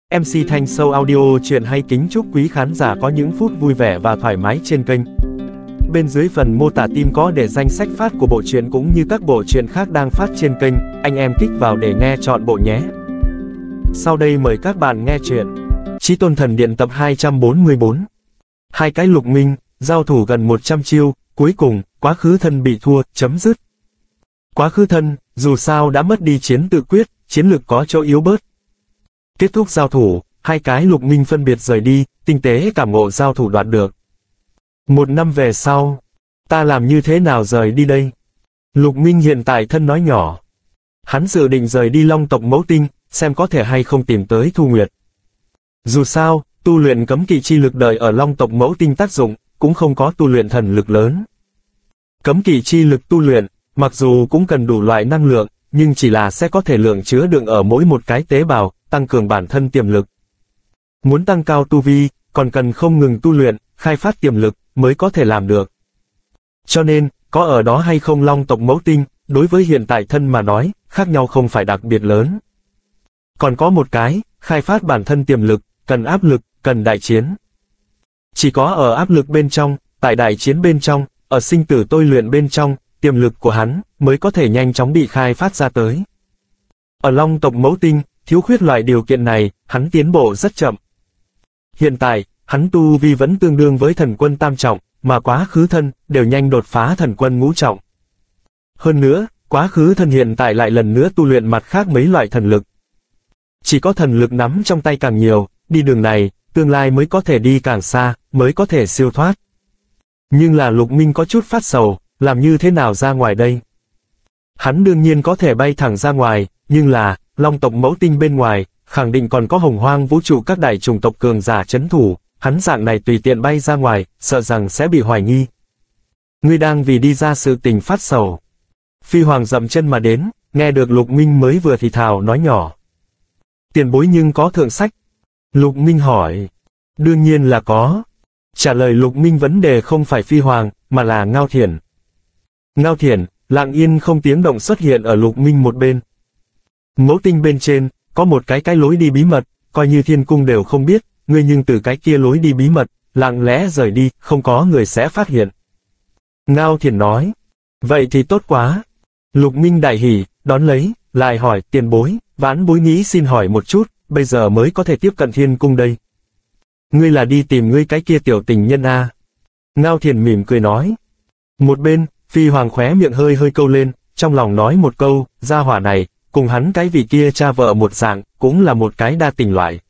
MC Thanh Show Audio truyện hay kính chúc quý khán giả có những phút vui vẻ và thoải mái trên kênh. Bên dưới phần mô tả tin có để danh sách phát của bộ truyện cũng như các bộ truyện khác đang phát trên kênh, anh em kích vào để nghe trọn bộ nhé. Sau đây mời các bạn nghe truyện Chí Tôn Thần Điện tập 244. Hai cái Lục Minh, giao thủ gần 100 chiêu, cuối cùng, Quá Khứ Thân bị thua, chấm dứt. Quá Khứ Thân, dù sao đã mất đi chiến tự quyết, chiến lực có chỗ yếu bớt. Kết thúc giao thủ, hai cái Lục Minh phân biệt rời đi, tinh tế cảm ngộ giao thủ đoạt được. Một năm về sau, ta làm như thế nào rời đi đây? Lục Minh hiện tại thân nói nhỏ. Hắn dự định rời đi Long tộc Mẫu Tinh, xem có thể hay không tìm tới Thu Nguyệt. Dù sao, tu luyện cấm kỵ chi lực đợi ở Long tộc Mẫu Tinh tác dụng, cũng không có tu luyện thần lực lớn. Cấm kỵ chi lực tu luyện, mặc dù cũng cần đủ loại năng lượng, nhưng chỉ là sẽ có thể lượng chứa đựng ở mỗi một cái tế bào, tăng cường bản thân tiềm lực. Muốn tăng cao tu vi, còn cần không ngừng tu luyện, khai phát tiềm lực, mới có thể làm được. Cho nên, có ở đó hay không Long tộc Mẫu Tinh, đối với hiện tại thân mà nói, khác nhau không phải đặc biệt lớn. Còn có một cái, khai phát bản thân tiềm lực, cần áp lực, cần đại chiến. Chỉ có ở áp lực bên trong, tại đại chiến bên trong, ở sinh tử tôi luyện bên trong, tiềm lực của hắn, mới có thể nhanh chóng bị khai phát ra tới. Ở Long tộc Mẫu Tinh, thiếu khuyết loại điều kiện này, hắn tiến bộ rất chậm. Hiện tại, hắn tu vi vẫn tương đương với thần quân tam trọng, mà Quá Khứ Thân, đều nhanh đột phá thần quân ngũ trọng. Hơn nữa, Quá Khứ Thân hiện tại lại lần nữa tu luyện mặt khác mấy loại thần lực. Chỉ có thần lực nắm trong tay càng nhiều, đi đường này, tương lai mới có thể đi càng xa, mới có thể siêu thoát. Nhưng là Lục Minh có chút phát sầu, làm như thế nào ra ngoài đây? Hắn đương nhiên có thể bay thẳng ra ngoài, nhưng là, Long tộc Mẫu Tinh bên ngoài, khẳng định còn có Hồng Hoang vũ trụ các đại chủng tộc cường giả trấn thủ, hắn dạng này tùy tiện bay ra ngoài, sợ rằng sẽ bị hoài nghi. Ngươi đang vì đi ra sự tình phát sầu. Phi Hoàng dậm chân mà đến, nghe được Lục Minh mới vừa thì thào nói nhỏ. Tiền bối nhưng có thượng sách? Lục Minh hỏi. Đương nhiên là có. Trả lời Lục Minh vấn đề không phải Phi Hoàng, mà là Ngao Thiển. Ngao Thiển, lặng yên không tiếng động xuất hiện ở Lục Minh một bên. Mẫu Tinh bên trên, có một cái lối đi bí mật, coi như thiên cung đều không biết, ngươi nhưng từ cái kia lối đi bí mật, lặng lẽ rời đi, không có người sẽ phát hiện. Ngao Thiển nói. Vậy thì tốt quá. Lục Minh đại hỉ, đón lấy, lại hỏi tiền bối, vãn bối nghĩ xin hỏi một chút, bây giờ mới có thể tiếp cận thiên cung đây. Ngươi là đi tìm ngươi cái kia tiểu tình nhân a? Ngao Thiển mỉm cười nói. Một bên, Phi Hoàng khóe miệng hơi hơi câu lên, trong lòng nói một câu, gia hỏa này, cùng hắn cái vị kia cha vợ một dạng, cũng là một cái đa tình loại.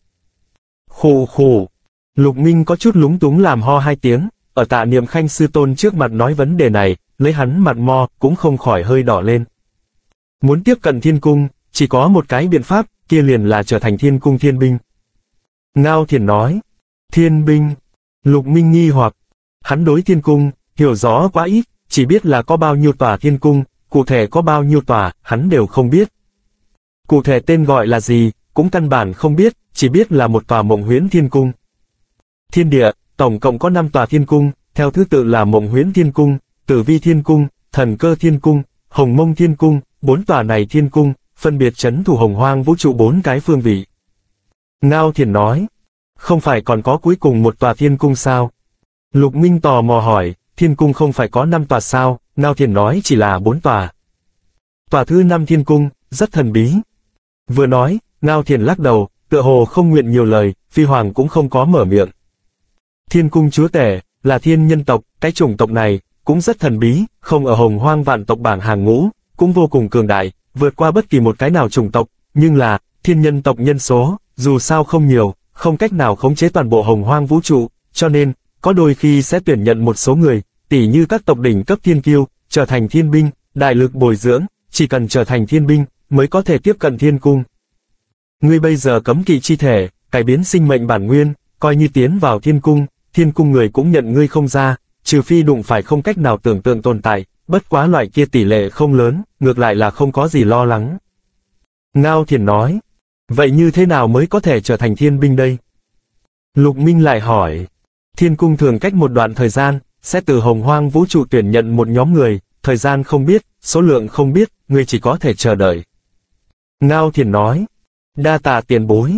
Khù khù. Lục Minh có chút lúng túng làm ho hai tiếng, ở Tạ Niệm Khanh sư tôn trước mặt nói vấn đề này, lấy hắn mặt mo, cũng không khỏi hơi đỏ lên. Muốn tiếp cận thiên cung, chỉ có một cái biện pháp, kia liền là trở thành thiên cung thiên binh. Ngao Thiển nói. Thiên binh. Lục Minh nghi hoặc. Hắn đối thiên cung, hiểu rõ quá ít, chỉ biết là có bao nhiêu tòa thiên cung, cụ thể có bao nhiêu tòa, hắn đều không biết. Cụ thể tên gọi là gì, cũng căn bản không biết, chỉ biết là một tòa Mộng Huyễn Thiên Cung. Thiên địa, tổng cộng có 5 tòa thiên cung, theo thứ tự là Mộng Huyễn Thiên Cung, Tử Vi Thiên Cung, Thần Cơ Thiên Cung, Hồng Mông Thiên Cung, 4 tòa này thiên cung, phân biệt trấn thủ Hồng Hoang vũ trụ 4 cái phương vị. Ngao Thiển nói, không phải còn có cuối cùng một tòa thiên cung sao? Lục Minh tò mò hỏi, thiên cung không phải có 5 tòa sao? Ngao Thiển nói chỉ là 4 tòa. Tòa thứ 5 thiên cung, rất thần bí. Vừa nói, Ngao Thiển lắc đầu, tựa hồ không nguyện nhiều lời, Phi Hoàng cũng không có mở miệng. Thiên cung chúa tể, là thiên nhân tộc, cái chủng tộc này, cũng rất thần bí, không ở Hồng Hoang vạn tộc bảng hàng ngũ, cũng vô cùng cường đại, vượt qua bất kỳ một cái nào chủng tộc, nhưng là, thiên nhân tộc nhân số, dù sao không nhiều, không cách nào khống chế toàn bộ Hồng Hoang vũ trụ, cho nên, có đôi khi sẽ tuyển nhận một số người, tỉ như các tộc đỉnh cấp thiên kiêu, trở thành thiên binh, đại lực bồi dưỡng, chỉ cần trở thành thiên binh, mới có thể tiếp cận thiên cung. Ngươi bây giờ cấm kỵ chi thể, cải biến sinh mệnh bản nguyên, coi như tiến vào thiên cung người cũng nhận ngươi không ra, trừ phi đụng phải không cách nào tưởng tượng tồn tại, bất quá loại kia tỷ lệ không lớn, ngược lại là không có gì lo lắng. Ngao Thiển nói, vậy như thế nào mới có thể trở thành thiên binh đây? Lục Minh lại hỏi, thiên cung thường cách một đoạn thời gian, sẽ từ Hồng Hoang vũ trụ tuyển nhận một nhóm người, thời gian không biết, số lượng không biết, ngươi chỉ có thể chờ đợi. Ngao Thiển nói, đa tạ tiền bối.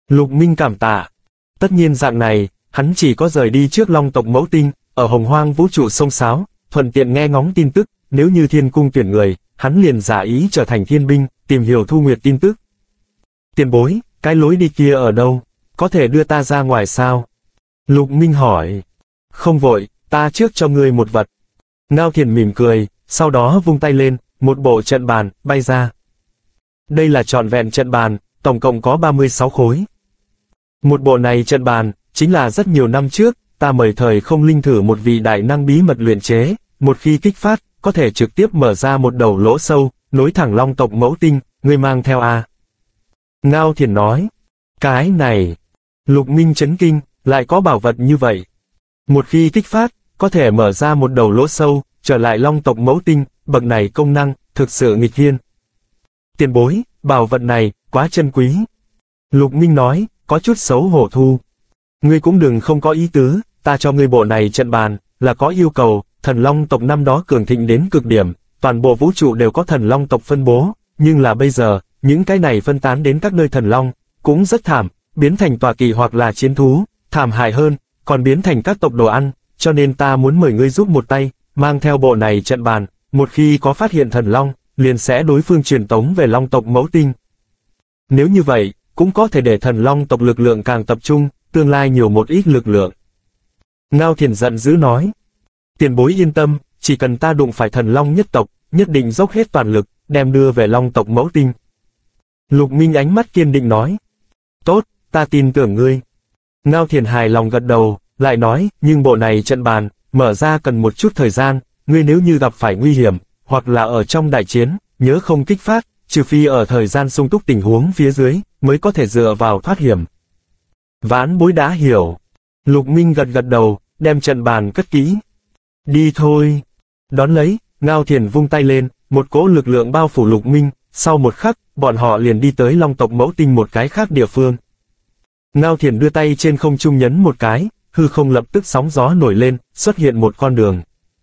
Lục Minh cảm tạ. Tất nhiên dạng này, hắn chỉ có rời đi trước Long tộc Mẫu Tinh, ở Hồng Hoang vũ trụ sông sáo, thuận tiện nghe ngóng tin tức, nếu như Thiên Cung tuyển người, hắn liền giả ý trở thành thiên binh, tìm hiểu Thu Nguyệt tin tức. Tiền bối, cái lối đi kia ở đâu? Có thể đưa ta ra ngoài sao? Lục Minh hỏi. Không vội, ta trước cho ngươi một vật. Ngao Thiền mỉm cười, sau đó vung tay lên, một bộ trận bàn, bay ra. Đây là trọn vẹn trận bàn, tổng cộng có 36 khối. Một bộ này trận bàn, chính là rất nhiều năm trước, ta mời thời không linh thử một vị đại năng bí mật luyện chế, một khi kích phát, có thể trực tiếp mở ra một đầu lỗ sâu, nối thẳng Long tộc Mẫu Tinh, ngươi mang theo à? Ngao Thiền nói. Cái này. Lục Minh chấn kinh, lại có bảo vật như vậy. Một khi kích phát, có thể mở ra một đầu lỗ sâu, trở lại Long tộc Mẫu Tinh, bậc này công năng, thực sự nghịch thiên. Tiền bối, bảo vật này, quá chân quý. Lục Minh nói, có chút xấu hổ thu. Ngươi cũng đừng không có ý tứ, ta cho ngươi bộ này trận bàn, là có yêu cầu, thần Long tộc năm đó cường thịnh đến cực điểm, toàn bộ vũ trụ đều có thần Long tộc phân bố, nhưng là bây giờ, những cái này phân tán đến các nơi thần Long, cũng rất thảm, biến thành tọa kỵ hoặc là chiến thú, thảm hại hơn, còn biến thành các tộc đồ ăn, cho nên ta muốn mời ngươi giúp một tay, mang theo bộ này trận bàn, một khi có phát hiện thần Long, liền sẽ đối phương truyền tống về Long tộc Mẫu Tinh. Nếu như vậy, cũng có thể để thần Long tộc lực lượng càng tập trung, tương lai nhiều một ít lực lượng. Ngao Thiền giận dữ nói. Tiền bối yên tâm, chỉ cần ta đụng phải thần Long nhất tộc, nhất định dốc hết toàn lực, đem đưa về Long tộc Mẫu Tinh. Lục Minh ánh mắt kiên định nói. Tốt, ta tin tưởng ngươi. Ngao Thiền hài lòng gật đầu, lại nói, nhưng bộ này trận bàn, mở ra cần một chút thời gian, ngươi nếu như gặp phải nguy hiểm, hoặc là ở trong đại chiến, nhớ không kích phát, trừ phi ở thời gian sung túc tình huống phía dưới, mới có thể dựa vào thoát hiểm. Vãn bối đã hiểu. Lục Minh gật gật đầu, đem trận bàn cất kỹ. Đi thôi. Đón lấy, Ngao Thiền vung tay lên, một cỗ lực lượng bao phủ Lục Minh, sau một khắc, bọn họ liền đi tới Long tộc Mẫu Tinh một cái khác địa phương. Ngao Thiền đưa tay trên không trung nhấn một cái, hư không lập tức sóng gió nổi lên, xuất hiện một con đường.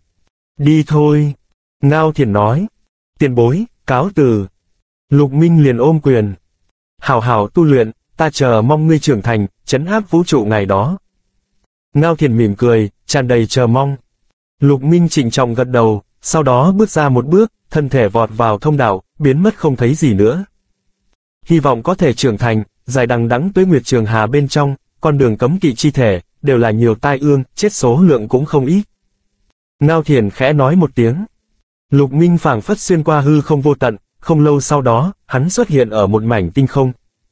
Đi thôi. Ngao Thiền nói. Tiền bối, cáo từ. Lục Minh liền ôm quyền. Hảo hảo tu luyện, ta chờ mong ngươi trưởng thành, trấn áp vũ trụ ngày đó. Ngao Thiền mỉm cười, tràn đầy chờ mong. Lục Minh trịnh trọng gật đầu, sau đó bước ra một bước, thân thể vọt vào thông đạo, biến mất không thấy gì nữa. Hy vọng có thể trưởng thành, dài đằng đẵng tuế nguyệt trường hà bên trong, con đường cấm kỵ chi thể, đều là nhiều tai ương, chết số lượng cũng không ít. Ngao Thiền khẽ nói một tiếng. Lục Minh phảng phất xuyên qua hư không vô tận, không lâu sau đó, hắn xuất hiện ở một mảnh tinh không.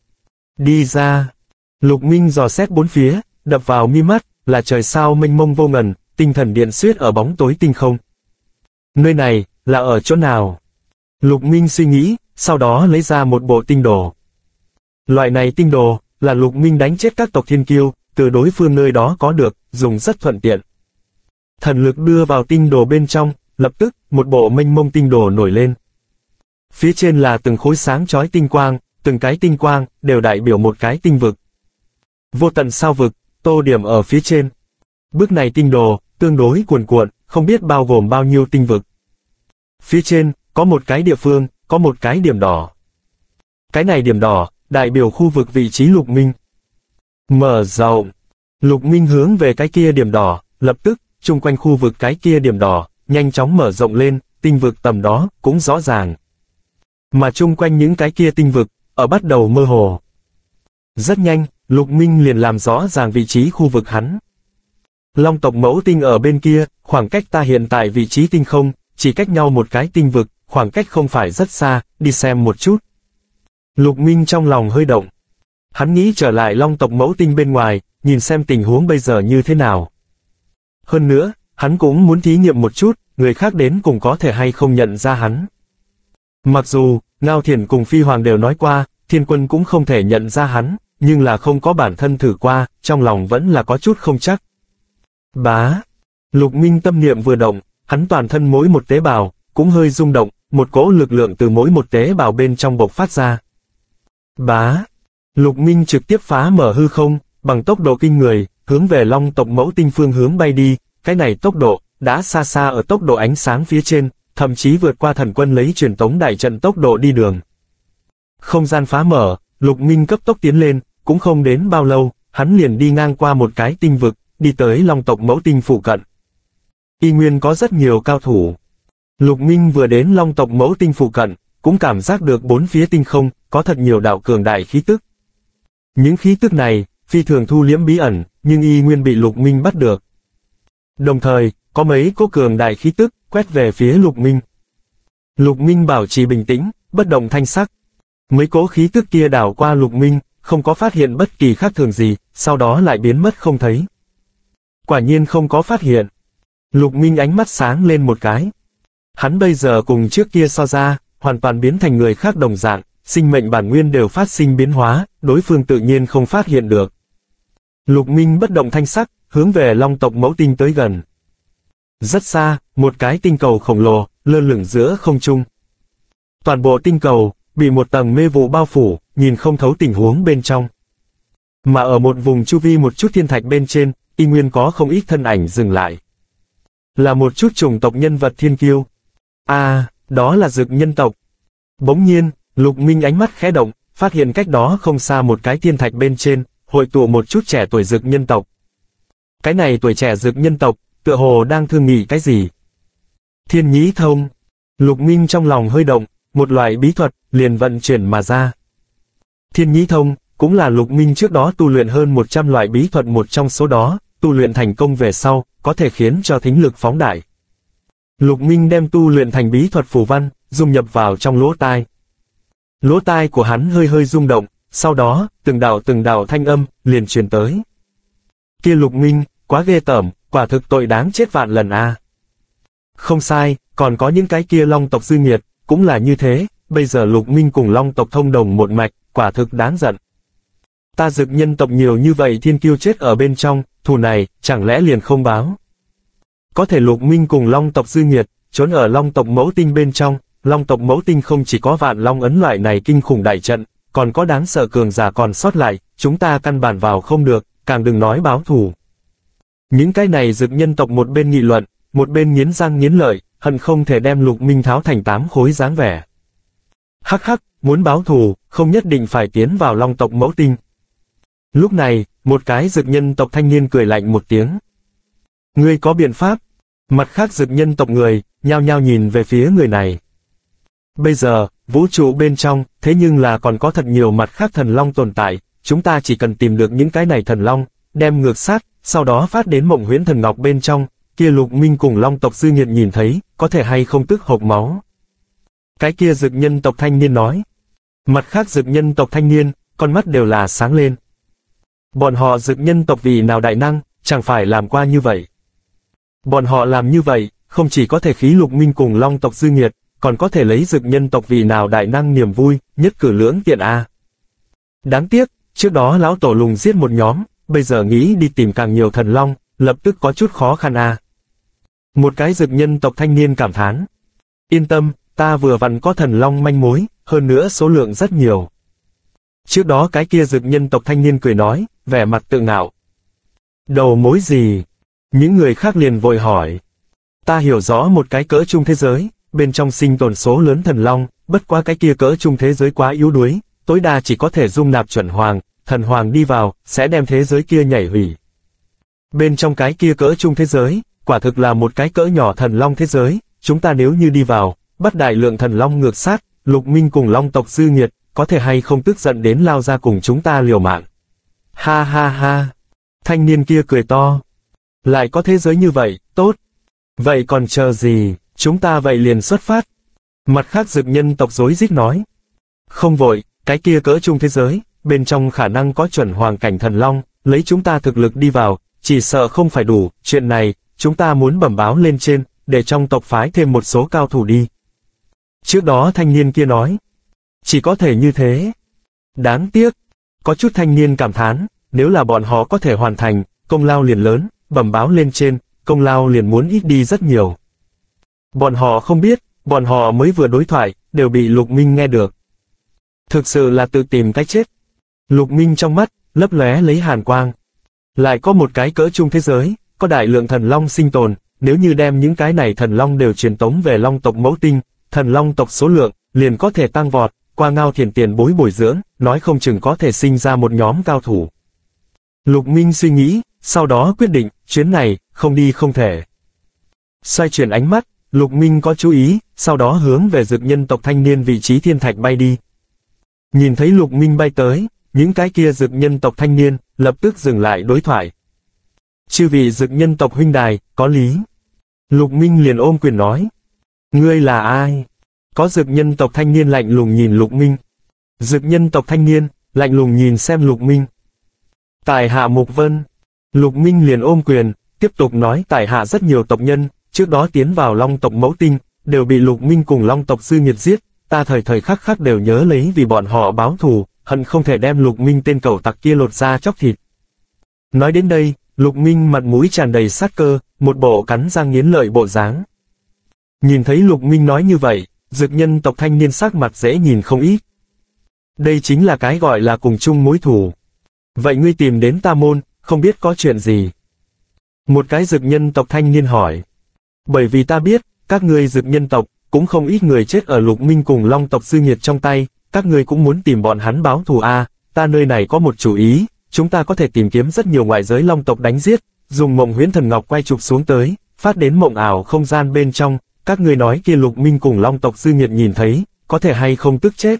Đi ra. Lục Minh dò xét bốn phía, đập vào mi mắt, là trời sao mênh mông vô ngần, tinh thần điện xuyết ở bóng tối tinh không. Nơi này, là ở chỗ nào? Lục Minh suy nghĩ, sau đó lấy ra một bộ tinh đồ. Loại này tinh đồ, là Lục Minh đánh chết các tộc thiên kiêu, từ đối phương nơi đó có được, dùng rất thuận tiện. Thần lực đưa vào tinh đồ bên trong, lập tức, một bộ mênh mông tinh đồ nổi lên. Phía trên là từng khối sáng chói tinh quang, từng cái tinh quang, đều đại biểu một cái tinh vực. Vô tận sao vực, tô điểm ở phía trên. Bước này tinh đồ, tương đối cuồn cuộn, không biết bao gồm bao nhiêu tinh vực. Phía trên, có một cái địa phương, có một cái điểm đỏ. Cái này điểm đỏ, đại biểu khu vực vị trí Lục Minh. Mở rộng. Lục Minh hướng về cái kia điểm đỏ, lập tức, chung quanh khu vực cái kia điểm đỏ, nhanh chóng mở rộng lên, tinh vực tầm đó, cũng rõ ràng. Mà chung quanh những cái kia tinh vực, ở bắt đầu mơ hồ. Rất nhanh, Lục Minh liền làm rõ ràng vị trí khu vực hắn. Long tộc Mẫu Tinh ở bên kia, khoảng cách ta hiện tại vị trí tinh không, chỉ cách nhau một cái tinh vực, khoảng cách không phải rất xa, đi xem một chút. Lục Minh trong lòng hơi động. Hắn nghĩ trở lại Long tộc Mẫu Tinh bên ngoài, nhìn xem tình huống bây giờ như thế nào. Hơn nữa, hắn cũng muốn thí nghiệm một chút, người khác đến cùng có thể hay không nhận ra hắn. Mặc dù, Ngao Thiền cùng Phi Hoàng đều nói qua, Thiên Quân cũng không thể nhận ra hắn, nhưng là không có bản thân thử qua, trong lòng vẫn là có chút không chắc. Bá. Lục Minh tâm niệm vừa động, hắn toàn thân mỗi một tế bào, cũng hơi rung động, một cỗ lực lượng từ mỗi một tế bào bên trong bộc phát ra. Bá. Lục Minh trực tiếp phá mở hư không, bằng tốc độ kinh người, hướng về Long tộc Mẫu Tinh phương hướng bay đi, cái này tốc độ, đã xa xa ở tốc độ ánh sáng phía trên, thậm chí vượt qua thần quân lấy truyền tống đại trận tốc độ đi đường. Không gian phá mở, Lục Minh cấp tốc tiến lên, cũng không đến bao lâu, hắn liền đi ngang qua một cái tinh vực, đi tới Long tộc Mẫu Tinh phụ cận. Y nguyên có rất nhiều cao thủ. Lục Minh vừa đến Long tộc Mẫu Tinh phụ cận, cũng cảm giác được bốn phía tinh không, có thật nhiều đạo cường đại khí tức. Những khí tức này, phi thường thu liễm bí ẩn, nhưng y nguyên bị Lục Minh bắt được. Đồng thời, có mấy cỗ cường đại khí tức, quét về phía Lục Minh. Lục Minh bảo trì bình tĩnh, bất động thanh sắc. Mấy cỗ khí tức kia đảo qua Lục Minh, không có phát hiện bất kỳ khác thường gì, sau đó lại biến mất không thấy. Quả nhiên không có phát hiện. Lục Minh ánh mắt sáng lên một cái. Hắn bây giờ cùng trước kia so ra, hoàn toàn biến thành người khác đồng dạng, sinh mệnh bản nguyên đều phát sinh biến hóa, đối phương tự nhiên không phát hiện được. Lục Minh bất động thanh sắc, hướng về Long tộc Mẫu Tinh tới gần. Rất xa, một cái tinh cầu khổng lồ, lơ lửng giữa không trung. Toàn bộ tinh cầu, bị một tầng mê vụ bao phủ, nhìn không thấu tình huống bên trong. Mà ở một vùng chu vi một chút thiên thạch bên trên, y nguyên có không ít thân ảnh dừng lại. Là một chút chủng tộc nhân vật thiên kiêu. Đó là Dực nhân tộc. Bỗng nhiên, Lục Minh ánh mắt khẽ động, phát hiện cách đó không xa một cái thiên thạch bên trên, hội tụ một chút trẻ tuổi Dực nhân tộc. Cái này tuổi trẻ Dực nhân tộc, tựa hồ đang thương nghị cái gì. Thiên nhĩ thông. Lục Minh trong lòng hơi động, một loại bí thuật, liền vận chuyển mà ra. Thiên nhĩ thông, cũng là Lục Minh trước đó tu luyện hơn 100 loại bí thuật một trong số đó, tu luyện thành công về sau, có thể khiến cho thính lực phóng đại. Lục Minh đem tu luyện thành bí thuật phù văn, dung nhập vào trong lỗ tai. Lỗ tai của hắn hơi hơi rung động, sau đó, từng đạo thanh âm, liền truyền tới. Kia Lục Minh, quá ghê tởm, quả thực tội đáng chết vạn lần a. Không sai, còn có những cái kia Long tộc dư nghiệt, cũng là như thế, bây giờ Lục Minh cùng Long tộc thông đồng một mạch, quả thực đáng giận. Ta Dực nhân tộc nhiều như vậy thiên kiêu chết ở bên trong, thù này, chẳng lẽ liền không báo. Có thể Lục Minh cùng Long tộc dư nghiệt, trốn ở Long tộc Mẫu Tinh bên trong, Long tộc Mẫu Tinh không chỉ có Vạn Long ấn loại này kinh khủng đại trận, còn có đáng sợ cường giả còn sót lại, chúng ta căn bản vào không được, càng đừng nói báo thù. Những cái này Dực nhân tộc một bên nghị luận, một bên nghiến răng nghiến lợi, hận không thể đem Lục Minh tháo thành 8 khối dáng vẻ. Hắc hắc, muốn báo thù, không nhất định phải tiến vào Long tộc Mẫu Tinh. Lúc này, một cái Dực nhân tộc thanh niên cười lạnh một tiếng. Ngươi có biện pháp? Mặt khác Dực nhân tộc người, nhao nhao nhìn về phía người này. Bây giờ, vũ trụ bên trong, thế nhưng là còn có thật nhiều mặt khác thần long tồn tại, chúng ta chỉ cần tìm được những cái này thần long, đem ngược sát, sau đó phát đến Mộng Huyễn Thần Ngọc bên trong, kia Lục Minh cùng Long tộc dư nghiệt nhìn thấy, có thể hay không tức hộc máu. Cái kia Dực nhân tộc thanh niên nói. Mặt khác Dực nhân tộc thanh niên, con mắt đều là sáng lên. Bọn họ Dực nhân tộc vì nào đại năng, chẳng phải làm qua như vậy. Bọn họ làm như vậy, không chỉ có thể khí Lục Minh cùng Long tộc dư nghiệt, còn có thể lấy Dực nhân tộc vì nào đại năng niềm vui, nhất cử lưỡng tiện a. Đáng tiếc, trước đó lão tổ lùng giết một nhóm, bây giờ nghĩ đi tìm càng nhiều thần long, lập tức có chút khó khăn a. Một cái Dực nhân tộc thanh niên cảm thán. Yên tâm, ta vừa vặn có thần long manh mối, hơn nữa số lượng rất nhiều. Trước đó cái kia Dực nhân tộc thanh niên cười nói, vẻ mặt tự ngạo. Đầu mối gì? Những người khác liền vội hỏi. Ta hiểu rõ một cái cỡ chung thế giới, bên trong sinh tồn số lớn thần long, bất quá cái kia cỡ chung thế giới quá yếu đuối, tối đa chỉ có thể dung nạp chuẩn hoàng, thần hoàng đi vào, sẽ đem thế giới kia nhảy hủy. Bên trong cái kia cỡ chung thế giới, quả thực là một cái cỡ nhỏ thần long thế giới, chúng ta nếu như đi vào, bắt đại lượng thần long ngược sát, Lục Minh cùng Long tộc dư nghiệt, có thể hay không tức giận đến lao ra cùng chúng ta liều mạng. Ha ha ha, thanh niên kia cười to. Lại có thế giới như vậy, tốt. Vậy còn chờ gì, chúng ta vậy liền xuất phát. Mặt khác Dực nhân tộc rối rít nói. Không vội, cái kia cỡ chung thế giới, bên trong khả năng có chuẩn hoàng cảnh thần long, lấy chúng ta thực lực đi vào, chỉ sợ không phải đủ, chuyện này, chúng ta muốn bẩm báo lên trên, để trong tộc phái thêm một số cao thủ đi. Trước đó thanh niên kia nói. Chỉ có thể như thế. Đáng tiếc. Có chút thanh niên cảm thán, nếu là bọn họ có thể hoàn thành, công lao liền lớn, bẩm báo lên trên, công lao liền muốn ít đi rất nhiều. Bọn họ không biết, bọn họ mới vừa đối thoại, đều bị Lục Minh nghe được. Thực sự là tự tìm cách chết. Lục Minh trong mắt, lấp lóe lấy hàn quang. Lại có một cái cỡ chung thế giới, có đại lượng thần long sinh tồn, nếu như đem những cái này thần long đều truyền tống về Long tộc Mẫu Tinh, thần long tộc số lượng, liền có thể tăng vọt, qua Ngao Thiền tiền bối bồi dưỡng, nói không chừng có thể sinh ra một nhóm cao thủ. Lục Minh suy nghĩ, sau đó quyết định, chuyến này, không đi không thể. Xoay chuyển ánh mắt, Lục Minh có chú ý, sau đó hướng về dực nhân tộc thanh niên vị trí thiên thạch bay đi. Nhìn thấy Lục Minh bay tới, những cái kia dực nhân tộc thanh niên, lập tức dừng lại đối thoại. Chư vị dực nhân tộc huynh đài, có lý. Lục Minh liền ôm quyền nói. Ngươi là ai? Có dực nhân tộc thanh niên lạnh lùng nhìn Lục Minh. Dực nhân tộc thanh niên, lạnh lùng nhìn xem Lục Minh. Tại hạ Mục Vân. Lục Minh liền ôm quyền, tiếp tục nói tại hạ rất nhiều tộc nhân, trước đó tiến vào Long tộc Mẫu Tinh, đều bị Lục Minh cùng Long tộc Dư Nghiệt giết, ta thời thời khắc khắc đều nhớ lấy vì bọn họ báo thù, hận không thể đem Lục Minh tên cẩu tặc kia lột ra chóc thịt. Nói đến đây, Lục Minh mặt mũi tràn đầy sát cơ, một bộ cắn răng nghiến lợi bộ dáng. Nhìn thấy Lục Minh nói như vậy, dực nhân tộc thanh niên sắc mặt dễ nhìn không ít. Đây chính là cái gọi là cùng chung mối thù. Vậy ngươi tìm đến ta môn, không biết có chuyện gì? Một cái dực nhân tộc thanh niên hỏi. Bởi vì ta biết, các ngươi dực nhân tộc, cũng không ít người chết ở Lục Minh cùng Long tộc Dư Nghiệt trong tay, các ngươi cũng muốn tìm bọn hắn báo thù a. Ta nơi này có một chủ ý, chúng ta có thể tìm kiếm rất nhiều ngoại giới Long tộc đánh giết, dùng Mộng Huyễn Thần Ngọc quay chụp xuống tới, phát đến mộng ảo không gian bên trong, các ngươi nói kia Lục Minh cùng Long tộc Dư Nghiệt nhìn thấy, có thể hay không tức chết.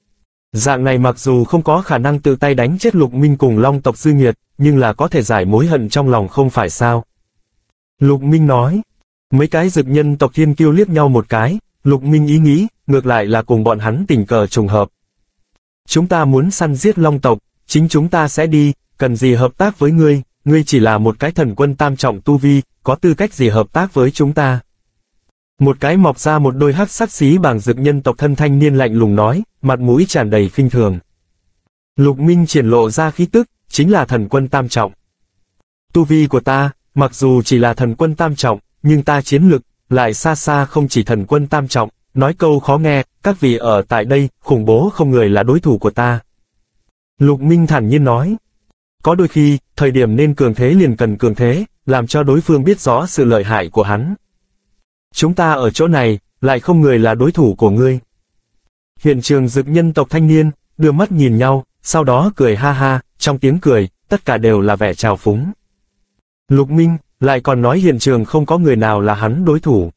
Dạng này mặc dù không có khả năng tự tay đánh chết Lục Minh cùng Long tộc Dư Nghiệt, nhưng là có thể giải mối hận trong lòng không phải sao. Lục Minh nói. Mấy cái dực nhân tộc thiên kiêu liếc nhau một cái, Lục Minh ý nghĩ, ngược lại là cùng bọn hắn tình cờ trùng hợp. Chúng ta muốn săn giết Long tộc, chính chúng ta sẽ đi, cần gì hợp tác với ngươi, ngươi chỉ là một cái thần quân tam trọng tu vi, có tư cách gì hợp tác với chúng ta. Một cái mọc ra một đôi hắc sắc xí bảng dực nhân tộc thân thanh niên lạnh lùng nói, mặt mũi tràn đầy khinh thường. Lục Minh triển lộ ra khí tức, chính là thần quân tam trọng. Tu vi của ta, mặc dù chỉ là thần quân tam trọng, nhưng ta chiến lực, lại xa xa không chỉ thần quân tam trọng, nói câu khó nghe, các vị ở tại đây, khủng bố không người là đối thủ của ta. Lục Minh thản nhiên nói, có đôi khi, thời điểm nên cường thế liền cần cường thế, làm cho đối phương biết rõ sự lợi hại của hắn. Chúng ta ở chỗ này, lại không người là đối thủ của ngươi. Hiện trường dực nhân tộc thanh niên, đưa mắt nhìn nhau, sau đó cười ha ha, trong tiếng cười, tất cả đều là vẻ trào phúng. Lục Minh, lại còn nói hiện trường không có người nào là hắn đối thủ.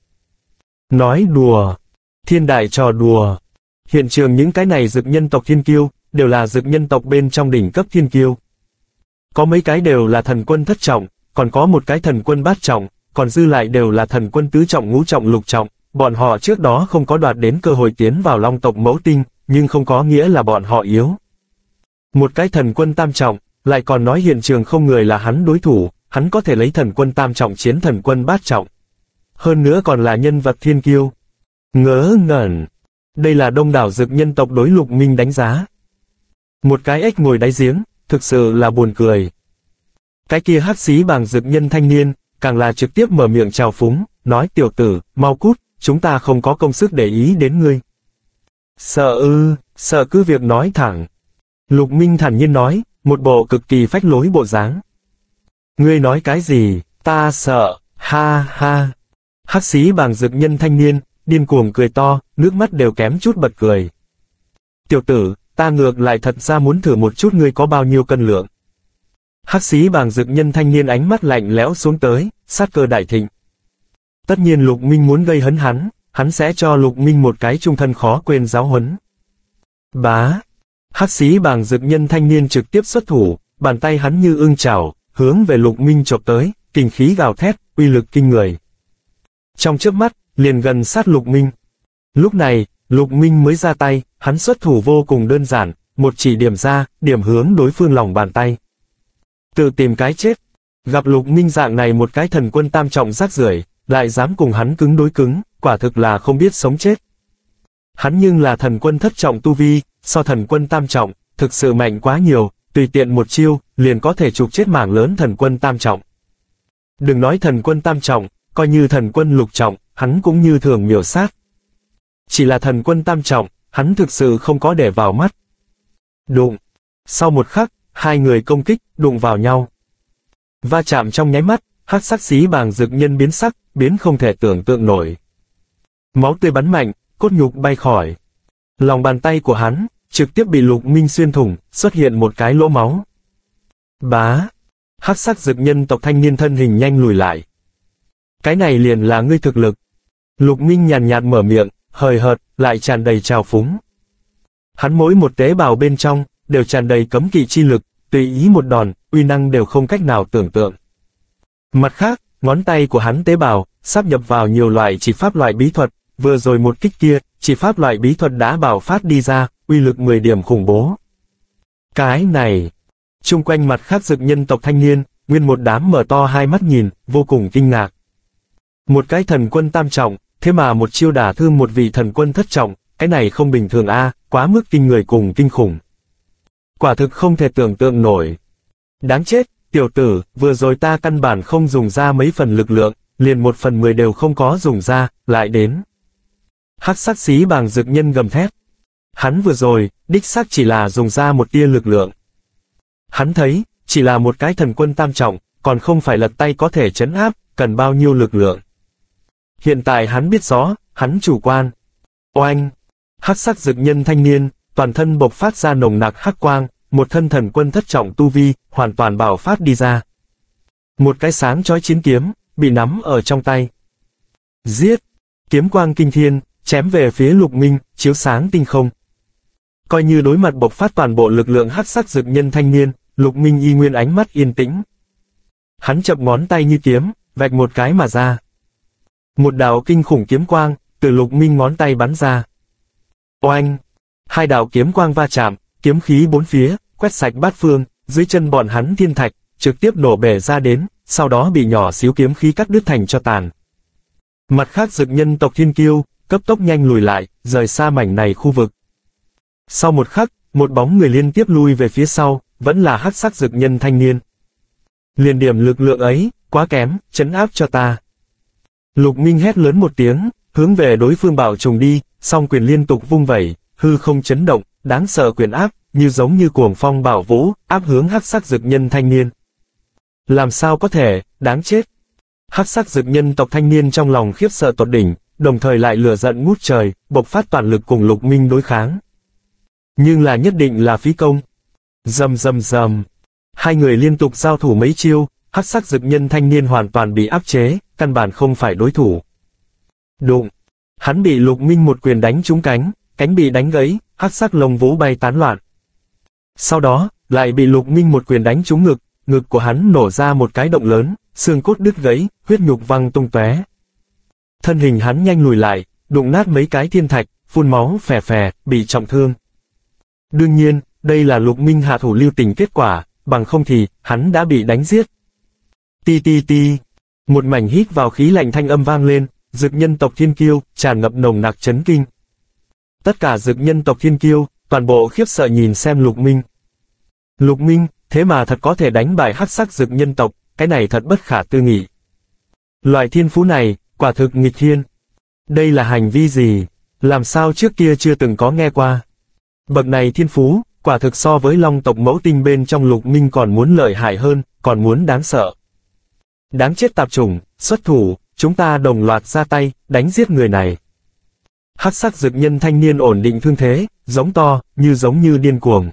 Nói đùa. Thiên đại trò đùa. Hiện trường những cái này dực nhân tộc thiên kiêu, đều là dực nhân tộc bên trong đỉnh cấp thiên kiêu. Có mấy cái đều là thần quân thất trọng, còn có một cái thần quân bát trọng, còn dư lại đều là thần quân tứ trọng ngũ trọng lục trọng. Bọn họ trước đó không có đoạt đến cơ hội tiến vào Long tộc Mẫu Tinh, nhưng không có nghĩa là bọn họ yếu. Một cái thần quân tam trọng, lại còn nói hiện trường không người là hắn đối thủ, hắn có thể lấy thần quân tam trọng chiến thần quân bát trọng. Hơn nữa còn là nhân vật thiên kiêu. Ngớ ngẩn. Đây là đông đảo dực nhân tộc đối Lục Minh đánh giá. Một cái ếch ngồi đáy giếng, thực sự là buồn cười. Cái kia hắc xí bàng dực nhân thanh niên, càng là trực tiếp mở miệng chào phúng, nói tiểu tử, mau cút, chúng ta không có công sức để ý đến ngươi. Sợ cứ việc nói thẳng. Lục Minh thản nhiên nói, một bộ cực kỳ phách lối bộ dáng. Ngươi nói cái gì, ta sợ, ha ha. Hắc xí bàng dực nhân thanh niên, điên cuồng cười to, nước mắt đều kém chút bật cười. Tiểu tử, ta ngược lại thật ra muốn thử một chút ngươi có bao nhiêu cân lượng. Hắc xí bàng dực nhân thanh niên ánh mắt lạnh lẽo xuống tới, sát cơ đại thịnh. Tất nhiên Lục Minh muốn gây hấn hắn sẽ cho Lục Minh một cái trung thân khó quên giáo huấn. Bá. Hắc xí bàng dực nhân thanh niên trực tiếp xuất thủ, bàn tay hắn như ưng chảo, hướng về Lục Minh chộp tới, kình khí gào thét, uy lực kinh người. Trong chớp mắt, liền gần sát Lục Minh. Lúc này, Lục Minh mới ra tay, hắn xuất thủ vô cùng đơn giản, một chỉ điểm ra, điểm hướng đối phương lòng bàn tay. Tự tìm cái chết. Gặp Lục Minh dạng này một cái thần quân tam trọng rác rưởi, lại dám cùng hắn cứng đối cứng, quả thực là không biết sống chết. Hắn nhưng là thần quân thất trọng tu vi, so thần quân tam trọng, thực sự mạnh quá nhiều, tùy tiện một chiêu, liền có thể trục chết mảng lớn thần quân tam trọng. Đừng nói thần quân tam trọng, coi như thần quân lục trọng, hắn cũng như thường miểu sát. Chỉ là thần quân tam trọng, hắn thực sự không có để vào mắt. Đụng. Sau một khắc, hai người công kích, đụng vào nhau. Va chạm trong nháy mắt, hắc sắc xí bàng dực nhân biến sắc, biến không thể tưởng tượng nổi. Máu tươi bắn mạnh, cốt nhục bay khỏi. Lòng bàn tay của hắn, trực tiếp bị Lục Minh xuyên thủng, xuất hiện một cái lỗ máu. Bá! Hắc sắc dực nhân tộc thanh niên thân hình nhanh lùi lại. Cái này liền là ngươi thực lực. Lục Minh nhàn nhạt mở miệng, hời hợt, lại tràn đầy trào phúng. Hắn mỗi một tế bào bên trong, đều tràn đầy cấm kỵ chi lực, tùy ý một đòn, uy năng đều không cách nào tưởng tượng. Mặt khác, ngón tay của hắn tế bào, sáp nhập vào nhiều loại chỉ pháp loại bí thuật, vừa rồi một kích kia, chỉ pháp loại bí thuật đã bạo phát đi ra, uy lực 10 điểm khủng bố. Cái này, chung quanh mặt khác dực nhân tộc thanh niên, nguyên một đám mở to hai mắt nhìn, vô cùng kinh ngạc. Một cái thần quân tam trọng, thế mà một chiêu đả thương một vị thần quân thất trọng, cái này không bình thường a, quá mức kinh người cùng kinh khủng. Quả thực không thể tưởng tượng nổi. Đáng chết, tiểu tử, vừa rồi ta căn bản không dùng ra mấy phần lực lượng, liền 1/10 đều không có dùng ra, lại đến. Hắc sắc xí bàng dực nhân gầm thét. Hắn vừa rồi, đích xác chỉ là dùng ra một tia lực lượng. Hắn thấy, chỉ là một cái thần quân tam trọng, còn không phải lật tay có thể trấn áp, cần bao nhiêu lực lượng. Hiện tại hắn biết rõ, hắn chủ quan. Oanh! Hắc sắc dực nhân thanh niên, toàn thân bộc phát ra nồng nặc hắc quang, một thân thần quân thất trọng tu vi, hoàn toàn bạo phát đi ra. Một cái sáng chói chiến kiếm, bị nắm ở trong tay. Giết! Kiếm quang kinh thiên, chém về phía Lục Minh, chiếu sáng tinh không. Coi như đối mặt bộc phát toàn bộ lực lượng hắc sắc dực nhân thanh niên, Lục Minh y nguyên ánh mắt yên tĩnh. Hắn chập ngón tay như kiếm, vạch một cái mà ra. Một đạo kinh khủng kiếm quang, từ Lục Minh ngón tay bắn ra. Oanh! Hai đạo kiếm quang va chạm, kiếm khí bốn phía, quét sạch bát phương, dưới chân bọn hắn thiên thạch, trực tiếp nổ bể ra đến, sau đó bị nhỏ xíu kiếm khí cắt đứt thành cho tàn. Mặt khác dực nhân tộc thiên kiêu, cấp tốc nhanh lùi lại, rời xa mảnh này khu vực. Sau một khắc, một bóng người liên tiếp lui về phía sau, vẫn là hắc sắc dực nhân thanh niên. Liền điểm lực lượng ấy, quá kém, trấn áp cho ta. Lục Minh hét lớn một tiếng, hướng về đối phương bảo trùng đi, song quyền liên tục vung vẩy, hư không chấn động, đáng sợ quyền áp, như giống như cuồng phong bảo vũ, áp hướng hắc sắc dực nhân thanh niên. Làm sao có thể, đáng chết. Hắc sắc dực nhân tộc thanh niên trong lòng khiếp sợ tột đỉnh, đồng thời lại lửa giận ngút trời, bộc phát toàn lực cùng Lục Minh đối kháng. Nhưng là nhất định là phí công. Rầm rầm rầm. Hai người liên tục giao thủ mấy chiêu, hắc sắc dực nhân thanh niên hoàn toàn bị áp chế, căn bản không phải đối thủ. Đụng. Hắn bị Lục Minh một quyền đánh trúng cánh, cánh bị đánh gãy, hắc sắc lông vũ bay tán loạn. Sau đó, lại bị Lục Minh một quyền đánh trúng ngực, ngực của hắn nổ ra một cái động lớn, xương cốt đứt gãy, huyết nhục văng tung tóe. Thân hình hắn nhanh lùi lại, đụng nát mấy cái thiên thạch, phun máu phè phè, bị trọng thương. Đương nhiên, đây là Lục Minh hạ thủ lưu tình kết quả, bằng không thì, hắn đã bị đánh giết. Ti ti ti. Một mảnh hít vào khí lạnh thanh âm vang lên, dực nhân tộc thiên kiêu, tràn ngập nồng nặc chấn kinh. Tất cả dực nhân tộc thiên kiêu, toàn bộ khiếp sợ nhìn xem Lục Minh. Lục Minh, thế mà thật có thể đánh bại hắc sắc dực nhân tộc, cái này thật bất khả tư nghị. Loại thiên phú này, quả thực nghịch thiên. Đây là hành vi gì? Làm sao trước kia chưa từng có nghe qua? Bậc này thiên phú, quả thực so với long tộc mẫu tinh bên trong Lục Minh còn muốn lợi hại hơn, còn muốn đáng sợ. Đáng chết tạp chủng, xuất thủ, chúng ta đồng loạt ra tay, đánh giết người này. Hắc sắc dực nhân thanh niên ổn định thương thế, giống to, giống như điên cuồng.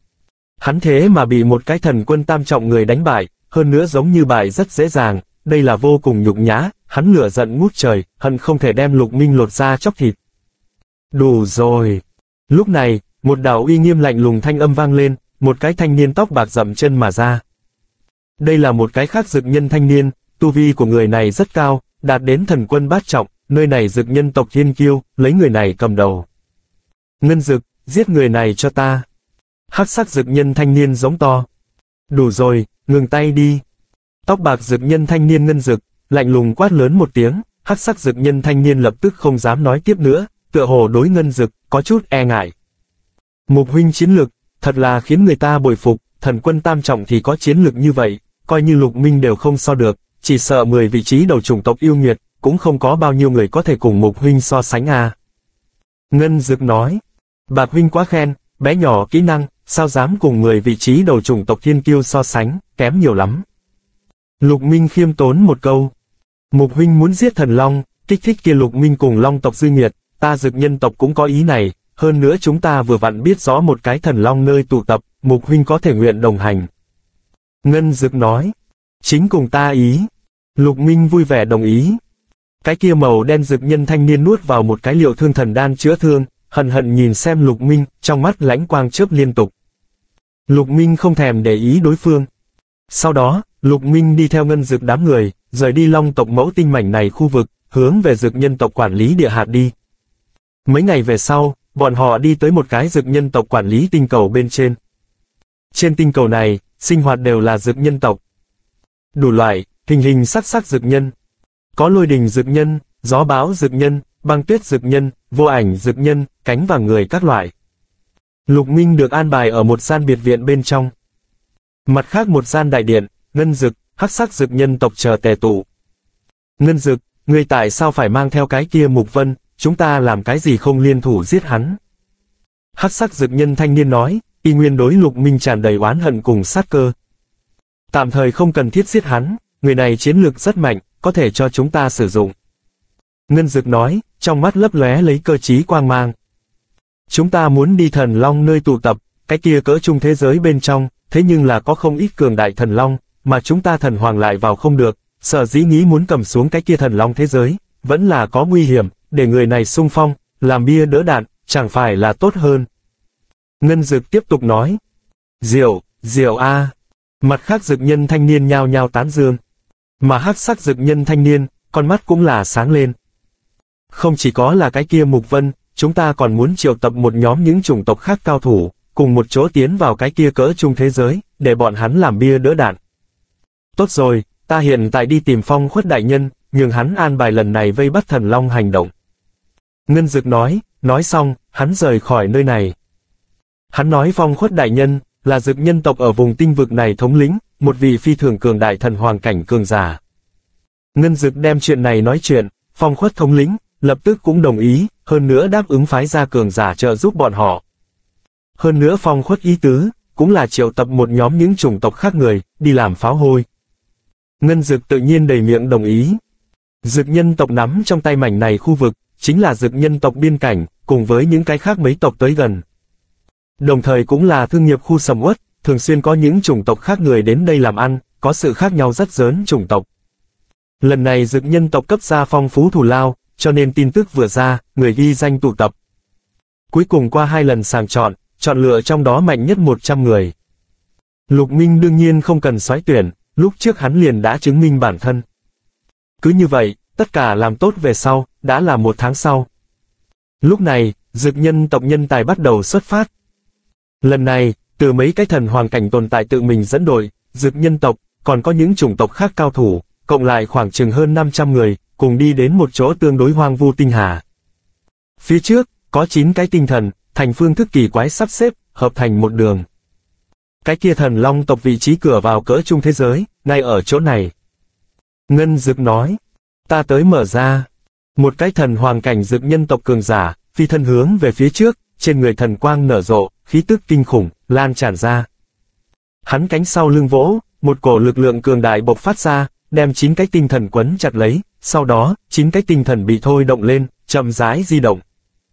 Hắn thế mà bị một cái thần quân tam trọng người đánh bại, hơn nữa giống như bại rất dễ dàng, đây là vô cùng nhục nhã, hắn lửa giận ngút trời, hận không thể đem Lục Minh lột ra chóc thịt. Đủ rồi. Lúc này, một đạo uy nghiêm lạnh lùng thanh âm vang lên, một cái thanh niên tóc bạc dậm chân mà ra. Đây là một cái khác dực nhân thanh niên, tu vi của người này rất cao, đạt đến thần quân bát trọng, nơi này dực nhân tộc thiên kiêu, lấy người này cầm đầu. Ngân dực, giết người này cho ta. Hắc sắc dực nhân thanh niên giống to. Đủ rồi, ngừng tay đi. Tóc bạc dực nhân thanh niên ngân dực, lạnh lùng quát lớn một tiếng, hắc sắc dực nhân thanh niên lập tức không dám nói tiếp nữa, tựa hồ đối ngân dực, có chút e ngại. Mục huynh chiến lực, thật là khiến người ta bội phục, thần quân tam trọng thì có chiến lực như vậy, coi như Lục Minh đều không so được, chỉ sợ 10 vị trí đầu chủng tộc yêu nghiệt, cũng không có bao nhiêu người có thể cùng Mục huynh so sánh à. Ngân dực nói, Bạc huynh quá khen, bé nhỏ kỹ năng, sao dám cùng 10 vị trí đầu chủng tộc thiên kiêu so sánh, kém nhiều lắm. Lục Minh khiêm tốn một câu. Mục huynh muốn giết thần long, kích thích kia Lục Minh cùng long tộc dư nghiệt, ta dực nhân tộc cũng có ý này, hơn nữa chúng ta vừa vặn biết rõ một cái thần long nơi tụ tập, Mục huynh có thể nguyện đồng hành. Ngân Dực nói, chính cùng ta ý. Lục Minh vui vẻ đồng ý. Cái kia màu đen dực nhân thanh niên nuốt vào một cái liệu thương thần đan chữa thương, hận hận nhìn xem Lục Minh, trong mắt lãnh quang chớp liên tục. Lục Minh không thèm để ý đối phương. Sau đó, Lục Minh đi theo Ngân Dực đám người, rời đi Long tộc mẫu tinh mảnh này khu vực, hướng về dực nhân tộc quản lý địa hạt đi. Mấy ngày về sau, bọn họ đi tới một cái dực nhân tộc quản lý tinh cầu bên trên. Trên tinh cầu này, sinh hoạt đều là dực nhân tộc. Đủ loại, hình sắc dực nhân. Có lôi đình dực nhân, gió bão dực nhân, băng tuyết dực nhân, vô ảnh dực nhân, cánh và người các loại. Lục Minh được an bài ở một gian biệt viện bên trong. Mặt khác một gian đại điện, Ngân Dực, hắc sắc dực nhân tộc chờ tề tụ. Ngân Dực, ngươi tại sao phải mang theo cái kia Mục Vân, chúng ta làm cái gì không liên thủ giết hắn? Hắc sắc dực nhân thanh niên nói, y nguyên đối Lục Minh tràn đầy oán hận cùng sát cơ. Tạm thời không cần thiết giết hắn, người này chiến lược rất mạnh, có thể cho chúng ta sử dụng. Ngân Dực nói, trong mắt lấp lóe lấy cơ trí quang mang. Chúng ta muốn đi thần long nơi tụ tập, cái kia cỡ trung thế giới bên trong, thế nhưng là có không ít cường đại thần long, mà chúng ta thần hoàng lại vào không được, sở dĩ nghĩ muốn cầm xuống cái kia thần long thế giới, vẫn là có nguy hiểm, để người này xung phong, làm bia đỡ đạn, chẳng phải là tốt hơn. Ngân Dực tiếp tục nói, diệu a. Mặt khác dực nhân thanh niên nhao nhao tán dương, mà hắc sắc dực nhân thanh niên, con mắt cũng là sáng lên. Không chỉ có là cái kia Mục Vân, chúng ta còn muốn triệu tập một nhóm những chủng tộc khác cao thủ, cùng một chỗ tiến vào cái kia cỡ trung thế giới, để bọn hắn làm bia đỡ đạn. Tốt rồi, ta hiện tại đi tìm Phong Khuất đại nhân, nhường hắn an bài lần này vây bắt thần long hành động. Ngân Dực nói xong, hắn rời khỏi nơi này. Hắn nói Phong Khuất đại nhân, là dực nhân tộc ở vùng tinh vực này thống lĩnh, một vị phi thường cường đại thần hoàng cảnh cường giả. Ngân Dực đem chuyện này nói chuyện, Phong Khuất thống lĩnh, lập tức cũng đồng ý, hơn nữa đáp ứng phái ra cường giả trợ giúp bọn họ. Hơn nữa Phong Khuất ý tứ, cũng là triệu tập một nhóm những chủng tộc khác người, đi làm pháo hôi. Ngân Dực tự nhiên đầy miệng đồng ý. Dực nhân tộc nắm trong tay mảnh này khu vực, chính là dực nhân tộc biên cảnh, cùng với những cái khác mấy tộc tới gần. Đồng thời cũng là thương nghiệp khu sầm uất, thường xuyên có những chủng tộc khác người đến đây làm ăn, có sự khác nhau rất lớn chủng tộc. Lần này dực nhân tộc cấp ra phong phú thù lao, cho nên tin tức vừa ra, người ghi danh tụ tập. Cuối cùng qua 2 lần sàng chọn lựa trong đó mạnh nhất 100 người. Lục Minh đương nhiên không cần soái tuyển, lúc trước hắn liền đã chứng minh bản thân. Cứ như vậy, tất cả làm tốt về sau, đã là 1 tháng sau. Lúc này, dực nhân tộc nhân tài bắt đầu xuất phát. Lần này, từ mấy cái thần hoàng cảnh tồn tại tự mình dẫn đội, dực nhân tộc, còn có những chủng tộc khác cao thủ, cộng lại khoảng chừng hơn 500 người, cùng đi đến một chỗ tương đối hoang vu tinh hà. Phía trước, có 9 cái tinh thần, thành phương thức kỳ quái sắp xếp, hợp thành một đường. Cái kia thần long tộc vị trí cửa vào cỡ trung thế giới, ngay ở chỗ này. Ngân Dực nói, ta tới mở ra. Một cái thần hoàng cảnh dực nhân tộc cường giả, phi thân hướng về phía trước, trên người thần quang nở rộ, khí tức kinh khủng, lan tràn ra. Hắn cánh sau lưng vỗ, một cổ lực lượng cường đại bộc phát ra, đem 9 cái tinh thần quấn chặt lấy, sau đó, 9 cái tinh thần bị thôi động lên, chậm rãi di động.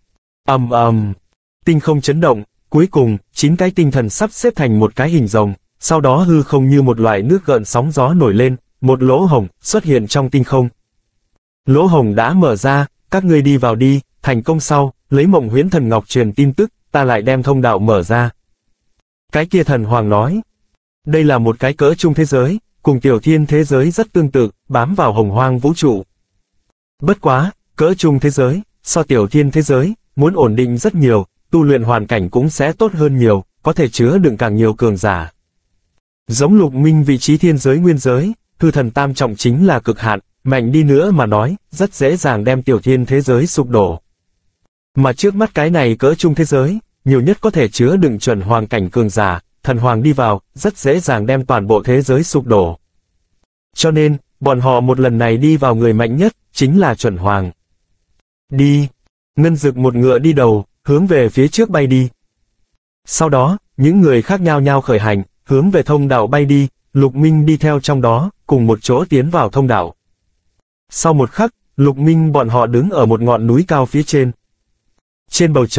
Tinh không chấn động, cuối cùng, 9 cái tinh thần sắp xếp thành một cái hình rồng, sau đó hư không như một loại nước gợn sóng gió nổi lên, một lỗ hổng xuất hiện trong tinh không. Lỗ hổng đã mở ra, các ngươi đi vào đi, thành công sau, lấy Mộng Huyễn Thần Ngọc truyền tin tức, ta lại đem thông đạo mở ra. Cái kia thần hoàng nói, đây là một cái cỡ trung thế giới, cùng tiểu thiên thế giới rất tương tự, bám vào hồng hoang vũ trụ. Bất quá, cỡ trung thế giới, so tiểu thiên thế giới, muốn ổn định rất nhiều, tu luyện hoàn cảnh cũng sẽ tốt hơn nhiều, có thể chứa đựng càng nhiều cường giả. Giống Lục Minh vị trí thiên giới nguyên giới, hư thần tam trọng chính là cực hạn, mạnh đi nữa mà nói, rất dễ dàng đem tiểu thiên thế giới sụp đổ. Mà trước mắt cái này cỡ trung thế giới, nhiều nhất có thể chứa đựng chuẩn hoàng cảnh cường giả, thần hoàng đi vào, rất dễ dàng đem toàn bộ thế giới sụp đổ. Cho nên, bọn họ một lần này đi vào người mạnh nhất, chính là chuẩn hoàng. Đi! Ngân Dực một ngựa đi đầu, hướng về phía trước bay đi. Sau đó, những người khác nhao nhao khởi hành, hướng về thông đạo bay đi, Lục Minh đi theo trong đó, cùng một chỗ tiến vào thông đạo. Sau một khắc, Lục Minh bọn họ đứng ở một ngọn núi cao phía trên. Trên bầu trời,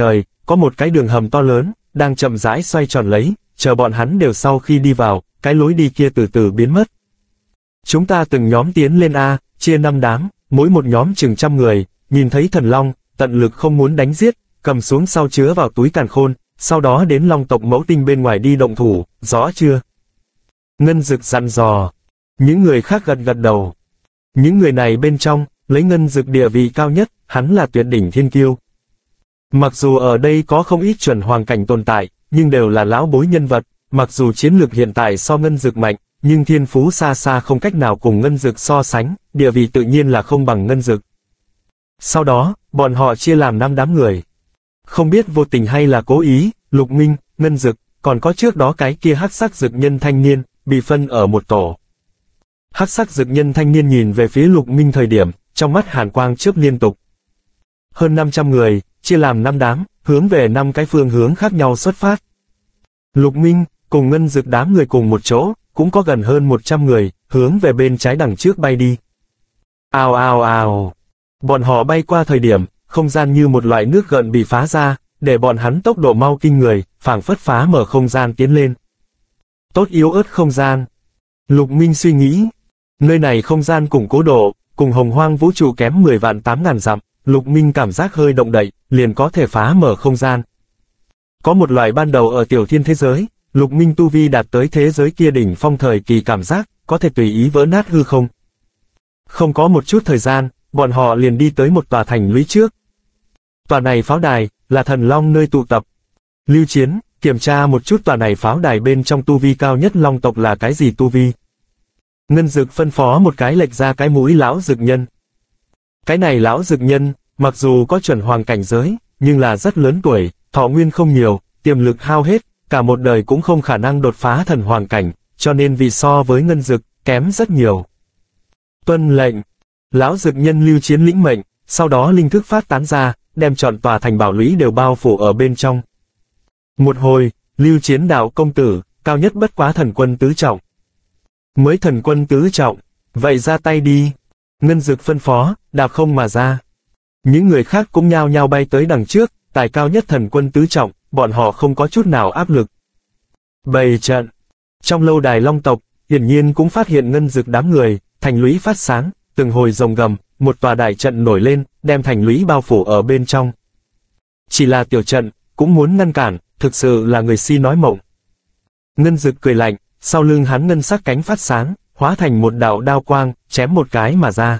có một cái đường hầm to lớn, đang chậm rãi xoay tròn lấy, chờ bọn hắn đều sau khi đi vào, cái lối đi kia từ từ biến mất. Chúng ta từng nhóm tiến lên A, chia 5 đám, mỗi một nhóm chừng 100 người, nhìn thấy thần long, tận lực không muốn đánh giết, cầm xuống sau chứa vào túi càn khôn, sau đó đến long tộc mẫu tinh bên ngoài đi động thủ, rõ chưa? Ngân Dực dặn dò. Những người khác gật gật đầu. Những người này bên trong, lấy Ngân Dực địa vị cao nhất, hắn là tuyệt đỉnh thiên kiêu. Mặc dù ở đây có không ít chuẩn hoàng cảnh tồn tại, nhưng đều là lão bối nhân vật, mặc dù chiến lược hiện tại so Ngân Dực mạnh, nhưng thiên phú xa xa không cách nào cùng Ngân Dực so sánh, địa vị tự nhiên là không bằng Ngân Dực. Sau đó, bọn họ chia làm 5 đám người. Không biết vô tình hay là cố ý, Lục Minh, Ngân Dực, còn có trước đó cái kia hắc sắc dực nhân thanh niên, bị phân ở một tổ. Hắc sắc dực nhân thanh niên nhìn về phía Lục Minh thời điểm, trong mắt hàn quang chớp liên tục. Hơn 500 người, chia làm 5 đám, hướng về 5 cái phương hướng khác nhau xuất phát. Lục Minh, cùng Ngân Dực đám người cùng một chỗ, cũng có gần hơn 100 người, hướng về bên trái đằng trước bay đi. Ào ào ào. Bọn họ bay qua thời điểm, không gian như một loại nước gợn bị phá ra, để bọn hắn tốc độ mau kinh người, phảng phất phá mở không gian tiến lên. Tốt yếu ớt không gian. Lục Minh suy nghĩ, nơi này không gian cùng cố độ, cùng hồng hoang vũ trụ kém 10 vạn 8.000 dặm, Lục Minh cảm giác hơi động đậy, liền có thể phá mở không gian. Có một loại ban đầu ở tiểu thiên thế giới, Lục Minh tu vi đạt tới thế giới kia đỉnh phong thời kỳ cảm giác, có thể tùy ý vỡ nát hư không. Không có một chút thời gian, bọn họ liền đi tới một tòa thành lũy trước. Tòa này pháo đài, là thần long nơi tụ tập. Lưu Chiến, kiểm tra một chút tòa này pháo đài bên trong tu vi cao nhất long tộc là cái gì tu vi. Ngân Dực phân phó một cái lệch ra cái mũi lão dực nhân. Cái này lão dực nhân, mặc dù có chuẩn hoàng cảnh giới, nhưng là rất lớn tuổi, thọ nguyên không nhiều, tiềm lực hao hết, cả một đời cũng không khả năng đột phá thần hoàng cảnh, cho nên vì so với Ngân Dực, kém rất nhiều. Tuân lệnh. Lão dực nhân Lưu Chiến lĩnh mệnh, sau đó linh thức phát tán ra, đem trọn tòa thành bảo lũy đều bao phủ ở bên trong. Một hồi, Lưu Chiến đạo công tử, cao nhất bất quá thần quân tứ trọng. Mới thần quân tứ trọng, vậy ra tay đi. Ngân Dực phân phó, đạp không mà ra. Những người khác cũng nhao nhao bay tới đằng trước, tài cao nhất thần quân tứ trọng, bọn họ không có chút nào áp lực. Bày trận. Trong lâu đài long tộc, hiển nhiên cũng phát hiện Ngân Dực đám người, thành lũy phát sáng, từng hồi rồng gầm, một tòa đại trận nổi lên, đem thành lũy bao phủ ở bên trong. Chỉ là tiểu trận, cũng muốn ngăn cản, thực sự là người si nói mộng. Ngân Dực cười lạnh, sau lưng hắn ngân sắc cánh phát sáng, hóa thành một đạo đao quang, chém một cái mà ra.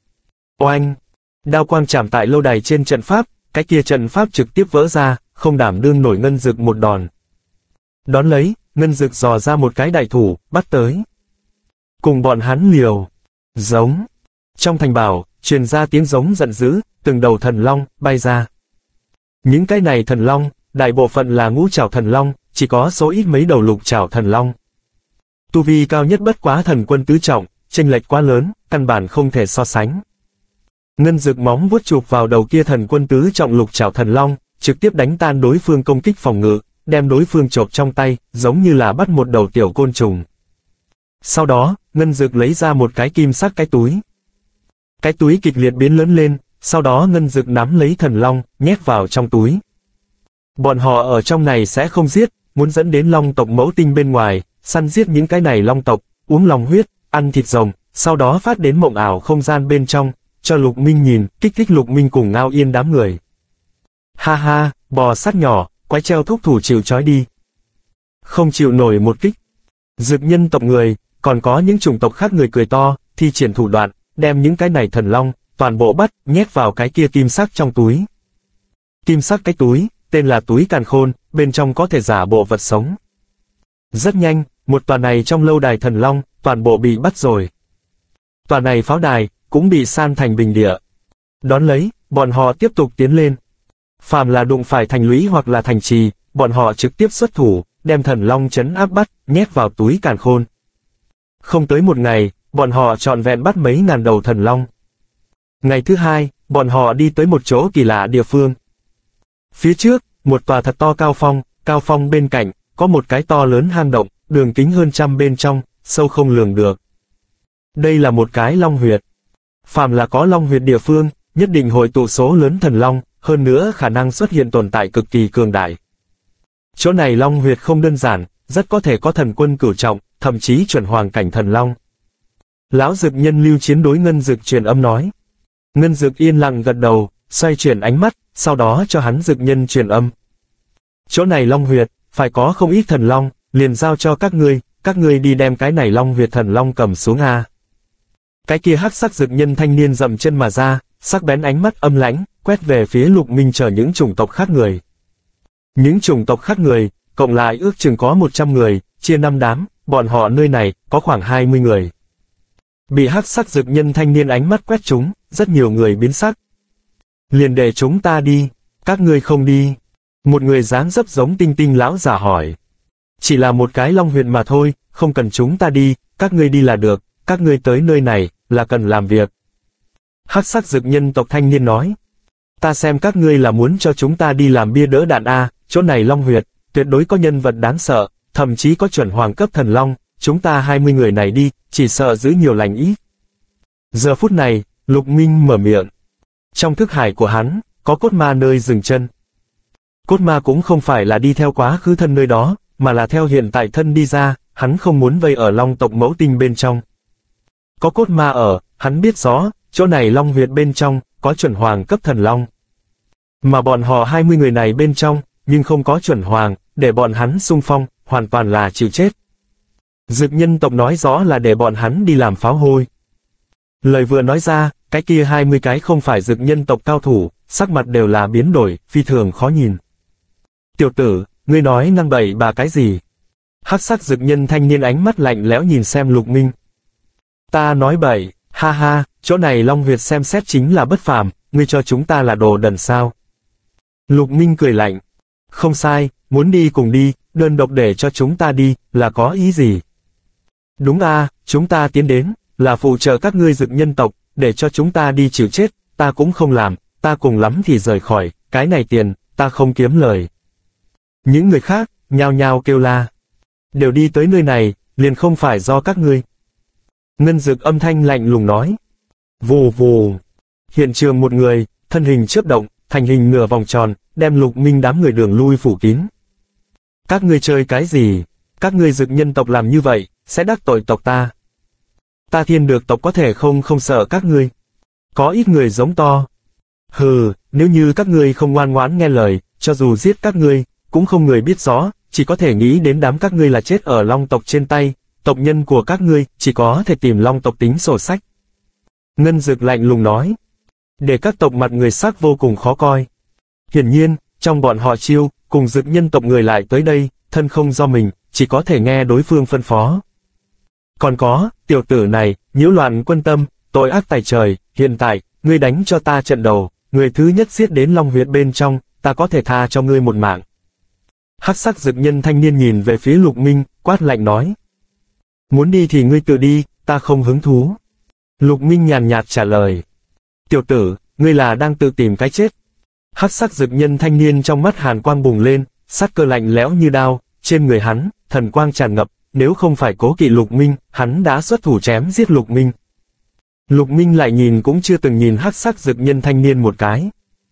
Oanh! Đao quang chạm tại lâu đài trên trận pháp, cái kia trận pháp trực tiếp vỡ ra, không đảm đương nổi Ngân Dực một đòn. Đón lấy, Ngân Dực dò ra một cái đại thủ, bắt tới. Cùng bọn hắn liều. Giống. Trong thành bảo, truyền ra tiếng giống giận dữ, từng đầu thần long, bay ra. Những cái này thần long, đại bộ phận là ngũ trảo thần long, chỉ có số ít mấy đầu lục trảo thần long. Tu vi cao nhất bất quá thần quân tứ trọng, chênh lệch quá lớn, căn bản không thể so sánh. Ngân Dực móng vuốt chụp vào đầu kia thần quân tứ trọng lục trảo thần long, trực tiếp đánh tan đối phương công kích phòng ngự, đem đối phương chộp trong tay, giống như là bắt một đầu tiểu côn trùng. Sau đó, Ngân Dực lấy ra một cái kim sắc cái túi. Cái túi kịch liệt biến lớn lên, sau đó Ngân Dực nắm lấy thần long, nhét vào trong túi. Bọn họ ở trong này sẽ không giết, muốn dẫn đến long tộc mẫu tinh bên ngoài, săn giết những cái này long tộc, uống long huyết, ăn thịt rồng, sau đó phát đến mộng ảo không gian bên trong, cho Lục Minh nhìn, kích thích Lục Minh cùng Ngao Yên đám người. Ha ha, bò sát nhỏ, quái treo thúc thủ chịu trói đi. Không chịu nổi một kích. Dực nhân tộc người, còn có những chủng tộc khác người cười to, thi triển thủ đoạn, đem những cái này thần long, toàn bộ bắt, nhét vào cái kia kim sắc trong túi. Kim sắc cái túi, tên là túi càn khôn, bên trong có thể giả bộ vật sống. Rất nhanh, một tòa này trong lâu đài thần long, toàn bộ bị bắt rồi. Tòa này pháo đài, cũng bị san thành bình địa. Đón lấy, bọn họ tiếp tục tiến lên. Phàm là đụng phải thành lũy hoặc là thành trì, bọn họ trực tiếp xuất thủ, đem thần long trấn áp bắt, nhét vào túi càn khôn. Không tới một ngày, bọn họ trọn vẹn bắt mấy ngàn đầu thần long. Ngày thứ hai, bọn họ đi tới một chỗ kỳ lạ địa phương. Phía trước, một tòa thật to cao phong bên cạnh, có một cái to lớn hang động, đường kính hơn 100 bên trong, sâu không lường được. Đây là một cái long huyệt. Phàm là có long huyệt địa phương, nhất định hội tụ số lớn thần long, hơn nữa khả năng xuất hiện tồn tại cực kỳ cường đại. Chỗ này Long huyệt không đơn giản, rất có thể có thần quân cửu trọng, thậm chí chuẩn hoàng cảnh thần long. Lão Dực Nhân Lưu Chiến đối Ngân Dực truyền âm nói. Ngân Dực yên lặng gật đầu, xoay chuyển ánh mắt, sau đó cho hắn Dực Nhân truyền âm. Chỗ này Long huyệt, phải có không ít thần long, liền giao cho các ngươi đi đem cái này Long huyệt thần long cầm xuống a. Cái kia hắc sắc Dực Nhân thanh niên dậm chân mà ra, sắc bén ánh mắt âm lãnh, quét về phía Lục Minh chờ những chủng tộc khác người. Những chủng tộc khác người, cộng lại ước chừng có 100 người, chia 5 đám, bọn họ nơi này, có khoảng 20 người. Bị hắc sắc Dực Nhân thanh niên ánh mắt quét chúng, rất nhiều người biến sắc. Liền để chúng ta đi, các ngươi không đi. Một người dáng dấp giống Tinh Tinh lão giả hỏi. Chỉ là một cái Long huyệt mà thôi, không cần chúng ta đi, các ngươi đi là được, các ngươi tới nơi này, là cần làm việc. Hắc sắc Dực Nhân tộc thanh niên nói. Ta xem các ngươi là muốn cho chúng ta đi làm bia đỡ đạn a, chỗ này Long huyệt, tuyệt đối có nhân vật đáng sợ, thậm chí có chuẩn hoàng cấp thần long, chúng ta 20 người này đi, chỉ sợ giữ nhiều lành ít. Giờ phút này, Lục Minh mở miệng. Trong thức hải của hắn, có cốt ma nơi dừng chân. Cốt ma cũng không phải là đi theo quá khứ thân nơi đó, mà là theo hiện tại thân đi ra, hắn không muốn vây ở Long tộc mẫu tinh bên trong. Có cốt ma ở, hắn biết rõ, chỗ này Long huyệt bên trong, có chuẩn hoàng cấp thần long. Mà bọn họ 20 người này bên trong, nhưng không có chuẩn hoàng, để bọn hắn xung phong, hoàn toàn là chịu chết. Dực Nhân tộc nói rõ là để bọn hắn đi làm pháo hôi. Lời vừa nói ra, cái kia 20 cái không phải Dực Nhân tộc cao thủ, sắc mặt đều là biến đổi, phi thường khó nhìn. Tiểu tử, ngươi nói năng bậy bà cái gì? Hắc sắc Dực Nhân thanh niên ánh mắt lạnh lẽo nhìn xem Lục Minh. Ta nói bậy, ha ha, chỗ này Long huyệt xem xét chính là bất phàm, ngươi cho chúng ta là đồ đần sao? Lục Minh cười lạnh. Không sai, muốn đi cùng đi, đơn độc để cho chúng ta đi, là có ý gì? Đúng a, chúng ta tiến đến, là phụ trợ các ngươi Dực Nhân tộc, để cho chúng ta đi chịu chết, ta cũng không làm, ta cùng lắm thì rời khỏi, cái này tiền, ta không kiếm lời. Những người khác, nhao nhao kêu la. Đều đi tới nơi này, liền không phải do các ngươi. Ngân Dực âm thanh lạnh lùng nói. Vù vù. Hiện trường một người, thân hình chớp động, thành hình nửa vòng tròn, đem Lục Minh đám người đường lui phủ kín. Các ngươi chơi cái gì? Các ngươi Dực Nhân tộc làm như vậy, sẽ đắc tội tộc ta. Ta Thiên Được tộc có thể không sợ các ngươi. Có ít người giống to. Hừ, nếu như các ngươi không ngoan ngoãn nghe lời, cho dù giết các ngươi, cũng không người biết rõ, chỉ có thể nghĩ đến đám các ngươi là chết ở Long tộc trên tay, tộc nhân của các ngươi, chỉ có thể tìm Long tộc tính sổ sách. Ngân Dực lạnh lùng nói. Để các tộc mặt người sắc vô cùng khó coi. Hiển nhiên, trong bọn họ Chiêu, cùng Dực Nhân tộc người lại tới đây, thân không do mình, chỉ có thể nghe đối phương phân phó. Còn có, tiểu tử này, nhiễu loạn quân tâm, tội ác tày trời, hiện tại, ngươi đánh cho ta trận đầu, người thứ nhất giết đến Long huyệt bên trong, ta có thể tha cho ngươi một mạng. Hắc sắc Dực Nhân thanh niên nhìn về phía Lục Minh, quát lạnh nói. Muốn đi thì ngươi tự đi, ta không hứng thú. Lục Minh nhàn nhạt trả lời. Tiểu tử, ngươi là đang tự tìm cái chết. Hắc sắc Dực Nhân thanh niên trong mắt hàn quang bùng lên, sát cơ lạnh lẽo như đao, trên người hắn, thần quang tràn ngập, nếu không phải cố kỵ Lục Minh, hắn đã xuất thủ chém giết Lục Minh. Lục Minh lại nhìn cũng chưa từng nhìn hắc sắc Dực Nhân thanh niên một cái.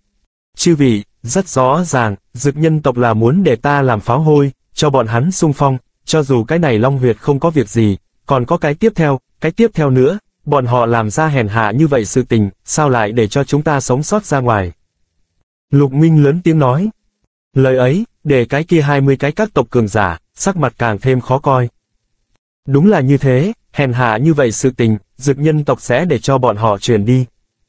Chư vị, rất rõ ràng, Dực Nhân tộc là muốn để ta làm pháo hôi, cho bọn hắn xung phong, cho dù cái này Long huyệt không có việc gì, còn có cái tiếp theo nữa, bọn họ làm ra hèn hạ như vậy sự tình, sao lại để cho chúng ta sống sót ra ngoài. Lục Minh lớn tiếng nói. Lời ấy, để cái kia 20 cái các tộc cường giả, sắc mặt càng thêm khó coi. Đúng là như thế, hèn hạ như vậy sự tình, Dực Nhân tộc sẽ để cho bọn họ truyền đi.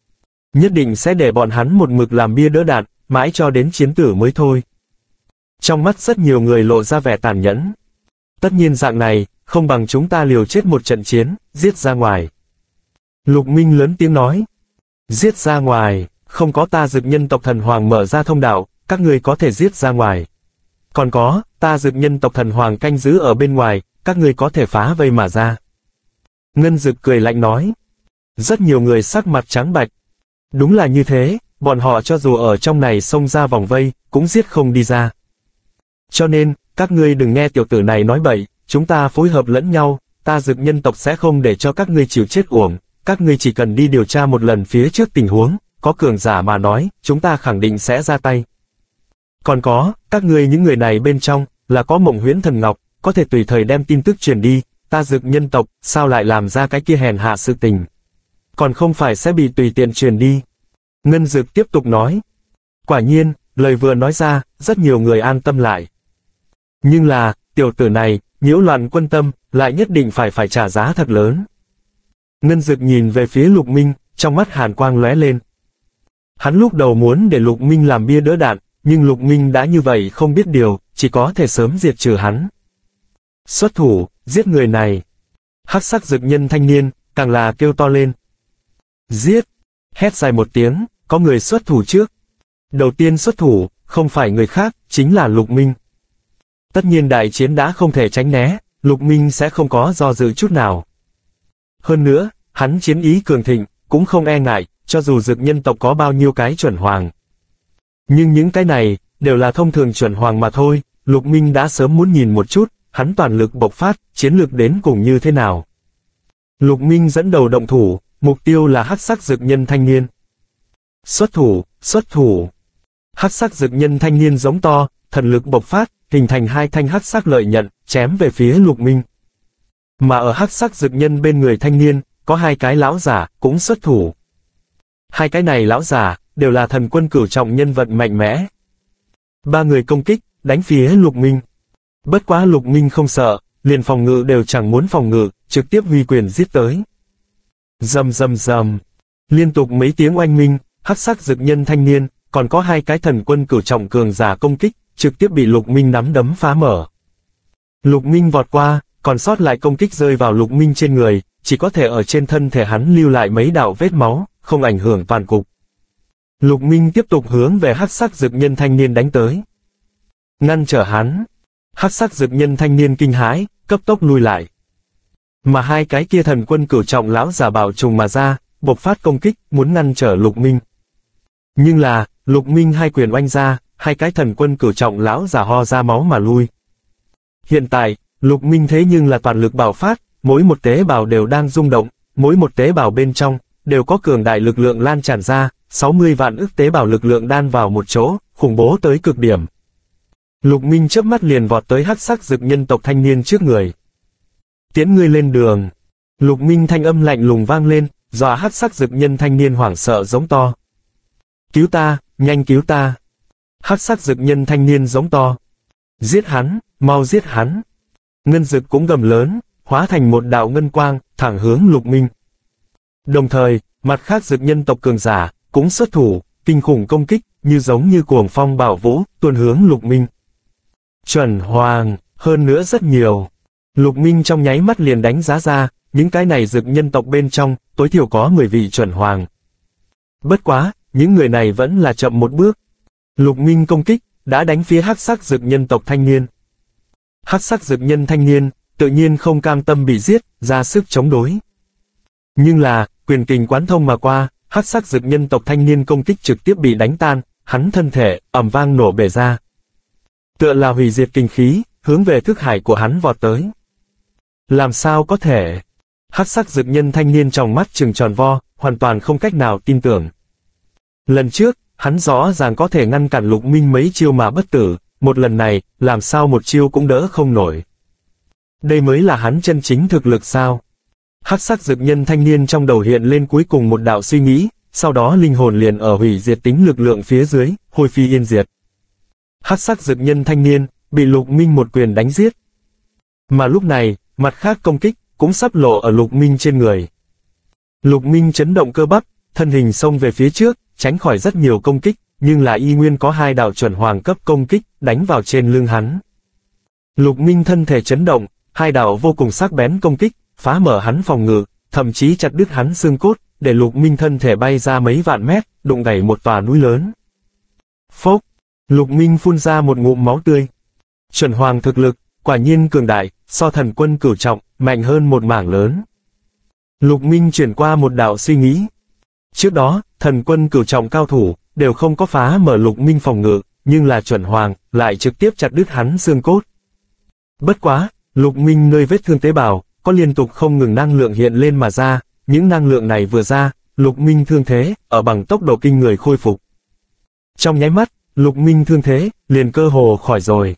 Nhất định sẽ để bọn hắn một mực làm bia đỡ đạn, mãi cho đến chiến tử mới thôi. Trong mắt rất nhiều người lộ ra vẻ tàn nhẫn. Tất nhiên dạng này, không bằng chúng ta liều chết một trận chiến, giết ra ngoài. Lục Minh lớn tiếng nói. Giết ra ngoài, không có ta Dực Nhân tộc thần hoàng mở ra thông đạo, các người có thể giết ra ngoài. Còn có, ta Dực Nhân tộc thần hoàng canh giữ ở bên ngoài, các người có thể phá vây mà ra. Ngân Dực cười lạnh nói. Rất nhiều người sắc mặt trắng bạch. Đúng là như thế, bọn họ cho dù ở trong này xông ra vòng vây, cũng giết không đi ra. Cho nên, các ngươi đừng nghe tiểu tử này nói bậy, chúng ta phối hợp lẫn nhau, ta Dực Nhân tộc sẽ không để cho các ngươi chịu chết uổng, các ngươi chỉ cần đi điều tra một lần phía trước tình huống, có cường giả mà nói, chúng ta khẳng định sẽ ra tay. Còn có, các ngươi những người này bên trong, là có Mộng Huyễn Thần Ngọc, có thể tùy thời đem tin tức truyền đi, ta Dực nhân tộc, sao lại làm ra cái kia hèn hạ sự tình. Còn không phải sẽ bị tùy tiện truyền đi. Ngân Dực tiếp tục nói. Quả nhiên, lời vừa nói ra, rất nhiều người an tâm lại. Nhưng là, tiểu tử này, nhiễu loạn quân tâm, lại nhất định phải trả giá thật lớn. Ngân Dực nhìn về phía Lục Minh, trong mắt hàn quang lóe lên. Hắn lúc đầu muốn để Lục Minh làm bia đỡ đạn, nhưng Lục Minh đã như vậy không biết điều, chỉ có thể sớm diệt trừ hắn. Xuất thủ, giết người này. Hắc sắc dực nhân thanh niên, càng là kêu to lên. Giết! Hét dài một tiếng, có người xuất thủ trước. Đầu tiên xuất thủ, không phải người khác, chính là Lục Minh. Tất nhiên đại chiến đã không thể tránh né, Lục Minh sẽ không có do dự chút nào. Hơn nữa, hắn chiến ý cường thịnh, cũng không e ngại, cho dù dực nhân tộc có bao nhiêu cái chuẩn hoàng. Nhưng những cái này, đều là thông thường chuẩn hoàng mà thôi, Lục Minh đã sớm muốn nhìn một chút, hắn toàn lực bộc phát, chiến lược đến cùng như thế nào. Lục Minh dẫn đầu động thủ, mục tiêu là hắc sắc dực nhân thanh niên. Xuất thủ, xuất thủ. Hắc sắc dực nhân thanh niên giống to, thần lực bộc phát, hình thành hai thanh hắc sắc lợi nhận, chém về phía Lục Minh. Mà ở hắc sắc dực nhân bên người thanh niên, có hai cái lão giả, cũng xuất thủ. Hai cái này lão giả, đều là thần quân cửu trọng nhân vật mạnh mẽ. Ba người công kích, đánh phía Lục Minh. Bất quá Lục Minh không sợ, liền phòng ngự đều chẳng muốn phòng ngự, trực tiếp huy quyền giết tới. Rầm rầm rầm. Liên tục mấy tiếng oanh minh, hắc sắc dực nhân thanh niên, còn có hai cái thần quân cửu trọng cường giả công kích, trực tiếp bị Lục Minh nắm đấm phá mở. Lục Minh vọt qua, còn sót lại công kích rơi vào Lục Minh trên người, chỉ có thể ở trên thân thể hắn lưu lại mấy đạo vết máu, không ảnh hưởng toàn cục. Lục Minh tiếp tục hướng về hắc sắc dực nhân thanh niên đánh tới. Ngăn trở hắn. Hắc sắc dực nhân thanh niên kinh hãi, cấp tốc lui lại. Mà hai cái kia thần quân cửu trọng lão giả bảo trùng mà ra, bộc phát công kích, muốn ngăn trở Lục Minh. Nhưng là, Lục Minh hai quyền oanh ra, hai cái thần quân cửu trọng lão giả ho ra máu mà lui. Hiện tại, Lục Minh thế nhưng là toàn lực bạo phát, mỗi một tế bào đều đang rung động, mỗi một tế bào bên trong, đều có cường đại lực lượng lan tràn ra, 60 vạn ức tế bào lực lượng đan vào một chỗ, khủng bố tới cực điểm. Lục Minh chớp mắt liền vọt tới hắc sắc dực nhân tộc thanh niên trước người. Tiễn ngươi lên đường. Lục Minh thanh âm lạnh lùng vang lên, dọa hắc sắc dực nhân thanh niên hoảng sợ giống to. Cứu ta, nhanh cứu ta. Hắc sắc dực nhân thanh niên giống to. Giết hắn, mau giết hắn. Ngân dực cũng gầm lớn, hóa thành một đạo ngân quang, thẳng hướng Lục Minh. Đồng thời, mặt khác dực nhân tộc cường giả, cũng xuất thủ, kinh khủng công kích, giống như cuồng phong bạo vũ, tuôn hướng Lục Minh. Chuẩn hoàng, hơn nữa rất nhiều. Lục Minh trong nháy mắt liền đánh giá ra, những cái này dực nhân tộc bên trong, tối thiểu có 10 vị chuẩn hoàng. Bất quá, những người này vẫn là chậm một bước. Lục Minh công kích, đã đánh phía hắc sắc dực nhân tộc thanh niên. Hắc sắc dực nhân thanh niên, tự nhiên không cam tâm bị giết, ra sức chống đối. Nhưng là, quyền kình quán thông mà qua, hắc sắc dực nhân tộc thanh niên công kích trực tiếp bị đánh tan, hắn thân thể, ầm vang nổ bể ra. Tựa là hủy diệt kinh khí, hướng về thức hải của hắn vọt tới. Làm sao có thể? Hắc sắc dực nhân thanh niên trong mắt trừng tròn vo, hoàn toàn không cách nào tin tưởng. Lần trước, hắn rõ ràng có thể ngăn cản Lục Minh mấy chiêu mà bất tử, một lần này, làm sao một chiêu cũng đỡ không nổi. Đây mới là hắn chân chính thực lực sao? Hắc sắc dực nhân thanh niên trong đầu hiện lên cuối cùng một đạo suy nghĩ, sau đó linh hồn liền ở hủy diệt tính lực lượng phía dưới, hôi phi yên diệt. Hắc sắc dực nhân thanh niên, bị Lục Minh một quyền đánh giết. Mà lúc này, mặt khác công kích, cũng sắp lộ ở Lục Minh trên người. Lục Minh chấn động cơ bắp, thân hình xông về phía trước, tránh khỏi rất nhiều công kích, nhưng là y nguyên có hai đạo chuẩn hoàng cấp công kích, đánh vào trên lưng hắn. Lục Minh thân thể chấn động, hai đạo vô cùng sắc bén công kích, phá mở hắn phòng ngự, thậm chí chặt đứt hắn xương cốt, để Lục Minh thân thể bay ra mấy vạn mét, đụng gãy một tòa núi lớn. Phốc! Lục Minh phun ra một ngụm máu tươi. Chuẩn hoàng thực lực, quả nhiên cường đại, so thần quân cửu trọng, mạnh hơn một mảng lớn. Lục Minh chuyển qua một đạo suy nghĩ. Trước đó, thần quân cửu trọng cao thủ, đều không có phá mở Lục Minh phòng ngự, nhưng là chuẩn hoàng, lại trực tiếp chặt đứt hắn xương cốt. Bất quá, Lục Minh nơi vết thương tế bào, có liên tục không ngừng năng lượng hiện lên mà ra, những năng lượng này vừa ra, Lục Minh thương thế, ở bằng tốc độ kinh người khôi phục. Trong nháy mắt, Lục Minh thương thế, liền cơ hồ khỏi rồi.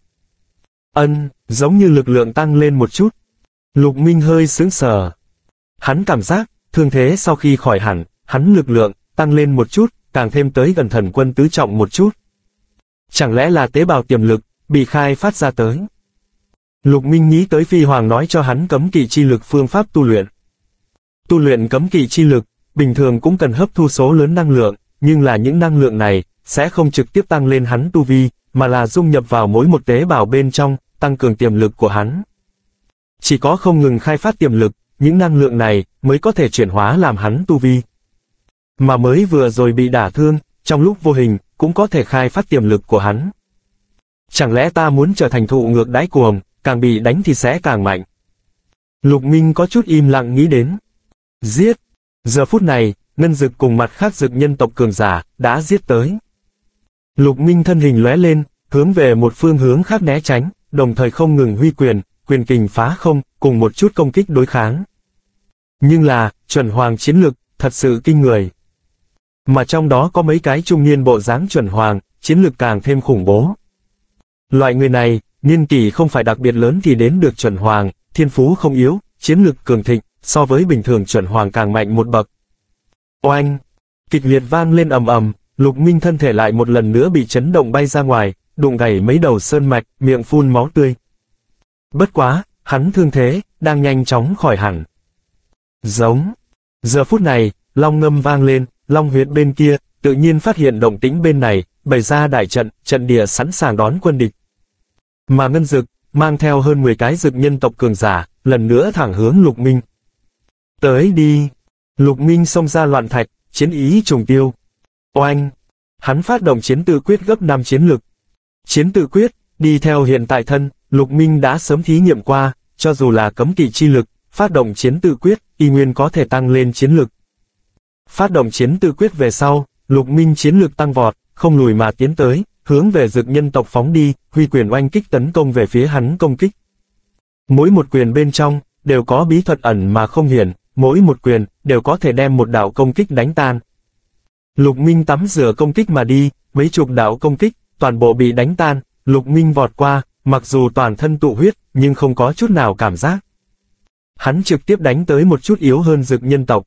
Giống như lực lượng tăng lên một chút. Lục Minh hơi sững sờ. Hắn cảm giác, thương thế sau khi khỏi hẳn, hắn lực lượng, tăng lên một chút, càng thêm tới gần thần quân tứ trọng một chút. Chẳng lẽ là tế bào tiềm lực, bị khai phát ra tới? Lục Minh nghĩ tới Phi Hoàng nói cho hắn cấm kỵ chi lực phương pháp tu luyện. Tu luyện cấm kỵ chi lực, bình thường cũng cần hấp thu số lớn năng lượng, nhưng là những năng lượng này, sẽ không trực tiếp tăng lên hắn tu vi, mà là dung nhập vào mỗi một tế bào bên trong, tăng cường tiềm lực của hắn. Chỉ có không ngừng khai phát tiềm lực, những năng lượng này mới có thể chuyển hóa làm hắn tu vi. Mà mới vừa rồi bị đả thương, trong lúc vô hình, cũng có thể khai phát tiềm lực của hắn. Chẳng lẽ ta muốn trở thành thụ ngược đãi cuồng, càng bị đánh thì sẽ càng mạnh. Lục Minh có chút im lặng nghĩ đến. Giết! Giờ phút này, Ngân Dực cùng mặt khác dực nhân tộc cường giả, đã giết tới. Lục Minh thân hình lóe lên, hướng về một phương hướng khác né tránh, đồng thời không ngừng huy quyền, quyền kình phá không, cùng một chút công kích đối kháng. Nhưng là, chuẩn hoàng chiến lực, thật sự kinh người. Mà trong đó có mấy cái trung niên bộ dáng chuẩn hoàng, chiến lực càng thêm khủng bố. Loại người này, niên kỷ không phải đặc biệt lớn thì đến được chuẩn hoàng, thiên phú không yếu, chiến lực cường thịnh, so với bình thường chuẩn hoàng càng mạnh một bậc. Oanh! Kịch liệt vang lên ầm ầm, Lục Minh thân thể lại một lần nữa bị chấn động bay ra ngoài, đụng gãy mấy đầu sơn mạch, miệng phun máu tươi. Bất quá, hắn thương thế, đang nhanh chóng khỏi hẳn. Giống. Giờ phút này, long ngâm vang lên, long huyết bên kia, tự nhiên phát hiện động tĩnh bên này, bày ra đại trận, trận địa sẵn sàng đón quân địch. Mà Ngân Dực, mang theo hơn 10 cái dực nhân tộc cường giả, lần nữa thẳng hướng Lục Minh. Tới đi! Lục Minh xông ra loạn thạch, chiến ý trùng tiêu. Oanh! Hắn phát động chiến tự quyết gấp 5 chiến lực. Chiến tự quyết, đi theo hiện tại thân, Lục Minh đã sớm thí nghiệm qua, cho dù là cấm kỵ chi lực, phát động chiến tự quyết, y nguyên có thể tăng lên chiến lực. Phát động chiến tự quyết về sau, Lục Minh chiến lực tăng vọt, không lùi mà tiến tới, hướng về dực nhân tộc phóng đi, huy quyền oanh kích tấn công về phía hắn công kích. Mỗi một quyền bên trong, đều có bí thuật ẩn mà không hiển, mỗi một quyền, đều có thể đem một đạo công kích đánh tan. Lục Minh tắm rửa công kích mà đi, mấy chục đạo công kích, toàn bộ bị đánh tan, Lục Minh vọt qua, mặc dù toàn thân tụ huyết, nhưng không có chút nào cảm giác. Hắn trực tiếp đánh tới một chút yếu hơn dực nhân tộc.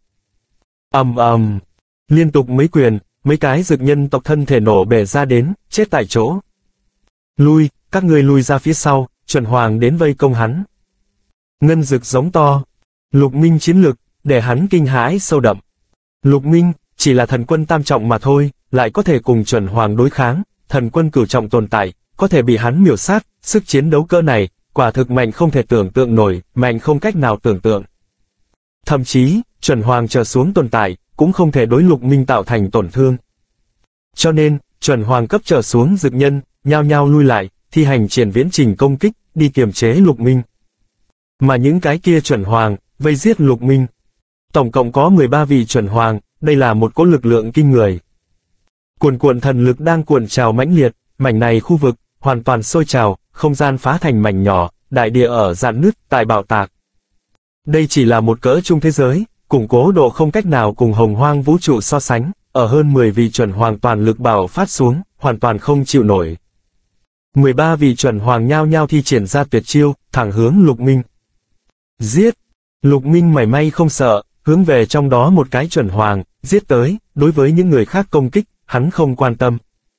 Liên tục mấy quyền, mấy cái dực nhân tộc thân thể nổ bể ra đến, chết tại chỗ. Lui, các ngươi lui ra phía sau, chuẩn hoàng đến vây công hắn. Ngân Dực giống to. Lục Minh chiến lực, để hắn kinh hãi sâu đậm. Lục Minh, chỉ là thần quân tam trọng mà thôi, lại có thể cùng chuẩn hoàng đối kháng, thần quân cửu trọng tồn tại, có thể bị hắn miểu sát, sức chiến đấu cỡ này, quả thực mạnh không thể tưởng tượng nổi, mạnh không cách nào tưởng tượng. Thậm chí, chuẩn hoàng trở xuống tồn tại, cũng không thể đối Lục Minh tạo thành tổn thương. Cho nên, chuẩn hoàng cấp trở xuống dực nhân, nhao nhao lui lại, thi hành triển viễn trình công kích, đi kiềm chế Lục Minh. Mà những cái kia chuẩn hoàng, vây giết Lục Minh. Tổng cộng có 13 vị chuẩn hoàng, đây là một cỗ lực lượng kinh người. Cuồn cuộn thần lực đang cuộn trào mãnh liệt, mảnh này khu vực, hoàn toàn sôi trào, không gian phá thành mảnh nhỏ, đại địa ở rạn nứt, tại bạo tạc. Đây chỉ là một cỡ trung thế giới, củng cố độ không cách nào cùng hồng hoang vũ trụ so sánh, ở hơn 10 vị chuẩn hoàng toàn lực bạo phát xuống, hoàn toàn không chịu nổi. 13 vị chuẩn hoàng nhao nhao thi triển ra tuyệt chiêu, thẳng hướng Lục Minh. Giết! Lục Minh mảy may không sợ, hướng về trong đó một cái chuẩn hoàng, giết tới, đối với những người khác công kích, hắn không quan tâm.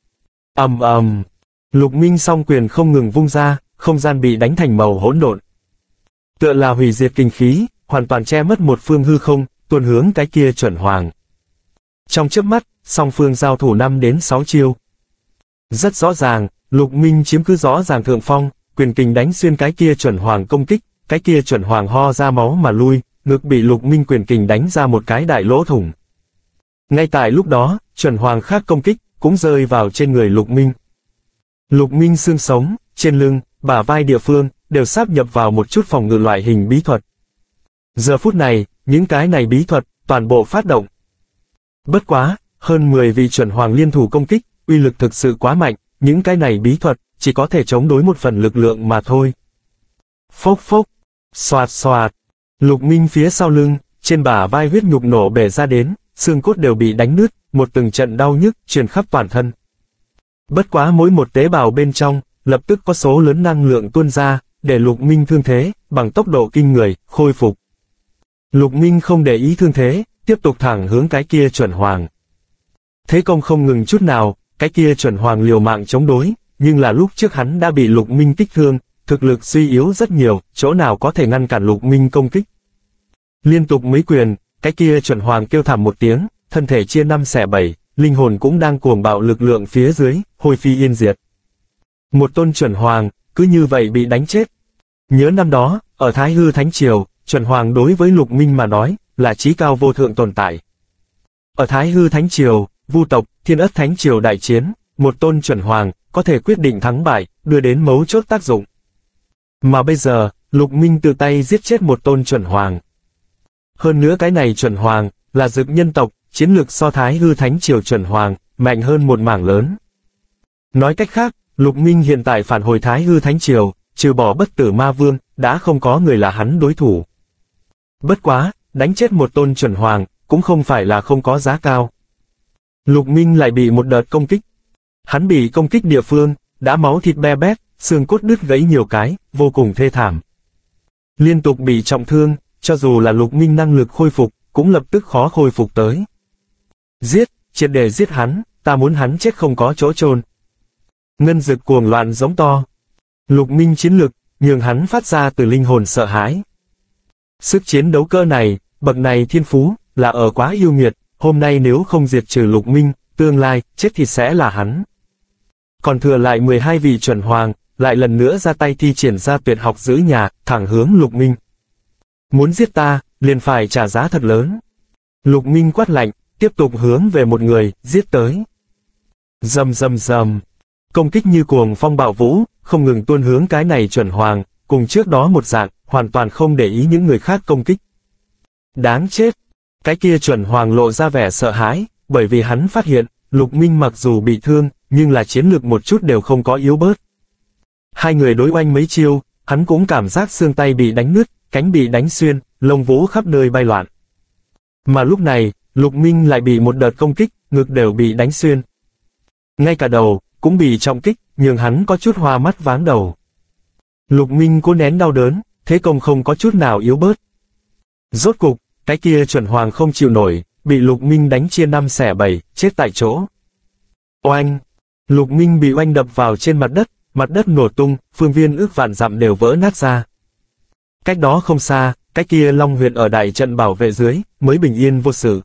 Lục Minh song quyền không ngừng vung ra, không gian bị đánh thành màu hỗn độn. Tựa là hủy diệt kinh khí, hoàn toàn che mất một phương hư không, tuôn hướng cái kia chuẩn hoàng. Trong chớp mắt, song phương giao thủ 5 đến 6 chiêu. Rất rõ ràng, Lục Minh chiếm cứ rõ ràng thượng phong, quyền kình đánh xuyên cái kia chuẩn hoàng công kích, cái kia chuẩn hoàng ho ra máu mà lui, ngực bị Lục Minh quyền kình đánh ra một cái đại lỗ thủng. Ngay tại lúc đó, chuẩn hoàng khác công kích, cũng rơi vào trên người Lục Minh. Lục Minh xương sống, trên lưng, bả vai địa phương, đều sáp nhập vào một chút phòng ngự loại hình bí thuật. Giờ phút này, những cái này bí thuật, toàn bộ phát động. Bất quá, hơn 10 vị chuẩn hoàng liên thủ công kích, uy lực thực sự quá mạnh, những cái này bí thuật, chỉ có thể chống đối một phần lực lượng mà thôi. Phốc phốc, xoạt xoạt, Lục Minh phía sau lưng, trên bả vai huyết nhục nổ bể ra đến, xương cốt đều bị đánh nứt, một từng trận đau nhức truyền khắp toàn thân. Bất quá mỗi một tế bào bên trong, lập tức có số lớn năng lượng tuôn ra, để Lục Minh thương thế, bằng tốc độ kinh người, khôi phục. Lục Minh không để ý thương thế, tiếp tục thẳng hướng cái kia chuẩn hoàng. Thế công không ngừng chút nào, cái kia chuẩn hoàng liều mạng chống đối, nhưng là lúc trước hắn đã bị Lục Minh kích thương, thực lực suy yếu rất nhiều, chỗ nào có thể ngăn cản Lục Minh công kích. Liên tục mấy quyền, cái kia chuẩn hoàng kêu thảm một tiếng, thân thể chia 5 xẻ 7, linh hồn cũng đang cuồng bạo lực lượng phía dưới, hôi phi yên diệt. Một tôn chuẩn hoàng, cứ như vậy bị đánh chết. Nhớ năm đó, ở Thái Hư Thánh Triều, chuẩn hoàng đối với Lục Minh mà nói, là chí cao vô thượng tồn tại. Ở Thái Hư Thánh Triều, Vu tộc, Thiên Ất Thánh Triều đại chiến, một tôn chuẩn hoàng, có thể quyết định thắng bại, đưa đến mấu chốt tác dụng. Mà bây giờ, Lục Minh tự tay giết chết một tôn chuẩn hoàng. Hơn nữa cái này chuẩn hoàng, là dực nhân tộc, chiến lược so Thái Hư Thánh Triều chuẩn hoàng, mạnh hơn một mảng lớn. Nói cách khác, Lục Minh hiện tại phản hồi Thái Hư Thánh Triều, trừ bỏ bất tử ma vương, đã không có người là hắn đối thủ. Bất quá, đánh chết một tôn chuẩn hoàng, cũng không phải là không có giá cao. Lục Minh lại bị một đợt công kích. Hắn bị công kích địa phương, đã máu thịt be bét, xương cốt đứt gãy nhiều cái, vô cùng thê thảm. Liên tục bị trọng thương, cho dù là Lục Minh năng lực khôi phục, cũng lập tức khó khôi phục tới. Giết, triệt để giết hắn, ta muốn hắn chết không có chỗ chôn. Ngân Dực cuồng loạn giống to. Lục Minh chiến lực, nhường hắn phát ra từ linh hồn sợ hãi. Sức chiến đấu cơ này, bậc này thiên phú, là ở quá yêu nghiệt, hôm nay nếu không diệt trừ Lục Minh, tương lai, chết thì sẽ là hắn. Còn thừa lại 12 vị chuẩn hoàng, lại lần nữa ra tay thi triển ra tuyệt học giữ nhà, thẳng hướng Lục Minh. Muốn giết ta, liền phải trả giá thật lớn. Lục Minh quát lạnh, tiếp tục hướng về một người, giết tới. Rầm rầm rầm. Công kích như cuồng phong bạo vũ, không ngừng tuôn hướng cái này chuẩn hoàng, cùng trước đó một dạng, hoàn toàn không để ý những người khác công kích. Đáng chết. Cái kia chuẩn hoàng lộ ra vẻ sợ hãi, bởi vì hắn phát hiện, Lục Minh mặc dù bị thương, nhưng là chiến lược một chút đều không có yếu bớt. Hai người đối oanh mấy chiêu, hắn cũng cảm giác xương tay bị đánh nứt, cánh bị đánh xuyên, lông vũ khắp nơi bay loạn. Mà lúc này, Lục Minh lại bị một đợt công kích, ngực đều bị đánh xuyên. Ngay cả đầu, cũng bị trọng kích, nhường hắn có chút hoa mắt váng đầu. Lục Minh cố nén đau đớn, thế công không có chút nào yếu bớt. Rốt cục, cái kia chuẩn hoàng không chịu nổi, bị Lục Minh đánh chia 5 xẻ 7, chết tại chỗ. Oanh! Lục Minh bị oanh đập vào trên mặt đất nổ tung, phương viên ước vạn dặm đều vỡ nát ra. Cách đó không xa, cái kia Long Huyệt ở đại trận bảo vệ dưới, mới bình yên vô sự.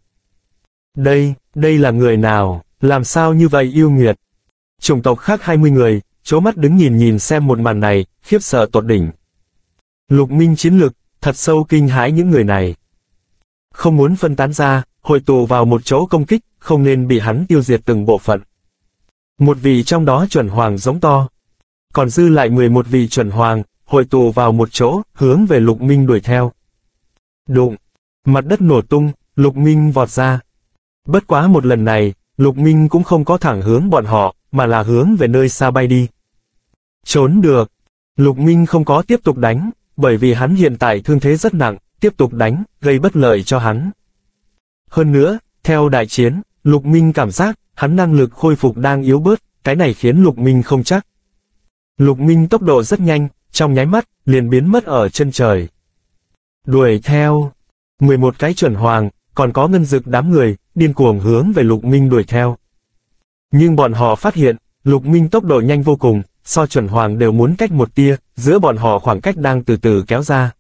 Đây là người nào, làm sao như vậy yêu nghiệt? Chủng tộc khác 20 người, chố mắt đứng nhìn xem một màn này, khiếp sợ tột đỉnh. Lục Minh chiến lực, thật sâu kinh hãi những người này. Không muốn phân tán ra, hội tụ vào một chỗ công kích, không nên bị hắn tiêu diệt từng bộ phận. Một vị trong đó chuẩn hoàng giống to. Còn dư lại 11 vị chuẩn hoàng, hội tụ vào một chỗ, hướng về Lục Minh đuổi theo. Đụng! Mặt đất nổ tung, Lục Minh vọt ra. Bất quá một lần này, Lục Minh cũng không có thẳng hướng bọn họ, mà là hướng về nơi xa bay đi. Trốn được! Lục Minh không có tiếp tục đánh, bởi vì hắn hiện tại thương thế rất nặng, tiếp tục đánh, gây bất lợi cho hắn. Hơn nữa, theo đại chiến, Lục Minh cảm giác, hắn năng lực khôi phục đang yếu bớt, cái này khiến Lục Minh không chắc. Lục Minh tốc độ rất nhanh, trong nháy mắt, liền biến mất ở chân trời. Đuổi theo. 11 cái chuẩn hoàng, còn có Ngân Dực đám người, điên cuồng hướng về Lục Minh đuổi theo. Nhưng bọn họ phát hiện, Lục Minh tốc độ nhanh vô cùng, so chuẩn hoàng đều muốn cách một tia, giữa bọn họ khoảng cách đang từ từ kéo ra.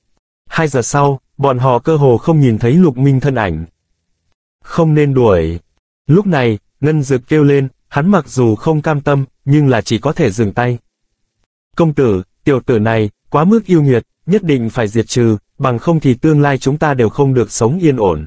2 giờ sau, bọn họ cơ hồ không nhìn thấy Lục Minh thân ảnh. Không nên đuổi. Lúc này, Ngân Dực kêu lên, hắn mặc dù không cam tâm, nhưng là chỉ có thể dừng tay. Công tử, tiểu tử này, quá mức yêu nghiệt, nhất định phải diệt trừ, bằng không thì tương lai chúng ta đều không được sống yên ổn.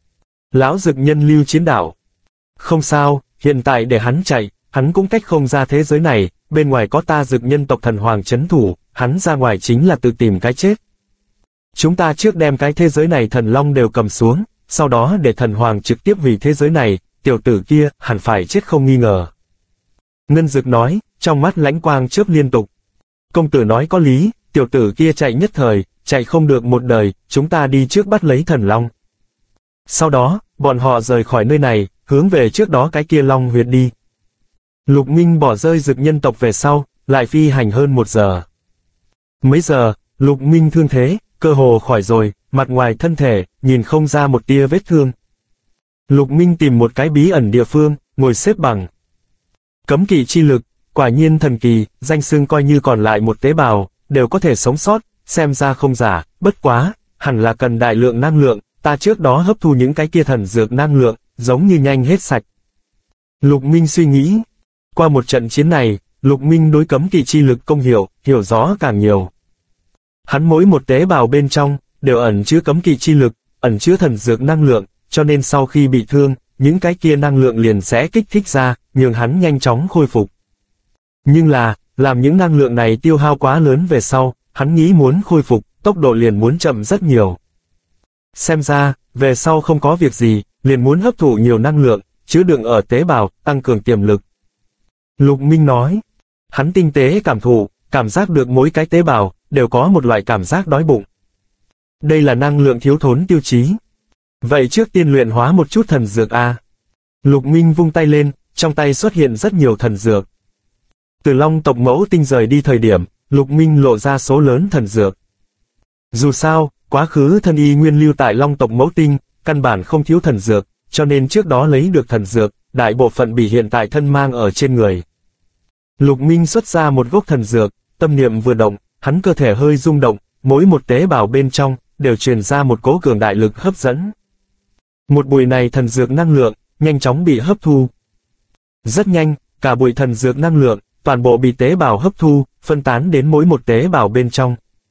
Lão Dực Nhân lưu chiến đạo. Không sao, hiện tại để hắn chạy, hắn cũng cách không ra thế giới này, bên ngoài có ta Dực Nhân tộc thần hoàng trấn thủ, hắn ra ngoài chính là tự tìm cái chết. Chúng ta trước đem cái thế giới này thần long đều cầm xuống, sau đó để thần hoàng trực tiếp hủy thế giới này, tiểu tử kia hẳn phải chết không nghi ngờ. Ngân Dực nói, trong mắt lãnh quang chớp liên tục. Công tử nói có lý, tiểu tử kia chạy nhất thời, chạy không được một đời, chúng ta đi trước bắt lấy thần long. Sau đó, bọn họ rời khỏi nơi này, hướng về trước đó cái kia Long huyệt đi. Lục Minh bỏ rơi Dực nhân tộc về sau, lại phi hành hơn 1 giờ. Mấy giờ, Lục Minh thương thế, cơ hồ khỏi rồi, mặt ngoài thân thể, nhìn không ra một tia vết thương. Lục Minh tìm một cái bí ẩn địa phương, ngồi xếp bằng. Cấm kỵ chi lực, quả nhiên thần kỳ, danh xưng coi như còn lại một tế bào, đều có thể sống sót, xem ra không giả, bất quá, hẳn là cần đại lượng năng lượng, ta trước đó hấp thu những cái kia thần dược năng lượng, giống như nhanh hết sạch. Lục Minh suy nghĩ, qua một trận chiến này, Lục Minh đối cấm kỵ chi lực công hiểu rõ càng nhiều. Hắn mỗi một tế bào bên trong, đều ẩn chứa cấm kỵ chi lực, ẩn chứa thần dược năng lượng, cho nên sau khi bị thương, những cái kia năng lượng liền sẽ kích thích ra, nhường hắn nhanh chóng khôi phục. Nhưng là, làm những năng lượng này tiêu hao quá lớn về sau, hắn nghĩ muốn khôi phục, tốc độ liền muốn chậm rất nhiều. Xem ra, về sau không có việc gì, liền muốn hấp thụ nhiều năng lượng, chứa đựng ở tế bào, tăng cường tiềm lực. Lục Minh nói, hắn tinh tế cảm thụ, cảm giác được mỗi cái tế bào, đều có một loại cảm giác đói bụng. Đây là năng lượng thiếu thốn tiêu chí. Vậy trước tiên luyện hóa một chút thần dược a. Lục Minh vung tay lên, trong tay xuất hiện rất nhiều thần dược. Từ Long tộc Mẫu Tinh rời đi thời điểm, Lục Minh lộ ra số lớn thần dược. Dù sao, quá khứ thân y nguyên lưu tại Long tộc Mẫu Tinh, căn bản không thiếu thần dược, cho nên trước đó lấy được thần dược, đại bộ phận bị hiện tại thân mang ở trên người. Lục Minh xuất ra một gốc thần dược, tâm niệm vừa động, hắn cơ thể hơi rung động, mỗi một tế bào bên trong, đều truyền ra một cỗ cường đại lực hấp dẫn. Một bụi này thần dược năng lượng, nhanh chóng bị hấp thu. Rất nhanh, cả bụi thần dược năng lượng, toàn bộ bị tế bào hấp thu, phân tán đến mỗi một tế bào bên trong.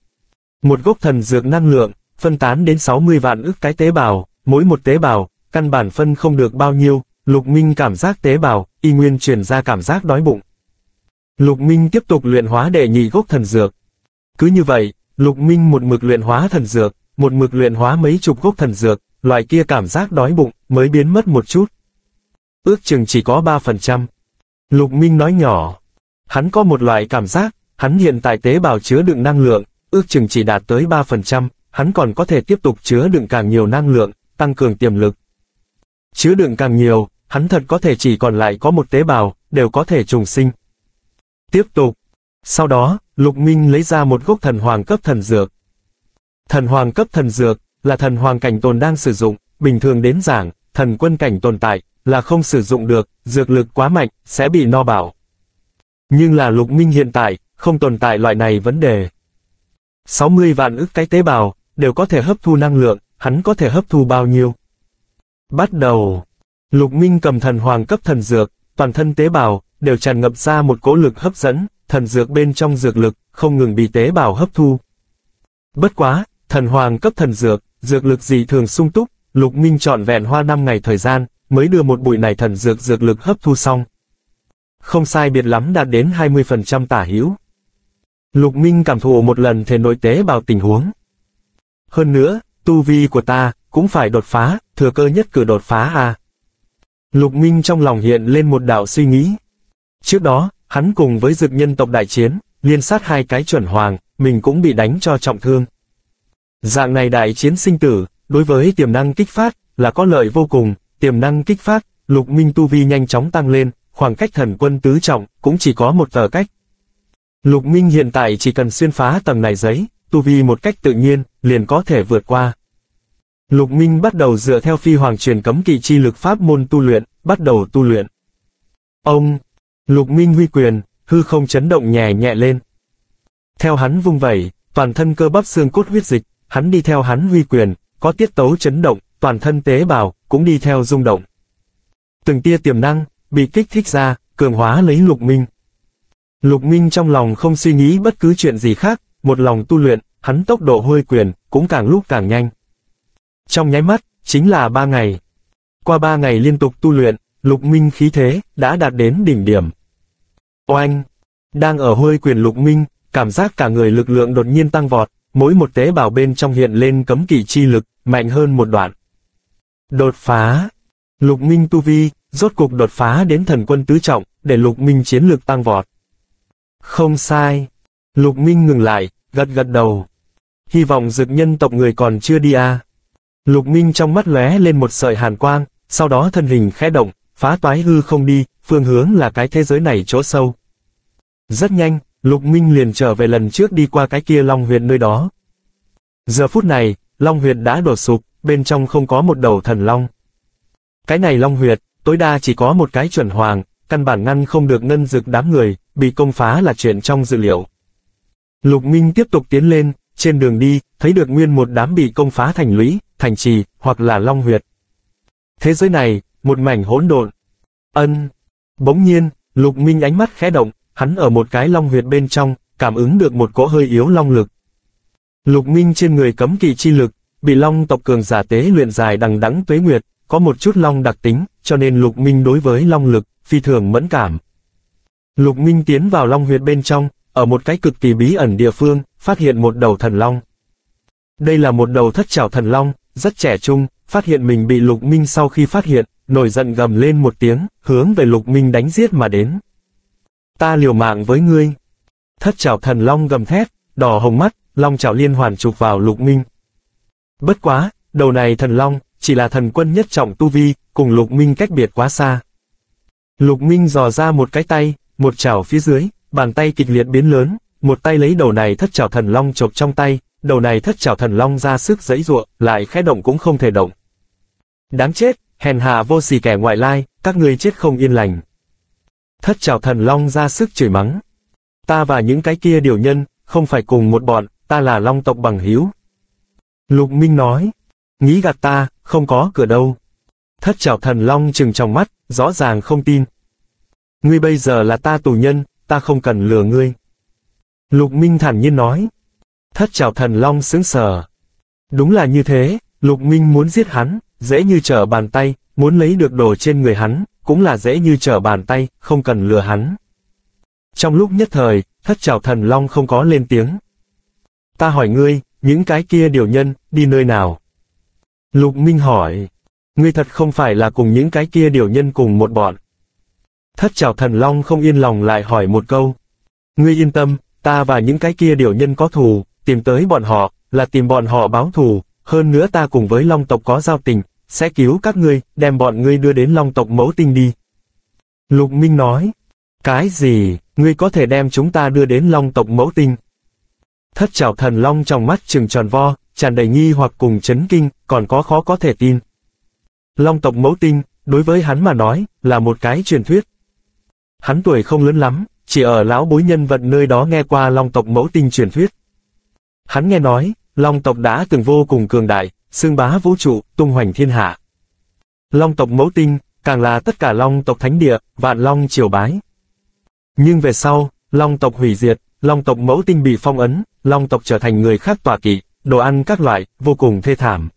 Một gốc thần dược năng lượng, phân tán đến 60 vạn ức cái tế bào, mỗi một tế bào, căn bản phân không được bao nhiêu, Lục Minh cảm giác tế bào, y nguyên truyền ra cảm giác đói bụng. Lục Minh tiếp tục luyện hóa đệ nhị gốc thần dược. Cứ như vậy, Lục Minh một mực luyện hóa thần dược, một mực luyện hóa mấy chục gốc thần dược, loại kia cảm giác đói bụng mới biến mất một chút. Ước chừng chỉ có 3%. Lục Minh nói nhỏ. Hắn có một loại cảm giác, hắn hiện tại tế bào chứa đựng năng lượng, ước chừng chỉ đạt tới 3%, hắn còn có thể tiếp tục chứa đựng càng nhiều năng lượng, tăng cường tiềm lực. Chứa đựng càng nhiều, hắn thật có thể chỉ còn lại có một tế bào, đều có thể trùng sinh. Tiếp tục. Sau đó, Lục Minh lấy ra một gốc thần hoàng cấp thần dược. Thần hoàng cấp thần dược, là thần hoàng cảnh tồn đang sử dụng, bình thường đến giảng, thần quân cảnh tồn tại, là không sử dụng được, dược lực quá mạnh, sẽ bị no bạo. Nhưng là Lục Minh hiện tại, không tồn tại loại này vấn đề. 60 vạn ức cái tế bào, đều có thể hấp thu năng lượng, hắn có thể hấp thu bao nhiêu? Bắt đầu. Lục Minh cầm thần hoàng cấp thần dược, toàn thân tế bào, đều tràn ngập ra một cỗ lực hấp dẫn, thần dược bên trong dược lực, không ngừng bị tế bào hấp thu. Bất quá, thần hoàng cấp thần dược, dược lực dị thường sung túc, Lục Minh trọn vẹn hoa 5 ngày thời gian, mới đưa một bụi này thần dược lực hấp thu xong. Không sai biệt lắm đạt đến 20% tả hữu. Lục Minh cảm thụ một lần thể nội tế bào tình huống. Hơn nữa, tu vi của ta, cũng phải đột phá, thừa cơ nhất cử đột phá a. Lục Minh trong lòng hiện lên một đạo suy nghĩ. Trước đó, hắn cùng với Dực nhân tộc đại chiến, liên sát 2 cái chuẩn hoàng, mình cũng bị đánh cho trọng thương. Dạng này đại chiến sinh tử, đối với tiềm năng kích phát, là có lợi vô cùng, tiềm năng kích phát, Lục Minh tu vi nhanh chóng tăng lên, khoảng cách thần quân tứ trọng, cũng chỉ có một tờ cách. Lục Minh hiện tại chỉ cần xuyên phá tầng này giấy, tu vi một cách tự nhiên, liền có thể vượt qua. Lục Minh bắt đầu dựa theo phi hoàng truyền cấm kỵ chi lực pháp môn tu luyện, bắt đầu tu luyện. Ông, Lục Minh huy quyền, hư không chấn động nhẹ nhẹ lên. Theo hắn vung vẩy, toàn thân cơ bắp xương cốt huyết dịch, hắn đi theo hắn huy quyền, có tiết tấu chấn động, toàn thân tế bào, cũng đi theo rung động. Từng tia tiềm năng, bị kích thích ra, cường hóa lấy Lục Minh. Lục Minh trong lòng không suy nghĩ bất cứ chuyện gì khác, một lòng tu luyện, hắn tốc độ huy quyền, cũng càng lúc càng nhanh. Trong nháy mắt, chính là 3 ngày. Qua 3 ngày liên tục tu luyện, Lục Minh khí thế, đã đạt đến đỉnh điểm. Oanh! Đang ở huy quyền Lục Minh, cảm giác cả người lực lượng đột nhiên tăng vọt, mỗi một tế bào bên trong hiện lên cấm kỵ chi lực, mạnh hơn một đoạn. Đột phá! Lục Minh tu vi, rốt cục đột phá đến thần quân tứ trọng, để Lục Minh chiến lực tăng vọt. Không sai. Lục Minh ngừng lại, gật gật đầu. Hy vọng Dực nhân tộc người còn chưa đi a. Lục Minh trong mắt lóe lên một sợi hàn quang, sau đó thân hình khẽ động, phá toái hư không đi, phương hướng là cái thế giới này chỗ sâu. Rất nhanh, Lục Minh liền trở về lần trước đi qua cái kia Long Huyệt nơi đó. Giờ phút này, Long Huyệt đã đổ sụp, bên trong không có một đầu thần long. Cái này Long Huyệt, tối đa chỉ có một cái chuẩn hoàng, căn bản ngăn không được Ngân Dực đám người, bị công phá là chuyện trong dự liệu. Lục Minh tiếp tục tiến lên, trên đường đi, thấy được nguyên một đám bị công phá thành lũy, thành trì, hoặc là Long Huyệt. Thế giới này, một mảnh hỗn độn. Bỗng nhiên, Lục Minh ánh mắt khẽ động, hắn ở một cái Long Huyệt bên trong, cảm ứng được một cỗ hơi yếu long lực. Lục Minh trên người cấm kỵ chi lực, bị Long tộc cường giả tế luyện dài đằng đẵng tuế nguyệt, có một chút long đặc tính, cho nên Lục Minh đối với long lực, phi thường mẫn cảm. Lục Minh tiến vào Long Huyệt bên trong, ở một cái cực kỳ bí ẩn địa phương, phát hiện một đầu thần long. Đây là một đầu thất trảo thần long, rất trẻ trung, phát hiện mình bị Lục Minh sau khi phát hiện, nổi giận gầm lên một tiếng, hướng về Lục Minh đánh giết mà đến. Ta liều mạng với ngươi. Thất trảo thần long gầm thét, đỏ hồng mắt, long trảo liên hoàn chụp vào Lục Minh. Bất quá, đầu này thần long, chỉ là thần quân nhất trọng tu vi, cùng Lục Minh cách biệt quá xa. Lục Minh dò ra một cái tay, một chảo phía dưới, bàn tay kịch liệt biến lớn, một tay lấy đầu này thất trảo thần long chộp trong tay, đầu này thất trảo thần long ra sức giãy giụa, lại khẽ động cũng không thể động. Đáng chết, hèn hạ vô sỉ kẻ ngoại lai, các ngươi chết không yên lành. Thất trảo thần long ra sức chửi mắng. Ta và những cái kia điều nhân, không phải cùng một bọn, ta là Long tộc bằng hữu. Lục Minh nói, nghĩ gạt ta, không có cửa đâu. Thất trảo thần long trừng trong mắt, rõ ràng không tin. Ngươi bây giờ là ta tù nhân, ta không cần lừa ngươi. Lục Minh thản nhiên nói. Thất trảo thần long sững sờ. Đúng là như thế, Lục Minh muốn giết hắn, dễ như trở bàn tay, muốn lấy được đồ trên người hắn, cũng là dễ như trở bàn tay, không cần lừa hắn. Trong lúc nhất thời, thất trảo thần long không có lên tiếng. Ta hỏi ngươi, những cái kia điều nhân, đi nơi nào? Lục Minh hỏi. Ngươi thật không phải là cùng những cái kia điều nhân cùng một bọn. Thất trảo thần long không yên lòng lại hỏi một câu. Ngươi yên tâm, ta và những cái kia điều nhân có thù, tìm tới bọn họ, là tìm bọn họ báo thù, hơn nữa ta cùng với Long tộc có giao tình, sẽ cứu các ngươi, đem bọn ngươi đưa đến Long tộc Mẫu Tinh đi. Lục Minh nói. Cái gì, ngươi có thể đem chúng ta đưa đến Long tộc Mẫu Tinh? Thất trảo thần long trong mắt trừng tròn vo, tràn đầy nghi hoặc cùng chấn kinh, còn có khó có thể tin. Long tộc Mẫu Tinh, đối với hắn mà nói, là một cái truyền thuyết. Hắn tuổi không lớn lắm, chỉ ở lão bối nhân vật nơi đó nghe qua Long tộc Mẫu Tinh truyền thuyết. Hắn nghe nói, Long tộc đã từng vô cùng cường đại, xưng bá vũ trụ, tung hoành thiên hạ. Long tộc Mẫu Tinh, càng là tất cả Long tộc thánh địa, vạn Long triều bái. Nhưng về sau, Long tộc hủy diệt, Long tộc Mẫu Tinh bị phong ấn, Long tộc trở thành người khác tọa kỵ, đồ ăn các loại, vô cùng thê thảm.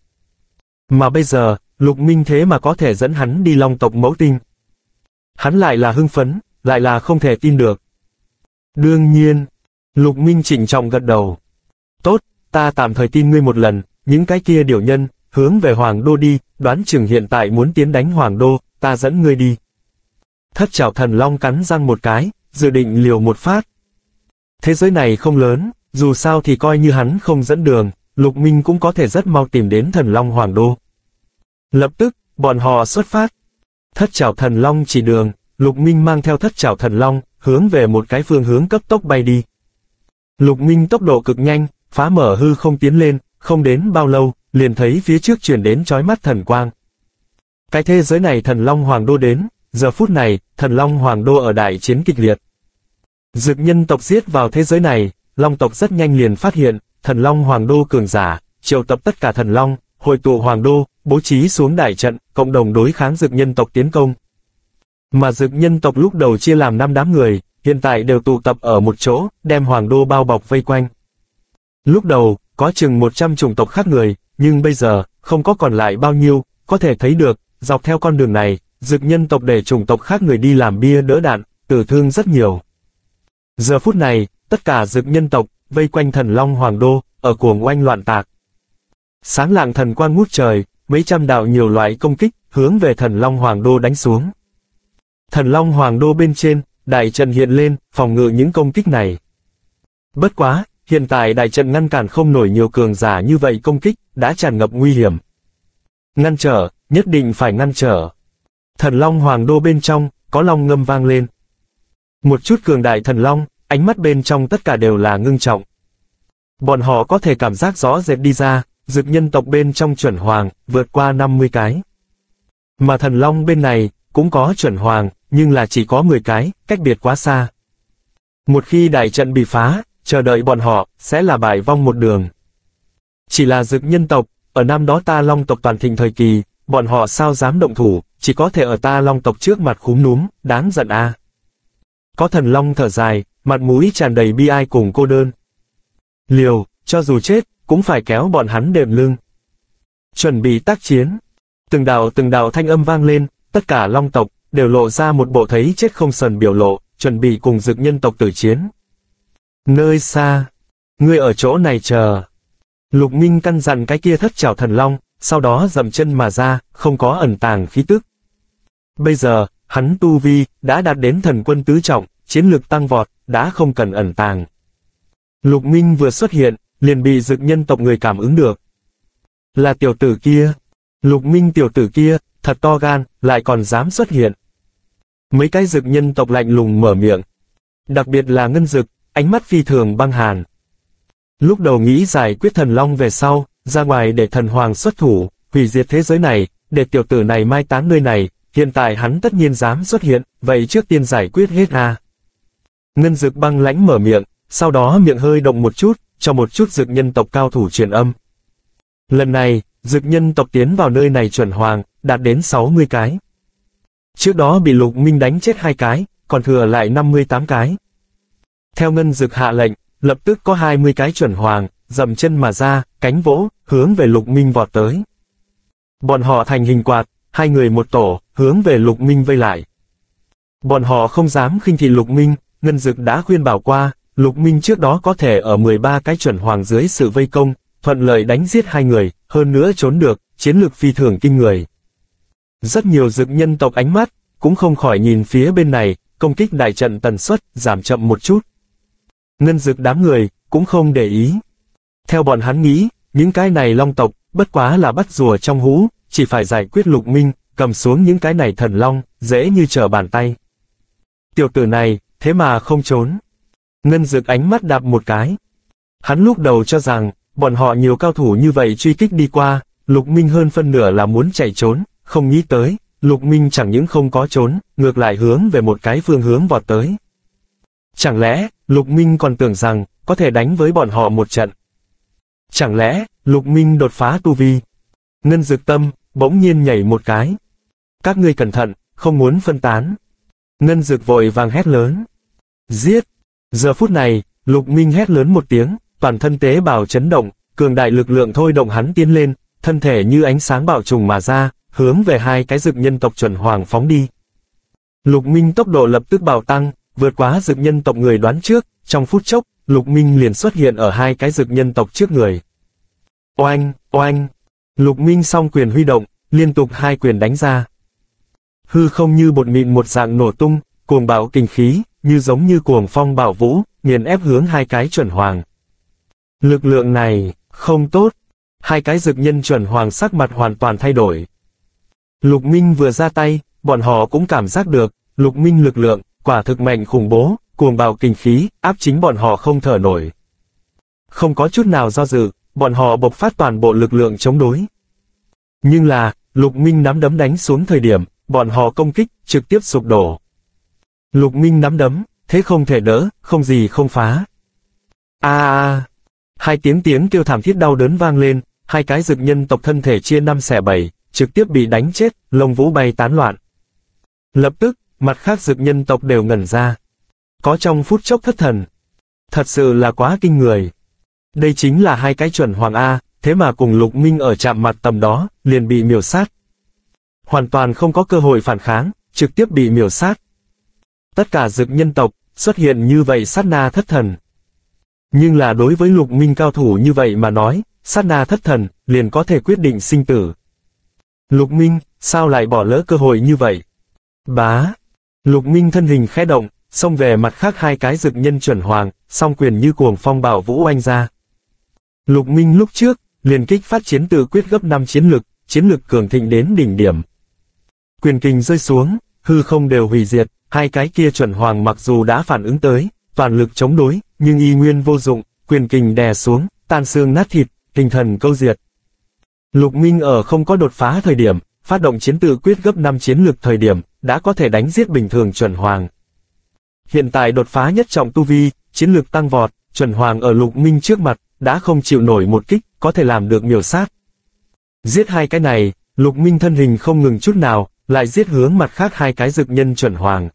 Mà bây giờ, Lục Minh thế mà có thể dẫn hắn đi Long tộc Mẫu Tinh. Hắn lại là hưng phấn, lại là không thể tin được. Đương nhiên, Lục Minh trịnh trọng gật đầu. Tốt, ta tạm thời tin ngươi một lần, những cái kia điều nhân, hướng về Hoàng Đô đi, đoán chừng hiện tại muốn tiến đánh Hoàng Đô, ta dẫn ngươi đi. Thất trảo thần long cắn răng một cái, dự định liều một phát. Thế giới này không lớn, dù sao thì coi như hắn không dẫn đường, Lục Minh cũng có thể rất mau tìm đến thần long Hoàng Đô. Lập tức, bọn họ xuất phát. Thất trảo thần long chỉ đường, Lục Minh mang theo thất trảo thần long, hướng về một cái phương hướng cấp tốc bay đi. Lục Minh tốc độ cực nhanh, phá mở hư không tiến lên, không đến bao lâu, liền thấy phía trước truyền đến chói mắt thần quang. Cái thế giới này thần long Hoàng Đô đến, giờ phút này, thần long Hoàng Đô ở đại chiến kịch liệt. Dực nhân tộc giết vào thế giới này, Long tộc rất nhanh liền phát hiện, thần long Hoàng Đô cường giả, triệu tập tất cả thần long, hội tụ Hoàng Đô, bố trí xuống đại trận, cộng đồng đối kháng dực nhân tộc tiến công. Mà dực nhân tộc lúc đầu chia làm 5 đám người, hiện tại đều tụ tập ở một chỗ, đem Hoàng Đô bao bọc vây quanh. Lúc đầu, có chừng 100 chủng tộc khác người, nhưng bây giờ, không có còn lại bao nhiêu, có thể thấy được, dọc theo con đường này, dực nhân tộc để chủng tộc khác người đi làm bia đỡ đạn, tử thương rất nhiều. Giờ phút này, tất cả dực nhân tộc, vây quanh thần long Hoàng Đô, ở cuồng oanh loạn tạc. Sáng lạng thần quang ngút trời, mấy trăm đạo nhiều loại công kích, hướng về thần long Hoàng Đô đánh xuống. Thần long Hoàng Đô bên trên, đại trận hiện lên, phòng ngự những công kích này. Bất quá, hiện tại đại trận ngăn cản không nổi nhiều cường giả như vậy công kích, đã tràn ngập nguy hiểm. Ngăn trở, nhất định phải ngăn trở. Thần Long Hoàng Đô bên trong, có long ngâm vang lên. Một chút cường đại thần long, ánh mắt bên trong tất cả đều là ngưng trọng. Bọn họ có thể cảm giác rõ rệt đi ra, dực nhân tộc bên trong chuẩn hoàng, vượt qua 50 cái. Mà thần long bên này, cũng có chuẩn hoàng, nhưng là chỉ có 10 cái, cách biệt quá xa. Một khi đại trận bị phá, chờ đợi bọn họ, sẽ là bại vong một đường. Chỉ là dực nhân tộc, ở năm đó ta long tộc toàn thịnh thời kỳ, bọn họ sao dám động thủ, chỉ có thể ở ta long tộc trước mặt khúm núm, đáng giận a. Có thần long thở dài, mặt mũi tràn đầy bi ai cùng cô đơn. Liều, cho dù chết, cũng phải kéo bọn hắn đệm lưng. Chuẩn bị tác chiến. Từng đạo thanh âm vang lên, tất cả long tộc, đều lộ ra một bộ thấy chết không sờn biểu lộ, chuẩn bị cùng dực nhân tộc tử chiến. Nơi xa, ngươi ở chỗ này chờ. Lục Minh căn dặn cái kia thất trảo thần long, sau đó dậm chân mà ra, không có ẩn tàng khí tức. Bây giờ, hắn tu vi, đã đạt đến thần quân tứ trọng, chiến lực tăng vọt, đã không cần ẩn tàng. Lục Minh vừa xuất hiện, liền bị dực nhân tộc người cảm ứng được. Là tiểu tử kia. Lục Minh tiểu tử kia, thật to gan, lại còn dám xuất hiện. Mấy cái dực nhân tộc lạnh lùng mở miệng. Đặc biệt là ngân dực, ánh mắt phi thường băng hàn. Lúc đầu nghĩ giải quyết thần long về sau, ra ngoài để thần hoàng xuất thủ, hủy diệt thế giới này, để tiểu tử này mai táng nơi này, hiện tại hắn tất nhiên dám xuất hiện, vậy trước tiên giải quyết hết a. Ngân dực băng lãnh mở miệng, sau đó miệng hơi động một chút, cho một chút dực nhân tộc cao thủ truyền âm. Lần này, dực nhân tộc tiến vào nơi này chuẩn hoàng, đạt đến 60 cái. Trước đó bị Lục Minh đánh chết 2 cái, còn thừa lại 58 cái. Theo ngân dực hạ lệnh, lập tức có 20 cái chuẩn hoàng, dậm chân mà ra, cánh vỗ, hướng về Lục Minh vọt tới. Bọn họ thành hình quạt, 2 người một tổ, hướng về Lục Minh vây lại. Bọn họ không dám khinh thị Lục Minh, ngân dực đã khuyên bảo qua, Lục Minh trước đó có thể ở 13 cái chuẩn hoàng dưới sự vây công, thuận lợi đánh giết 2 người, hơn nữa trốn được, chiến lược phi thường kinh người. Rất nhiều dực nhân tộc ánh mắt, cũng không khỏi nhìn phía bên này, công kích đại trận tần suất, giảm chậm một chút. Ngân dực đám người, cũng không để ý. Theo bọn hắn nghĩ, những cái này long tộc, bất quá là bắt rùa trong hũ, chỉ phải giải quyết Lục Minh, cầm xuống những cái này thần long, dễ như trở bàn tay. Tiểu tử này, thế mà không trốn. Ngân dực ánh mắt đạp một cái. Hắn lúc đầu cho rằng, bọn họ nhiều cao thủ như vậy truy kích đi qua, Lục Minh hơn phân nửa là muốn chạy trốn, không nghĩ tới, Lục Minh chẳng những không có trốn, ngược lại hướng về một cái phương hướng vọt tới. Chẳng lẽ, Lục Minh còn tưởng rằng, có thể đánh với bọn họ một trận. Chẳng lẽ, Lục Minh đột phá tu vi. Ngân dực tâm, bỗng nhiên nhảy một cái. Các ngươi cẩn thận, không muốn phân tán. Ngân dực vội vàng hét lớn. Giết! Giờ phút này, Lục Minh hét lớn một tiếng, toàn thân tế bào chấn động, cường đại lực lượng thôi động hắn tiến lên, thân thể như ánh sáng bạo trùng mà ra, hướng về 2 cái dực nhân tộc chuẩn hoàng phóng đi. Lục Minh tốc độ lập tức bạo tăng, vượt quá dực nhân tộc người đoán trước, trong phút chốc, Lục Minh liền xuất hiện ở 2 cái dực nhân tộc trước người. Oanh, oanh! Lục Minh song quyền huy động, liên tục 2 quyền đánh ra. Hư không như bột mịn một dạng nổ tung, cuồng bạo kinh khí, như giống như cuồng phong bạo vũ, nghiền ép hướng 2 cái chuẩn hoàng. Lực lượng này, không tốt. 2 cái dực nhân chuẩn hoàng sắc mặt hoàn toàn thay đổi. Lục Minh vừa ra tay, bọn họ cũng cảm giác được, Lục Minh lực lượng, quả thực mạnh khủng bố, cuồng bạo kinh khí, áp chính bọn họ không thở nổi. Không có chút nào do dự, bọn họ bộc phát toàn bộ lực lượng chống đối. Nhưng là, Lục Minh nắm đấm đánh xuống thời điểm, bọn họ công kích, trực tiếp sụp đổ. Lục Minh nắm đấm, thế không thể đỡ, không gì không phá. A! 2 tiếng kêu thảm thiết đau đớn vang lên, 2 cái dực nhân tộc thân thể chia 5 xẻ 7, trực tiếp bị đánh chết, lông vũ bay tán loạn. Lập tức, mặt khác dực nhân tộc đều ngẩn ra. Có trong phút chốc thất thần. Thật sự là quá kinh người. Đây chính là 2 cái chuẩn hoàng A, thế mà cùng Lục Minh ở chạm mặt tầm đó, liền bị miểu sát. Hoàn toàn không có cơ hội phản kháng, trực tiếp bị miểu sát. Tất cả dực nhân tộc, xuất hiện như vậy sát na thất thần. Nhưng là đối với Lục Minh cao thủ như vậy mà nói, sát na thất thần, liền có thể quyết định sinh tử. Lục Minh, sao lại bỏ lỡ cơ hội như vậy? Bá! Lục Minh thân hình khẽ động, xông về mặt khác 2 cái dực nhân chuẩn hoàng, song quyền như cuồng phong bạo vũ oanh ra. Lục Minh lúc trước, liền kích phát chiến tự quyết gấp 5 chiến lực, chiến lực cường thịnh đến đỉnh điểm. Quyền kình rơi xuống, hư không đều hủy diệt, hai cái kia chuẩn hoàng mặc dù đã phản ứng tới, toàn lực chống đối, nhưng y nguyên vô dụng, quyền kình đè xuống, tan xương nát thịt, tinh thần câu diệt. Lục Minh ở không có đột phá thời điểm, phát động chiến tự quyết gấp 5 chiến lực thời điểm, đã có thể đánh giết bình thường chuẩn hoàng. Hiện tại đột phá nhất trọng tu vi, chiến lực tăng vọt, chuẩn hoàng ở Lục Minh trước mặt, đã không chịu nổi một kích, có thể làm được miểu sát. Giết hai cái này, Lục Minh thân hình không ngừng chút nào, lại giết hướng mặt khác hai cái dực nhân chuẩn hoàng.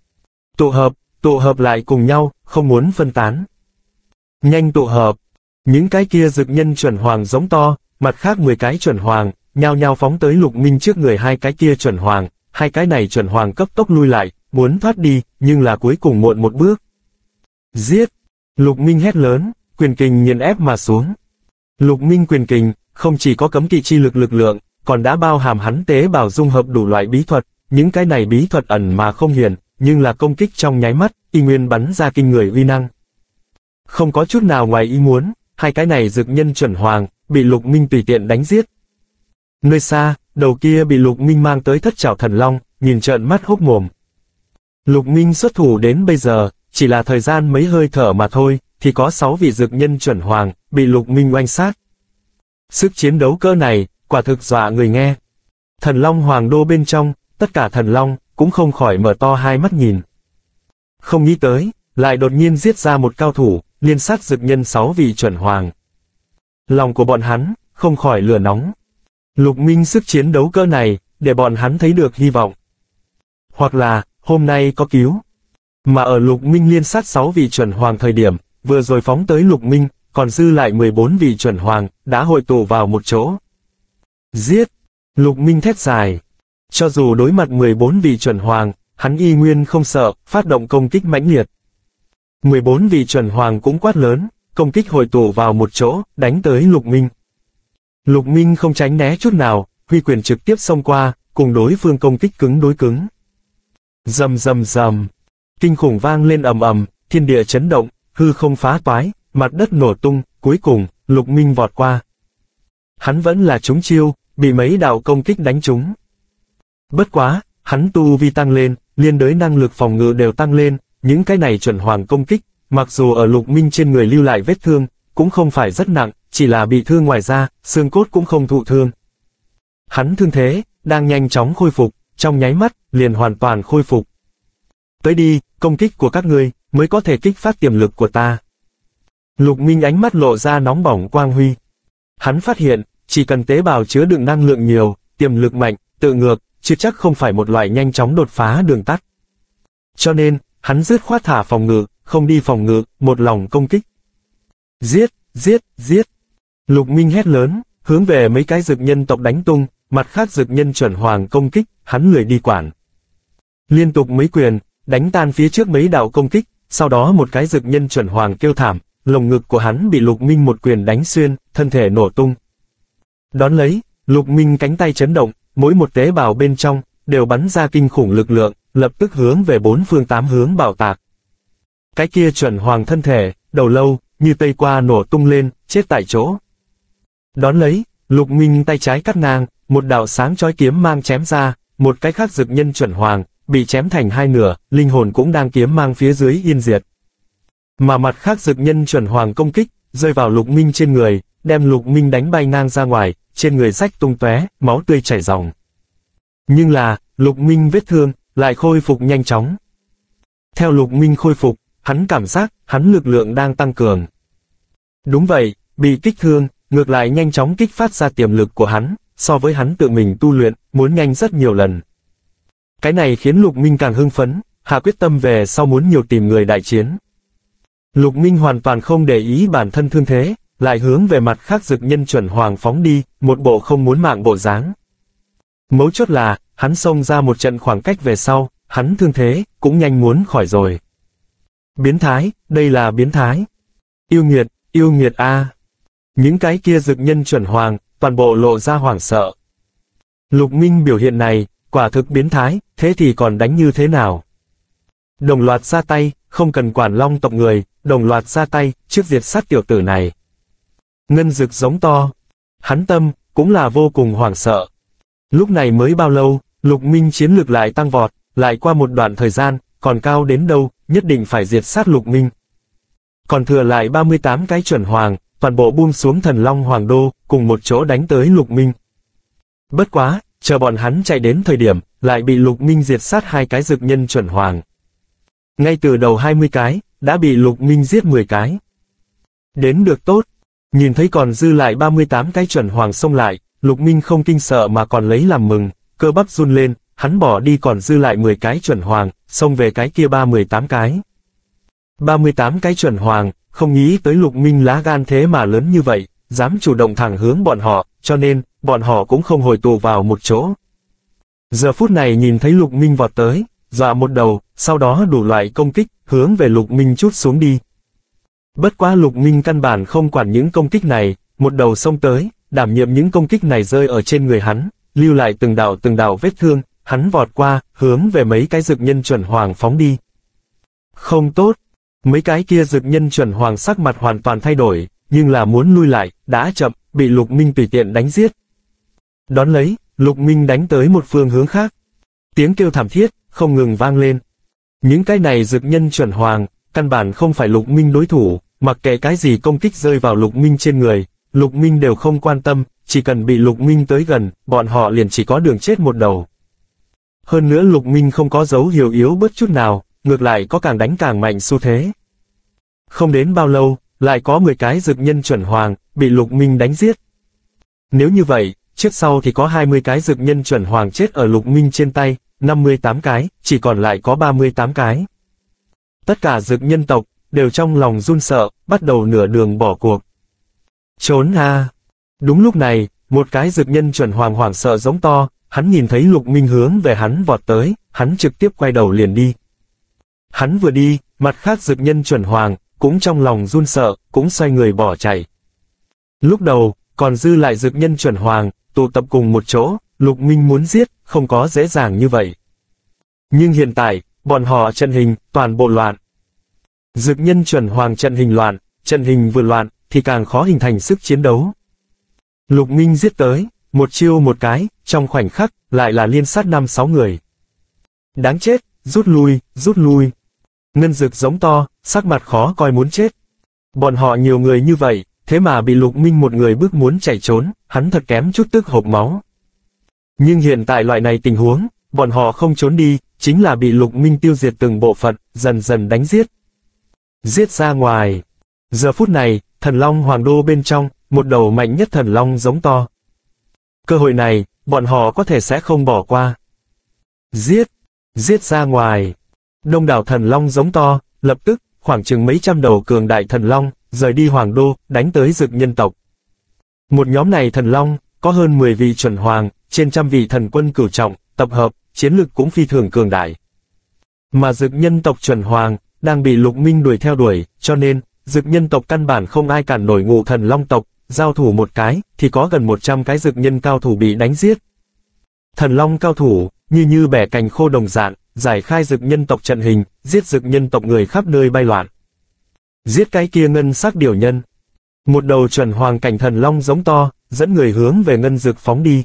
Tụ hợp lại cùng nhau, không muốn phân tán. Nhanh tụ hợp, những cái kia dực nhân chuẩn hoàng giống to, mặt khác 10 cái chuẩn hoàng, nhao nhao phóng tới Lục Minh trước người hai cái kia chuẩn hoàng, hai cái này chuẩn hoàng cấp tốc lui lại, muốn thoát đi, nhưng là cuối cùng muộn một bước. Giết! Lục Minh hét lớn, quyền kình nghiền ép mà xuống. Lục Minh quyền kình, không chỉ có cấm kỵ chi lực lượng, còn đã bao hàm hắn tế bào dung hợp đủ loại bí thuật, những cái này bí thuật ẩn mà không hiển, nhưng là công kích trong nháy mắt, y nguyên bắn ra kinh người uy năng. Không có chút nào ngoài ý muốn, hai cái này dực nhân chuẩn hoàng, bị Lục Minh tùy tiện đánh giết. Nơi xa, đầu kia bị Lục Minh mang tới thất trảo thần long, nhìn trợn mắt hốc mồm. Lục Minh xuất thủ đến bây giờ, chỉ là thời gian mấy hơi thở mà thôi, thì có 6 vị dực nhân chuẩn hoàng, bị Lục Minh oanh sát. Sức chiến đấu cỡ này, quả thực dọa người nghe. Thần Long Hoàng Đô bên trong, tất cả thần long, cũng không khỏi mở to hai mắt nhìn. Không nghĩ tới, lại đột nhiên giết ra một cao thủ, liên sát dực nhân 6 vị chuẩn hoàng. Lòng của bọn hắn, không khỏi lửa nóng. Lục Minh sức chiến đấu cỡ này, để bọn hắn thấy được hy vọng. Hoặc là, hôm nay có cứu. Mà ở Lục Minh liên sát 6 vị chuẩn hoàng thời điểm, vừa rồi phóng tới Lục Minh, còn dư lại 14 vị chuẩn hoàng, đã hội tụ vào một chỗ. Giết! Lục Minh thét dài. Cho dù đối mặt 14 vị chuẩn hoàng, hắn y nguyên không sợ, phát động công kích mãnh liệt. 14 vị chuẩn hoàng cũng quát lớn, công kích hội tụ vào một chỗ, đánh tới Lục Minh. Lục Minh không tránh né chút nào, huy quyền trực tiếp xông qua, cùng đối phương công kích cứng đối cứng. Rầm rầm rầm, kinh khủng vang lên ầm ầm, thiên địa chấn động, hư không phá toái, mặt đất nổ tung, cuối cùng, Lục Minh vọt qua. Hắn vẫn là trúng chiêu, bị mấy đạo công kích đánh trúng. Bất quá, hắn tu vi tăng lên, liên đới năng lực phòng ngự đều tăng lên, những cái này chuẩn hoàng công kích, mặc dù ở Lục Minh trên người lưu lại vết thương, cũng không phải rất nặng, chỉ là bị thương ngoài da, xương cốt cũng không thụ thương. Hắn thương thế, đang nhanh chóng khôi phục, trong nháy mắt, liền hoàn toàn khôi phục. Tới đi, công kích của các ngươi, mới có thể kích phát tiềm lực của ta. Lục Minh ánh mắt lộ ra nóng bỏng quang huy. Hắn phát hiện, chỉ cần tế bào chứa đựng năng lượng nhiều, tiềm lực mạnh, tự ngược, chưa chắc không phải một loại nhanh chóng đột phá đường tắt. Cho nên, hắn dứt khoát thả phòng ngự, không đi phòng ngự, một lòng công kích. Giết, giết, giết. Lục Minh hét lớn, hướng về mấy cái dực nhân tộc đánh tung, mặt khác dực nhân chuẩn hoàng công kích, hắn lười đi quản. Liên tục mấy quyền, đánh tan phía trước mấy đạo công kích, sau đó một cái dực nhân chuẩn hoàng kêu thảm, lồng ngực của hắn bị Lục Minh một quyền đánh xuyên, thân thể nổ tung. Đón lấy, Lục Minh cánh tay chấn động, mỗi một tế bào bên trong, đều bắn ra kinh khủng lực lượng, lập tức hướng về 4 phương 8 hướng bạo tạc. Cái kia chuẩn hoàng thân thể, đầu lâu, như tây qua nổ tung lên, chết tại chỗ. Đón lấy, Lục Minh tay trái cắt ngang, một đạo sáng chói kiếm mang chém ra, một cái khác dực nhân chuẩn hoàng, bị chém thành hai nửa, linh hồn cũng đang kiếm mang phía dưới yên diệt. Mà mặt khác dực nhân chuẩn hoàng công kích, rơi vào Lục Minh trên người, đem Lục Minh đánh bay ngang ra ngoài, trên người rách tung tóe, máu tươi chảy ròng. Nhưng là, Lục Minh vết thương, lại khôi phục nhanh chóng. Theo Lục Minh khôi phục, hắn cảm giác, hắn lực lượng đang tăng cường. Đúng vậy, bị kích thương, ngược lại nhanh chóng kích phát ra tiềm lực của hắn, so với hắn tự mình tu luyện, muốn nhanh rất nhiều lần. Cái này khiến Lục Minh càng hưng phấn, hạ quyết tâm về sau muốn nhiều tìm người đại chiến. Lục Minh hoàn toàn không để ý bản thân thương thế, lại hướng về mặt khác dực nhân chuẩn hoàng phóng đi, một bộ không muốn mạng bộ dáng. Mấu chốt là, hắn xông ra một trận khoảng cách về sau, hắn thương thế, cũng nhanh muốn khỏi rồi. Biến thái, đây là biến thái. Yêu nghiệt a. Những cái kia dực nhân chuẩn hoàng, toàn bộ lộ ra hoảng sợ. Lục Minh biểu hiện này, quả thực biến thái, thế thì còn đánh như thế nào? Đồng loạt ra tay, không cần quản long tộc người, đồng loạt ra tay, trước diệt sát tiểu tử này. Ngân Dực giống to. Hắn tâm, cũng là vô cùng hoảng sợ. Lúc này mới bao lâu, Lục Minh chiến lực lại tăng vọt, lại qua một đoạn thời gian, còn cao đến đâu, nhất định phải diệt sát Lục Minh. Còn thừa lại 38 cái chuẩn hoàng, toàn bộ buông xuống Thần Long Hoàng Đô, cùng một chỗ đánh tới Lục Minh. Bất quá, chờ bọn hắn chạy đến thời điểm, lại bị Lục Minh diệt sát 2 cái dực nhân chuẩn hoàng. Ngay từ đầu 20 cái, đã bị Lục Minh giết 10 cái. Đến được tốt, nhìn thấy còn dư lại 38 cái chuẩn hoàng xông lại, Lục Minh không kinh sợ mà còn lấy làm mừng, cơ bắp run lên, hắn bỏ đi còn dư lại 10 cái chuẩn hoàng, xông về cái kia 38 cái. 38 cái chuẩn hoàng, không nghĩ tới Lục Minh lá gan thế mà lớn như vậy, dám chủ động thẳng hướng bọn họ, cho nên, bọn họ cũng không hội tụ vào một chỗ. Giờ phút này nhìn thấy Lục Minh vọt tới, dọa một đầu, sau đó đủ loại công kích, hướng về Lục Minh trút xuống đi. Bất quá Lục Minh căn bản không quản những công kích này, một đầu xông tới, đảm nhiệm những công kích này rơi ở trên người hắn, lưu lại từng đạo vết thương, hắn vọt qua, hướng về mấy cái dực nhân chuẩn hoàng phóng đi. Không tốt, mấy cái kia dực nhân chuẩn hoàng sắc mặt hoàn toàn thay đổi, nhưng là muốn lui lại, đã chậm, bị Lục Minh tùy tiện đánh giết. Đón lấy, Lục Minh đánh tới một phương hướng khác. Tiếng kêu thảm thiết, không ngừng vang lên. Những cái này dực nhân chuẩn hoàng, căn bản không phải Lục Minh đối thủ, mặc kệ cái gì công kích rơi vào Lục Minh trên người, Lục Minh đều không quan tâm, chỉ cần bị Lục Minh tới gần, bọn họ liền chỉ có đường chết một đầu. Hơn nữa Lục Minh không có dấu hiệu yếu bớt chút nào, ngược lại có càng đánh càng mạnh xu thế. Không đến bao lâu, lại có 10 cái dực nhân chuẩn hoàng, bị Lục Minh đánh giết. Nếu như vậy, trước sau thì có 20 cái dực nhân chuẩn hoàng chết ở Lục Minh trên tay, 58 cái, chỉ còn lại có 38 cái. Tất cả dực nhân tộc, đều trong lòng run sợ, bắt đầu nửa đường bỏ cuộc. Trốn a! Đúng lúc này, một cái dực nhân chuẩn hoàng hoảng sợ giống to, hắn nhìn thấy Lục Minh hướng về hắn vọt tới, hắn trực tiếp quay đầu liền đi. Hắn vừa đi, mặt khác dực nhân chuẩn hoàng, cũng trong lòng run sợ, cũng xoay người bỏ chạy. Lúc đầu, còn dư lại dực nhân chuẩn hoàng, tụ tập cùng một chỗ, Lục Minh muốn giết, không có dễ dàng như vậy. Nhưng hiện tại, bọn họ trận hình, toàn bộ loạn. Dực nhân chuẩn hoàng trận hình loạn, trận hình vừa loạn, thì càng khó hình thành sức chiến đấu. Lục Minh giết tới, một chiêu một cái, trong khoảnh khắc, lại là liên sát 5-6 người. Đáng chết, rút lui, rút lui. Ngân Dực giống to, sắc mặt khó coi muốn chết. Bọn họ nhiều người như vậy, thế mà bị Lục Minh một người bước muốn chạy trốn, hắn thật kém chút tức hộc máu. Nhưng hiện tại loại này tình huống, bọn họ không trốn đi, chính là bị Lục Minh tiêu diệt từng bộ phận, dần dần đánh giết. Giết ra ngoài. Giờ phút này, Thần Long Hoàng Đô bên trong, một đầu mạnh nhất thần long giống to. Cơ hội này, bọn họ có thể sẽ không bỏ qua. Giết! Giết ra ngoài! Đông đảo thần long giống to, lập tức, khoảng chừng mấy trăm đầu cường đại thần long, rời đi Hoàng Đô, đánh tới dực nhân tộc. Một nhóm này thần long, có hơn 10 vị chuẩn hoàng, trên trăm vị thần quân cửu trọng, tập hợp, chiến lực cũng phi thường cường đại. Mà dực nhân tộc chuẩn hoàng, đang bị Lục Minh đuổi theo đuổi, cho nên, dực nhân tộc căn bản không ai cản nổi Ngũ Thần Long tộc, giao thủ một cái, thì có gần 100 cái dực nhân cao thủ bị đánh giết. Thần Long cao thủ, như bẻ cành khô đồng dạng, giải khai dực nhân tộc trận hình, giết dực nhân tộc người khắp nơi bay loạn. Giết cái kia ngân sắc điểu nhân. Một đầu chuẩn hoàng cảnh thần long giống to, dẫn người hướng về ngân dực phóng đi.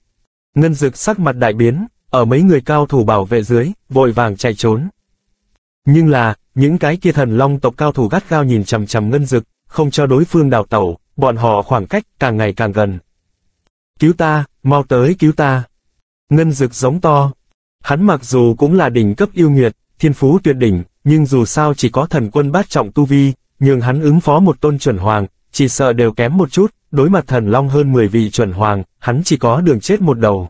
Ngân dực sắc mặt đại biến, ở mấy người cao thủ bảo vệ dưới, vội vàng chạy trốn. Nhưng là, những cái kia thần long tộc cao thủ gắt gao nhìn chằm chằm ngân dực, không cho đối phương đào tẩu, bọn họ khoảng cách càng ngày càng gần. Cứu ta, mau tới cứu ta. Ngân dực giống to. Hắn mặc dù cũng là đỉnh cấp yêu nghiệt, thiên phú tuyệt đỉnh, nhưng dù sao chỉ có thần quân bát trọng tu vi, nhưng hắn ứng phó một tôn chuẩn hoàng, chỉ sợ đều kém một chút, đối mặt thần long hơn 10 vị chuẩn hoàng, hắn chỉ có đường chết một đầu.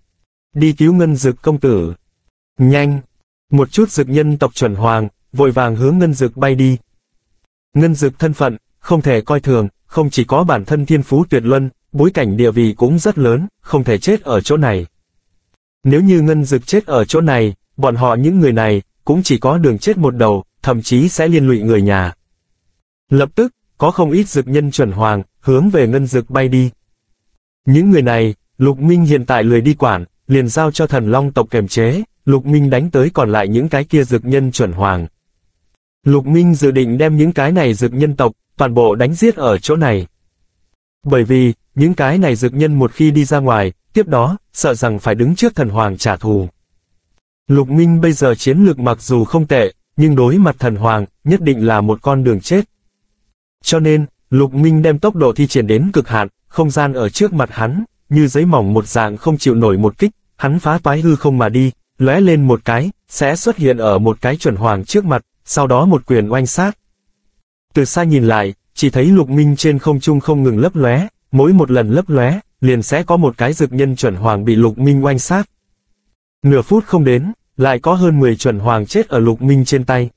Đi cứu ngân dực công tử. Nhanh! Một chút dực nhân tộc chuẩn hoàng, vội vàng hướng ngân dực bay đi. Ngân dực thân phận, không thể coi thường, không chỉ có bản thân thiên phú tuyệt luân, bối cảnh địa vị cũng rất lớn, không thể chết ở chỗ này. Nếu như ngân dực chết ở chỗ này, bọn họ những người này, cũng chỉ có đường chết một đầu, thậm chí sẽ liên lụy người nhà. Lập tức, có không ít dực nhân chuẩn hoàng, hướng về ngân dực bay đi. Những người này, Lục Minh hiện tại lười đi quản, liền giao cho thần long tộc kiềm chế, Lục Minh đánh tới còn lại những cái kia dực nhân chuẩn hoàng. Lục Minh dự định đem những cái này dực nhân tộc, toàn bộ đánh giết ở chỗ này. Bởi vì, những cái này dược nhân một khi đi ra ngoài, tiếp đó, sợ rằng phải đứng trước thần hoàng trả thù. Lục Minh bây giờ chiến lược mặc dù không tệ, nhưng đối mặt thần hoàng, nhất định là một con đường chết. Cho nên, Lục Minh đem tốc độ thi triển đến cực hạn, không gian ở trước mặt hắn, như giấy mỏng một dạng không chịu nổi một kích, hắn phá toái hư không mà đi, lóe lên một cái, sẽ xuất hiện ở một cái chuẩn hoàng trước mặt, sau đó một quyền oanh sát. Từ xa nhìn lại, chỉ thấy Lục Minh trên không trung không ngừng lấp lóe, mỗi một lần lấp lóe, liền sẽ có một cái dược nhân chuẩn hoàng bị Lục Minh oanh sát. Nửa phút không đến, lại có hơn 10 chuẩn hoàng chết ở Lục Minh trên tay.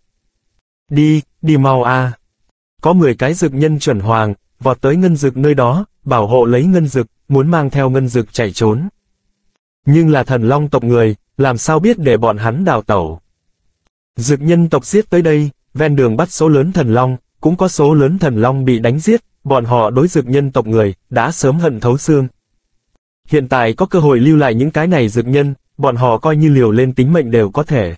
Đi mau a! Có 10 cái dược nhân chuẩn hoàng, vọt tới ngân dực nơi đó, bảo hộ lấy ngân dực, muốn mang theo ngân dực chạy trốn. Nhưng là thần long tộc người, làm sao biết để bọn hắn đào tẩu. Dược nhân tộc giết tới đây, ven đường bắt số lớn thần long, cũng có số lớn thần long bị đánh giết, bọn họ đối dược nhân tộc người, đã sớm hận thấu xương. Hiện tại có cơ hội lưu lại những cái này dược nhân, bọn họ coi như liều lên tính mệnh đều có thể.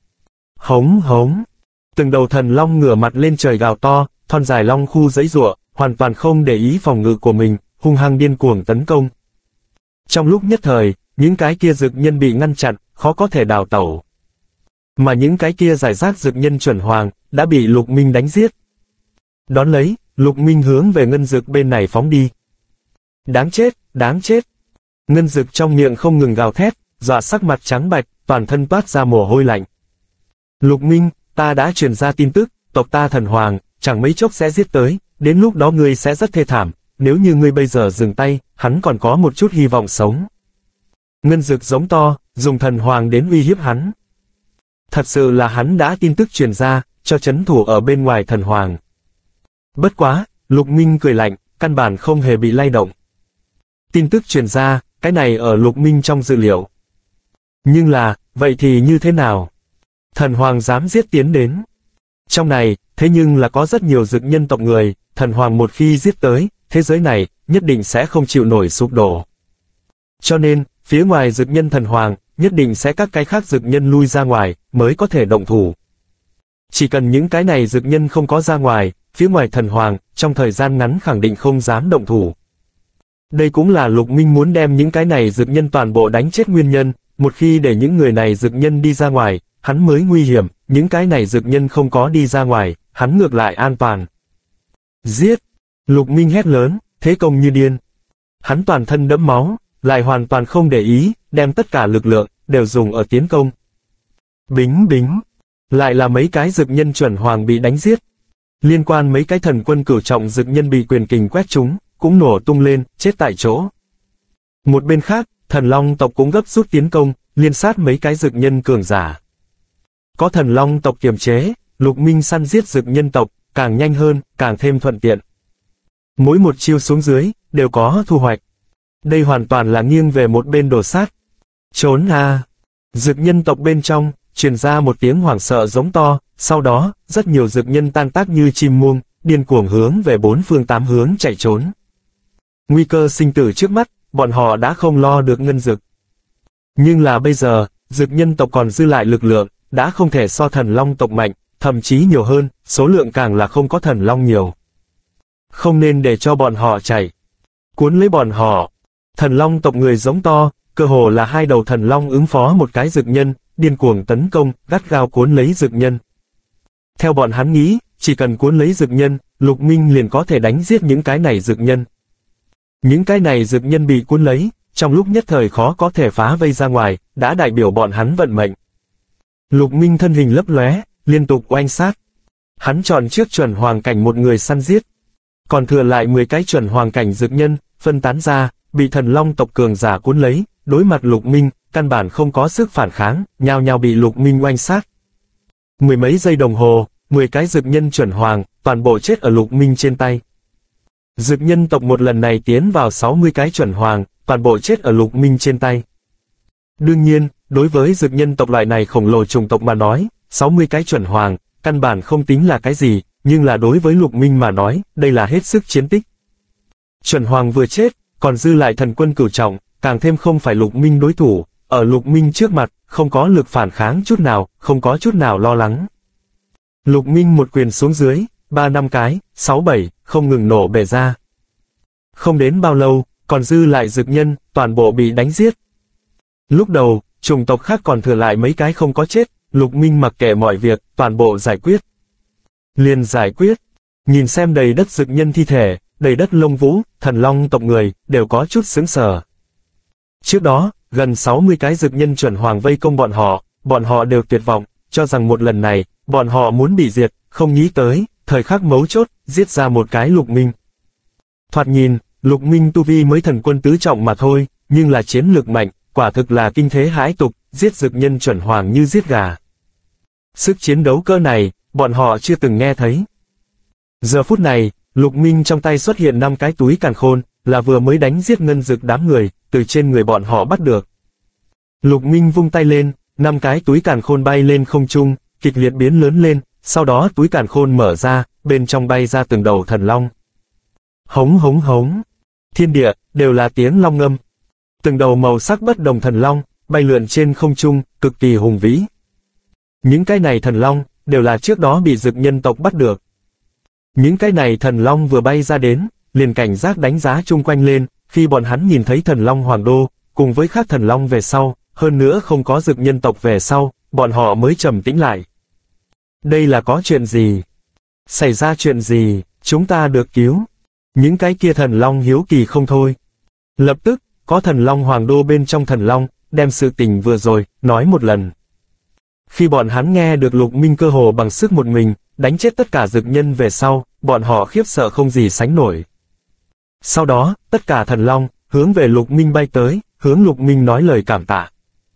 Hống hống. Từng đầu thần long ngửa mặt lên trời gào to, thon dài long khu giãy giụa, hoàn toàn không để ý phòng ngự của mình, hung hăng điên cuồng tấn công. Trong lúc nhất thời, những cái kia dược nhân bị ngăn chặn, khó có thể đào tẩu. Mà những cái kia giải rác dược nhân chuẩn hoàng, đã bị Lục Minh đánh giết. Đón lấy, Lục Minh hướng về ngân dực bên này phóng đi. Đáng chết, đáng chết. Ngân dực trong miệng không ngừng gào thét, dọa sắc mặt trắng bạch, toàn thân toát ra mồ hôi lạnh. Lục Minh, ta đã truyền ra tin tức, tộc ta thần hoàng, chẳng mấy chốc sẽ giết tới, đến lúc đó ngươi sẽ rất thê thảm, nếu như ngươi bây giờ dừng tay, hắn còn có một chút hy vọng sống. Ngân dực giống to, dùng thần hoàng đến uy hiếp hắn. Thật sự là hắn đã tin tức truyền ra, cho chấn thủ ở bên ngoài thần hoàng. Bất quá, Lục Minh cười lạnh, căn bản không hề bị lay động. Tin tức truyền ra, cái này ở Lục Minh trong dự liệu. Nhưng là, vậy thì như thế nào? Thần hoàng dám giết tiến đến. Trong này, thế nhưng là có rất nhiều dực nhân tộc người, thần hoàng một khi giết tới, thế giới này, nhất định sẽ không chịu nổi sụp đổ. Cho nên, phía ngoài dực nhân thần hoàng, nhất định sẽ các cái khác dực nhân lui ra ngoài, mới có thể động thủ. Chỉ cần những cái này dực nhân không có ra ngoài, phía ngoài thần hoàng, trong thời gian ngắn khẳng định không dám động thủ. Đây cũng là Lục Minh muốn đem những cái này dực nhân toàn bộ đánh chết nguyên nhân, một khi để những người này dực nhân đi ra ngoài, hắn mới nguy hiểm, những cái này dực nhân không có đi ra ngoài, hắn ngược lại an toàn. Giết! Lục Minh hét lớn, thế công như điên. Hắn toàn thân đẫm máu, lại hoàn toàn không để ý, đem tất cả lực lượng, đều dùng ở tiến công. Bính bính! Lại là mấy cái dực nhân chuẩn hoàng bị đánh giết. Liên quan mấy cái thần quân cửu trọng dực nhân bị quyền kình quét trúng, cũng nổ tung lên, chết tại chỗ. Một bên khác, thần long tộc cũng gấp rút tiến công, liên sát mấy cái dực nhân cường giả. Có thần long tộc kiềm chế, Lục Minh săn giết dực nhân tộc, càng nhanh hơn, càng thêm thuận tiện. Mỗi một chiêu xuống dưới, đều có thu hoạch. Đây hoàn toàn là nghiêng về một bên đổ sát. Trốn a! Dực nhân tộc bên trong, truyền ra một tiếng hoảng sợ giống to, sau đó, rất nhiều dực nhân tan tác như chim muông, điên cuồng hướng về bốn phương tám hướng chạy trốn. Nguy cơ sinh tử trước mắt, bọn họ đã không lo được ngân dực. Nhưng là bây giờ, dực nhân tộc còn dư lại lực lượng, đã không thể so thần long tộc mạnh, thậm chí nhiều hơn, số lượng càng là không có thần long nhiều. Không nên để cho bọn họ chạy. Cuốn lấy bọn họ. Thần long tộc người giống to, cơ hồ là hai đầu thần long ứng phó một cái dực nhân, điên cuồng tấn công, gắt gao cuốn lấy dực nhân. Theo bọn hắn nghĩ, chỉ cần cuốn lấy dực nhân, Lục Minh liền có thể đánh giết những cái này dực nhân. Những cái này dực nhân bị cuốn lấy, trong lúc nhất thời khó có thể phá vây ra ngoài, đã đại biểu bọn hắn vận mệnh. Lục Minh thân hình lấp lóe, liên tục oanh sát. Hắn chọn trước chuẩn hoàng cảnh một người săn giết. Còn thừa lại 10 cái chuẩn hoàng cảnh dực nhân, phân tán ra, bị thần long tộc cường giả cuốn lấy, đối mặt Lục Minh, căn bản không có sức phản kháng, nhao nhao bị Lục Minh oanh sát. Mười mấy giây đồng hồ, 10 cái dực nhân chuẩn hoàng, toàn bộ chết ở Lục Minh trên tay. Dực nhân tộc một lần này tiến vào 60 cái chuẩn hoàng, toàn bộ chết ở Lục Minh trên tay. Đương nhiên, đối với dực nhân tộc loại này khổng lồ chủng tộc mà nói, 60 cái chuẩn hoàng, căn bản không tính là cái gì, nhưng là đối với Lục Minh mà nói, đây là hết sức chiến tích. Chuẩn hoàng vừa chết, còn dư lại thần quân cửu trọng, càng thêm không phải Lục Minh đối thủ, ở Lục Minh trước mặt, không có lực phản kháng chút nào, không có chút nào lo lắng. Lục Minh một quyền xuống dưới, 3 5 cái, 6 7, không ngừng nổ bể ra. Không đến bao lâu, còn dư lại dực nhân, toàn bộ bị đánh giết. Lúc đầu, chủng tộc khác còn thừa lại mấy cái không có chết, Lục Minh mặc kệ mọi việc, toàn bộ giải quyết. Liền giải quyết, nhìn xem đầy đất dực nhân thi thể, đầy đất lông vũ, thần long tộc người, đều có chút sững sờ. Trước đó, gần 60 cái dực nhân chuẩn hoàng vây công bọn họ đều tuyệt vọng, cho rằng một lần này, bọn họ muốn bị diệt, không nghĩ tới, thời khắc mấu chốt, giết ra một cái Lục Minh. Thoạt nhìn, Lục Minh tu vi mới thần quân tứ trọng mà thôi, nhưng là chiến lực mạnh, quả thực là kinh thế hãi tục, giết dực nhân chuẩn hoàng như giết gà. Sức chiến đấu cỡ này, bọn họ chưa từng nghe thấy. Giờ phút này, Lục Minh trong tay xuất hiện 5 cái túi càn khôn, là vừa mới đánh giết ngân dực đám người, từ trên người bọn họ bắt được. Lục Minh vung tay lên, 5 cái túi càn khôn bay lên không trung, kịch liệt biến lớn lên, sau đó túi càn khôn mở ra, bên trong bay ra từng đầu thần long. Hống hống hống, thiên địa, đều là tiếng long ngâm. Từng đầu màu sắc bất đồng thần long, bay lượn trên không trung, cực kỳ hùng vĩ. Những cái này thần long, đều là trước đó bị dực nhân tộc bắt được. Những cái này thần long vừa bay ra đến, liền cảnh giác đánh giá chung quanh lên, khi bọn hắn nhìn thấy thần long hoàng đô, cùng với khác thần long về sau, hơn nữa không có dực nhân tộc về sau, bọn họ mới trầm tĩnh lại. Đây là có chuyện gì? Xảy ra chuyện gì? Chúng ta được cứu. Những cái kia thần long hiếu kỳ không thôi. Lập tức, có thần long hoàng đô bên trong thần long, đem sự tình vừa rồi, nói một lần. Khi bọn hắn nghe được Lục Minh cơ hồ bằng sức một mình, đánh chết tất cả dực nhân về sau, bọn họ khiếp sợ không gì sánh nổi. Sau đó, tất cả thần long, hướng về Lục Minh bay tới, hướng Lục Minh nói lời cảm tạ.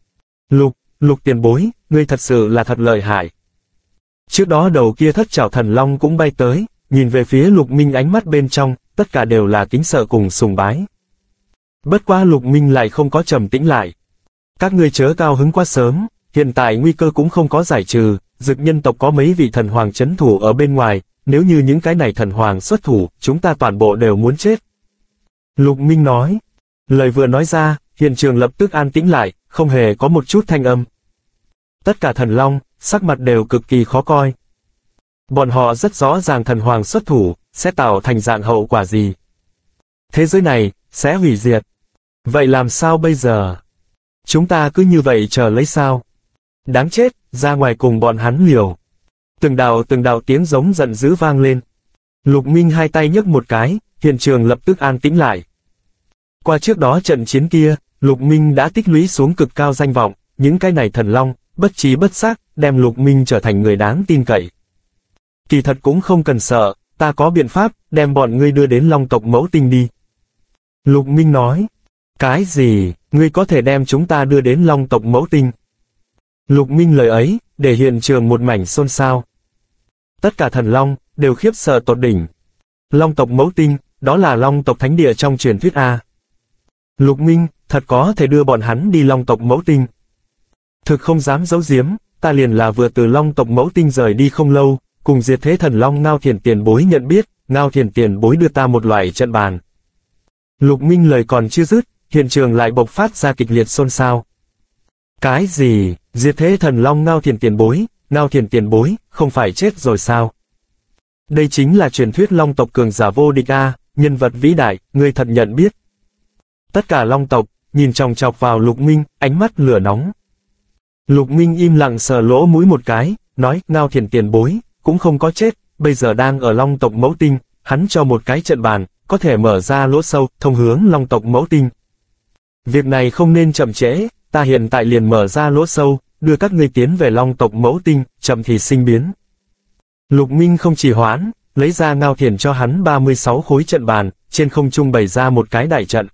Lục tiền bối, ngươi thật sự là thật lợi hại. Trước đó đầu kia thất trảo thần long cũng bay tới, nhìn về phía Lục Minh ánh mắt bên trong, tất cả đều là kính sợ cùng sùng bái. Bất quá Lục Minh lại không có trầm tĩnh lại. Các ngươi chớ cao hứng quá sớm, hiện tại nguy cơ cũng không có giải trừ, dực nhân tộc có mấy vị thần hoàng trấn thủ ở bên ngoài, nếu như những cái này thần hoàng xuất thủ, chúng ta toàn bộ đều muốn chết. Lục Minh nói. Lời vừa nói ra, hiện trường lập tức an tĩnh lại, không hề có một chút thanh âm. Tất cả thần long, sắc mặt đều cực kỳ khó coi. Bọn họ rất rõ ràng thần hoàng xuất thủ, sẽ tạo thành dạng hậu quả gì. Thế giới này, sẽ hủy diệt. Vậy làm sao bây giờ? Chúng ta cứ như vậy chờ lấy sao? Đáng chết, ra ngoài cùng bọn hắn liều. Từng đạo tiếng giống giận dữ vang lên. Lục Minh hai tay nhấc một cái, hiện trường lập tức an tĩnh lại. Qua trước đó trận chiến kia, Lục Minh đã tích lũy xuống cực cao danh vọng, những cái này thần long, bất trí bất giác, đem Lục Minh trở thành người đáng tin cậy. Kỳ thật cũng không cần sợ, ta có biện pháp, đem bọn ngươi đưa đến Long tộc Mẫu Tinh đi. Lục Minh nói, cái gì, ngươi có thể đem chúng ta đưa đến Long tộc Mẫu Tinh? Lục Minh lời ấy, để hiện trường một mảnh xôn xao. Tất cả thần long, đều khiếp sợ tột đỉnh. Long tộc Mẫu Tinh, đó là Long tộc thánh địa trong truyền thuyết A. Lục Minh, thật có thể đưa bọn hắn đi Long tộc Mẫu Tinh. Thực không dám giấu giếm, ta liền là vừa từ Long tộc Mẫu Tinh rời đi không lâu, cùng diệt thế thần long Ngao Thiền tiền bối nhận biết, Ngao Thiền tiền bối đưa ta một loại trận bàn. Lục Minh lời còn chưa dứt, hiện trường lại bộc phát ra kịch liệt xôn xao. Cái gì, diệt thế thần long Ngao Thiền tiền bối, không phải chết rồi sao? Đây chính là truyền thuyết Long tộc cường giả vô địch A, nhân vật vĩ đại, ngươi thật nhận biết. Tất cả Long tộc, nhìn chòng chọc vào Lục Minh, ánh mắt lửa nóng. Lục Minh im lặng sờ lỗ mũi một cái, nói, Ngao Thiền tiền bối, cũng không có chết, bây giờ đang ở Long tộc Mẫu Tinh, hắn cho một cái trận bàn, có thể mở ra lỗ sâu, thông hướng Long tộc Mẫu Tinh. Việc này không nên chậm trễ, ta hiện tại liền mở ra lỗ sâu, đưa các ngươi tiến về Long tộc Mẫu Tinh, chậm thì sinh biến. Lục Minh không trì hoãn, lấy ra Ngao Thiền cho hắn 36 khối trận bàn, trên không trung bày ra một cái đại trận.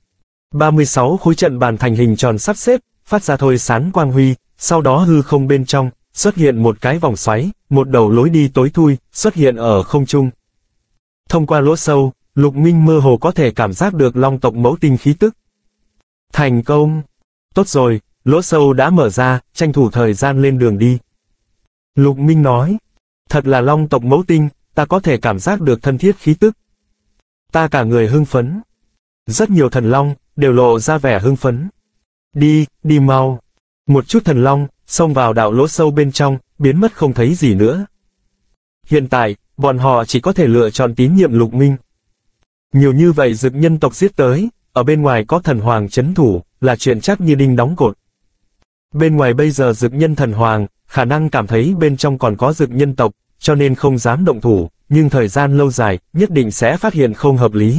36 khối trận bàn thành hình tròn sắp xếp, phát ra thôi sáng quang huy, sau đó hư không bên trong, xuất hiện một cái vòng xoáy, một đầu lối đi tối thui, xuất hiện ở không trung. Thông qua lỗ sâu, Lục Minh mơ hồ có thể cảm giác được Long tộc Mẫu Tinh khí tức. Thành công! Tốt rồi, lỗ sâu đã mở ra, tranh thủ thời gian lên đường đi. Lục Minh nói, thật là Long tộc Mẫu Tinh, ta có thể cảm giác được thân thiết khí tức. Ta cả người hưng phấn. Rất nhiều thần long, đều lộ ra vẻ hưng phấn. Đi mau. Một chút thần long, xông vào đạo lỗ sâu bên trong, biến mất không thấy gì nữa. Hiện tại, bọn họ chỉ có thể lựa chọn tín nhiệm Lục Minh. Nhiều như vậy dực nhân tộc giết tới, ở bên ngoài có thần hoàng trấn thủ, là chuyện chắc như đinh đóng cột. Bên ngoài bây giờ dực nhân thần hoàng, khả năng cảm thấy bên trong còn có dực nhân tộc, cho nên không dám động thủ, nhưng thời gian lâu dài, nhất định sẽ phát hiện không hợp lý.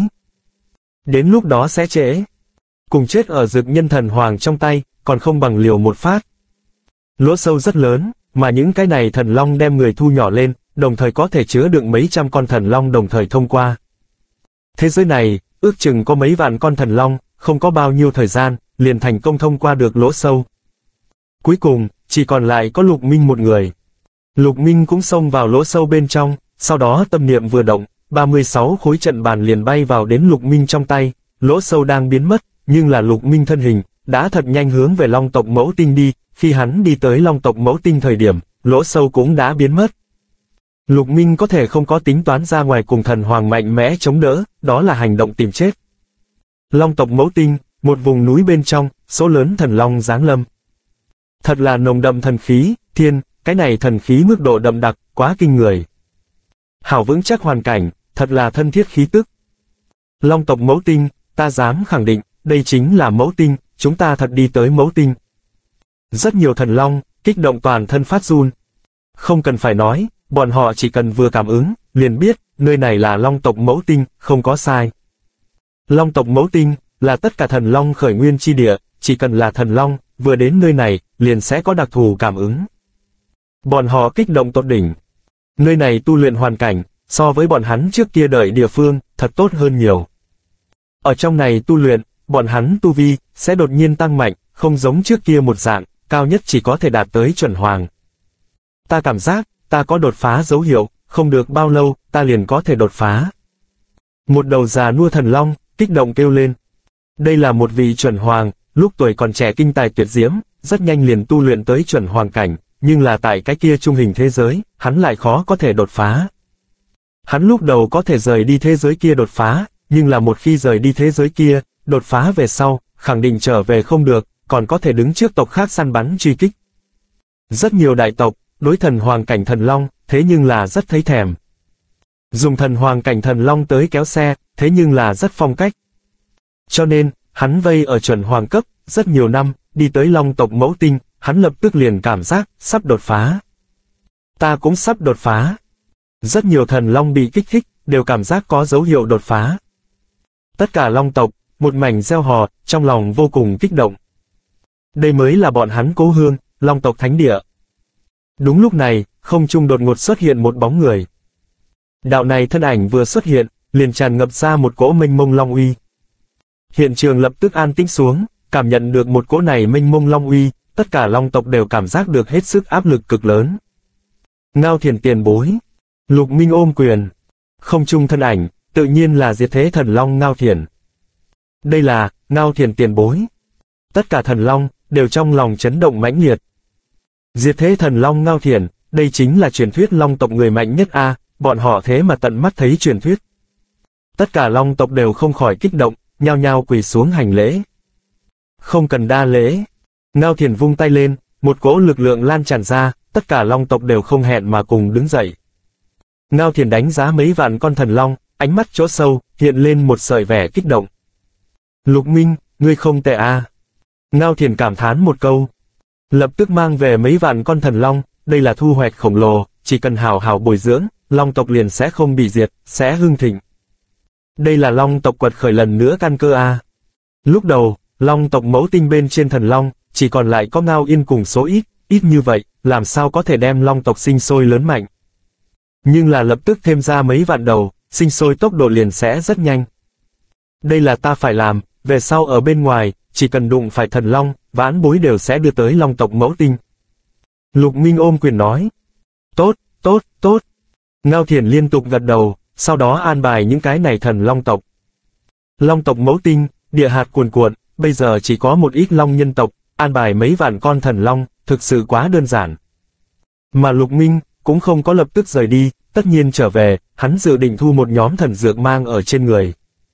Đến lúc đó sẽ trễ. Cùng chết ở dực nhân thần hoàng trong tay, còn không bằng liều một phát. Lỗ sâu rất lớn, mà những cái này thần long đem người thu nhỏ lên, đồng thời có thể chứa đựng mấy trăm con thần long đồng thời thông qua. Thế giới này, ước chừng có mấy vạn con thần long, không có bao nhiêu thời gian, liền thành công thông qua được lỗ sâu. Cuối cùng, chỉ còn lại có Lục Minh một người. Lục Minh cũng xông vào lỗ sâu bên trong, sau đó tâm niệm vừa động, 36 khối trận bàn liền bay vào đến Lục Minh trong tay, lỗ sâu đang biến mất, nhưng là Lục Minh thân hình, đã thật nhanh hướng về Long tộc Mẫu Tinh đi, khi hắn đi tới Long tộc Mẫu Tinh thời điểm, lỗ sâu cũng đã biến mất. Lục Minh có thể không có tính toán ra ngoài cùng thần hoàng mạnh mẽ chống đỡ, đó là hành động tìm chết. Long tộc Mẫu Tinh, một vùng núi bên trong, số lớn thần long giáng lâm. Thật là nồng đậm thần khí, thiên, cái này thần khí mức độ đậm đặc, quá kinh người. Hảo vững chắc hoàn cảnh, thật là thân thiết khí tức. Long tộc Mẫu Tinh, ta dám khẳng định, đây chính là Mẫu Tinh, chúng ta thật đi tới Mẫu Tinh. Rất nhiều thần long, kích động toàn thân phát run. Không cần phải nói, bọn họ chỉ cần vừa cảm ứng, liền biết, nơi này là Long tộc Mẫu Tinh, không có sai. Long tộc Mẫu Tinh, là tất cả thần long khởi nguyên chi địa, chỉ cần là thần long, vừa đến nơi này, liền sẽ có đặc thù cảm ứng. Bọn họ kích động tột đỉnh. Nơi này tu luyện hoàn cảnh, so với bọn hắn trước kia đợi địa phương, thật tốt hơn nhiều. Ở trong này tu luyện, bọn hắn tu vi, sẽ đột nhiên tăng mạnh, không giống trước kia một dạng, cao nhất chỉ có thể đạt tới chuẩn hoàng. Ta cảm giác, ta có đột phá dấu hiệu, không được bao lâu, ta liền có thể đột phá. Một đầu già nua thần long, kích động kêu lên. Đây là một vị chuẩn hoàng, lúc tuổi còn trẻ kinh tài tuyệt diễm, rất nhanh liền tu luyện tới chuẩn hoàng cảnh, nhưng là tại cái kia trung hình thế giới, hắn lại khó có thể đột phá. Hắn lúc đầu có thể rời đi thế giới kia đột phá, nhưng là một khi rời đi thế giới kia, đột phá về sau, khẳng định trở về không được, còn có thể đứng trước tộc khác săn bắn truy kích. Rất nhiều đại tộc, đối thần hoàng cảnh thần long, thế nhưng là rất thấy thèm. Dùng thần hoàng cảnh thần long tới kéo xe, thế nhưng là rất phong cách. Cho nên, hắn vây ở chuẩn hoàng cấp, rất nhiều năm, đi tới Long tộc Mẫu Tinh, hắn lập tức liền cảm giác, sắp đột phá. Ta cũng sắp đột phá. Rất nhiều thần long bị kích thích, đều cảm giác có dấu hiệu đột phá. Tất cả long tộc, một mảnh reo hò, trong lòng vô cùng kích động. Đây mới là bọn hắn cố hương, Long tộc thánh địa. Đúng lúc này, không trung đột ngột xuất hiện một bóng người. Đạo này thân ảnh vừa xuất hiện, liền tràn ngập ra một cỗ mênh mông long uy. Hiện trường lập tức an tĩnh xuống, cảm nhận được một cỗ này mênh mông long uy, tất cả long tộc đều cảm giác được hết sức áp lực cực lớn. Ngao Thiền tiền bối. Lục Minh ôm quyền. Không trung thân ảnh, tự nhiên là diệt thế thần long Ngao Thiền. Đây là, Ngao Thiền tiền bối. Tất cả thần long, đều trong lòng chấn động mãnh liệt. Diệt thế thần long Ngao Thiền, đây chính là truyền thuyết long tộc người mạnh nhất a, bọn họ thế mà tận mắt thấy truyền thuyết. Tất cả long tộc đều không khỏi kích động, nhao nhao quỳ xuống hành lễ. Không cần đa lễ. Ngao Thiền vung tay lên, một cỗ lực lượng lan tràn ra, tất cả long tộc đều không hẹn mà cùng đứng dậy. Ngao Thiền đánh giá mấy vạn con thần long, ánh mắt chỗ sâu, hiện lên một sợi vẻ kích động. Lục Minh, ngươi không tệ a. Ngao Thiền cảm thán một câu. Lập tức mang về mấy vạn con thần long, đây là thu hoạch khổng lồ, chỉ cần hào hào bồi dưỡng, long tộc liền sẽ không bị diệt, sẽ hưng thịnh. Đây là long tộc quật khởi lần nữa căn cơ a. Lúc đầu, long tộc Mẫu Tinh bên trên thần long, chỉ còn lại có Ngao Yên cùng số ít như vậy, làm sao có thể đem long tộc sinh sôi lớn mạnh. Nhưng là lập tức thêm ra mấy vạn đầu, sinh sôi tốc độ liền sẽ rất nhanh. Đây là ta phải làm, về sau ở bên ngoài, chỉ cần đụng phải thần long, vãn bối đều sẽ đưa tới long tộc Mẫu Tinh. Lục Minh ôm quyền nói. Tốt, tốt, tốt. Ngao Thiền liên tục gật đầu, sau đó an bài những cái này thần long tộc. Long tộc Mẫu Tinh, địa hạt cuồn cuộn, bây giờ chỉ có một ít long nhân tộc, an bài mấy vạn con thần long, thực sự quá đơn giản. Mà Lục Minh, cũng không có lập tức rời đi, tất nhiên trở về, hắn dự định thu một nhóm thần dược mang ở trên người.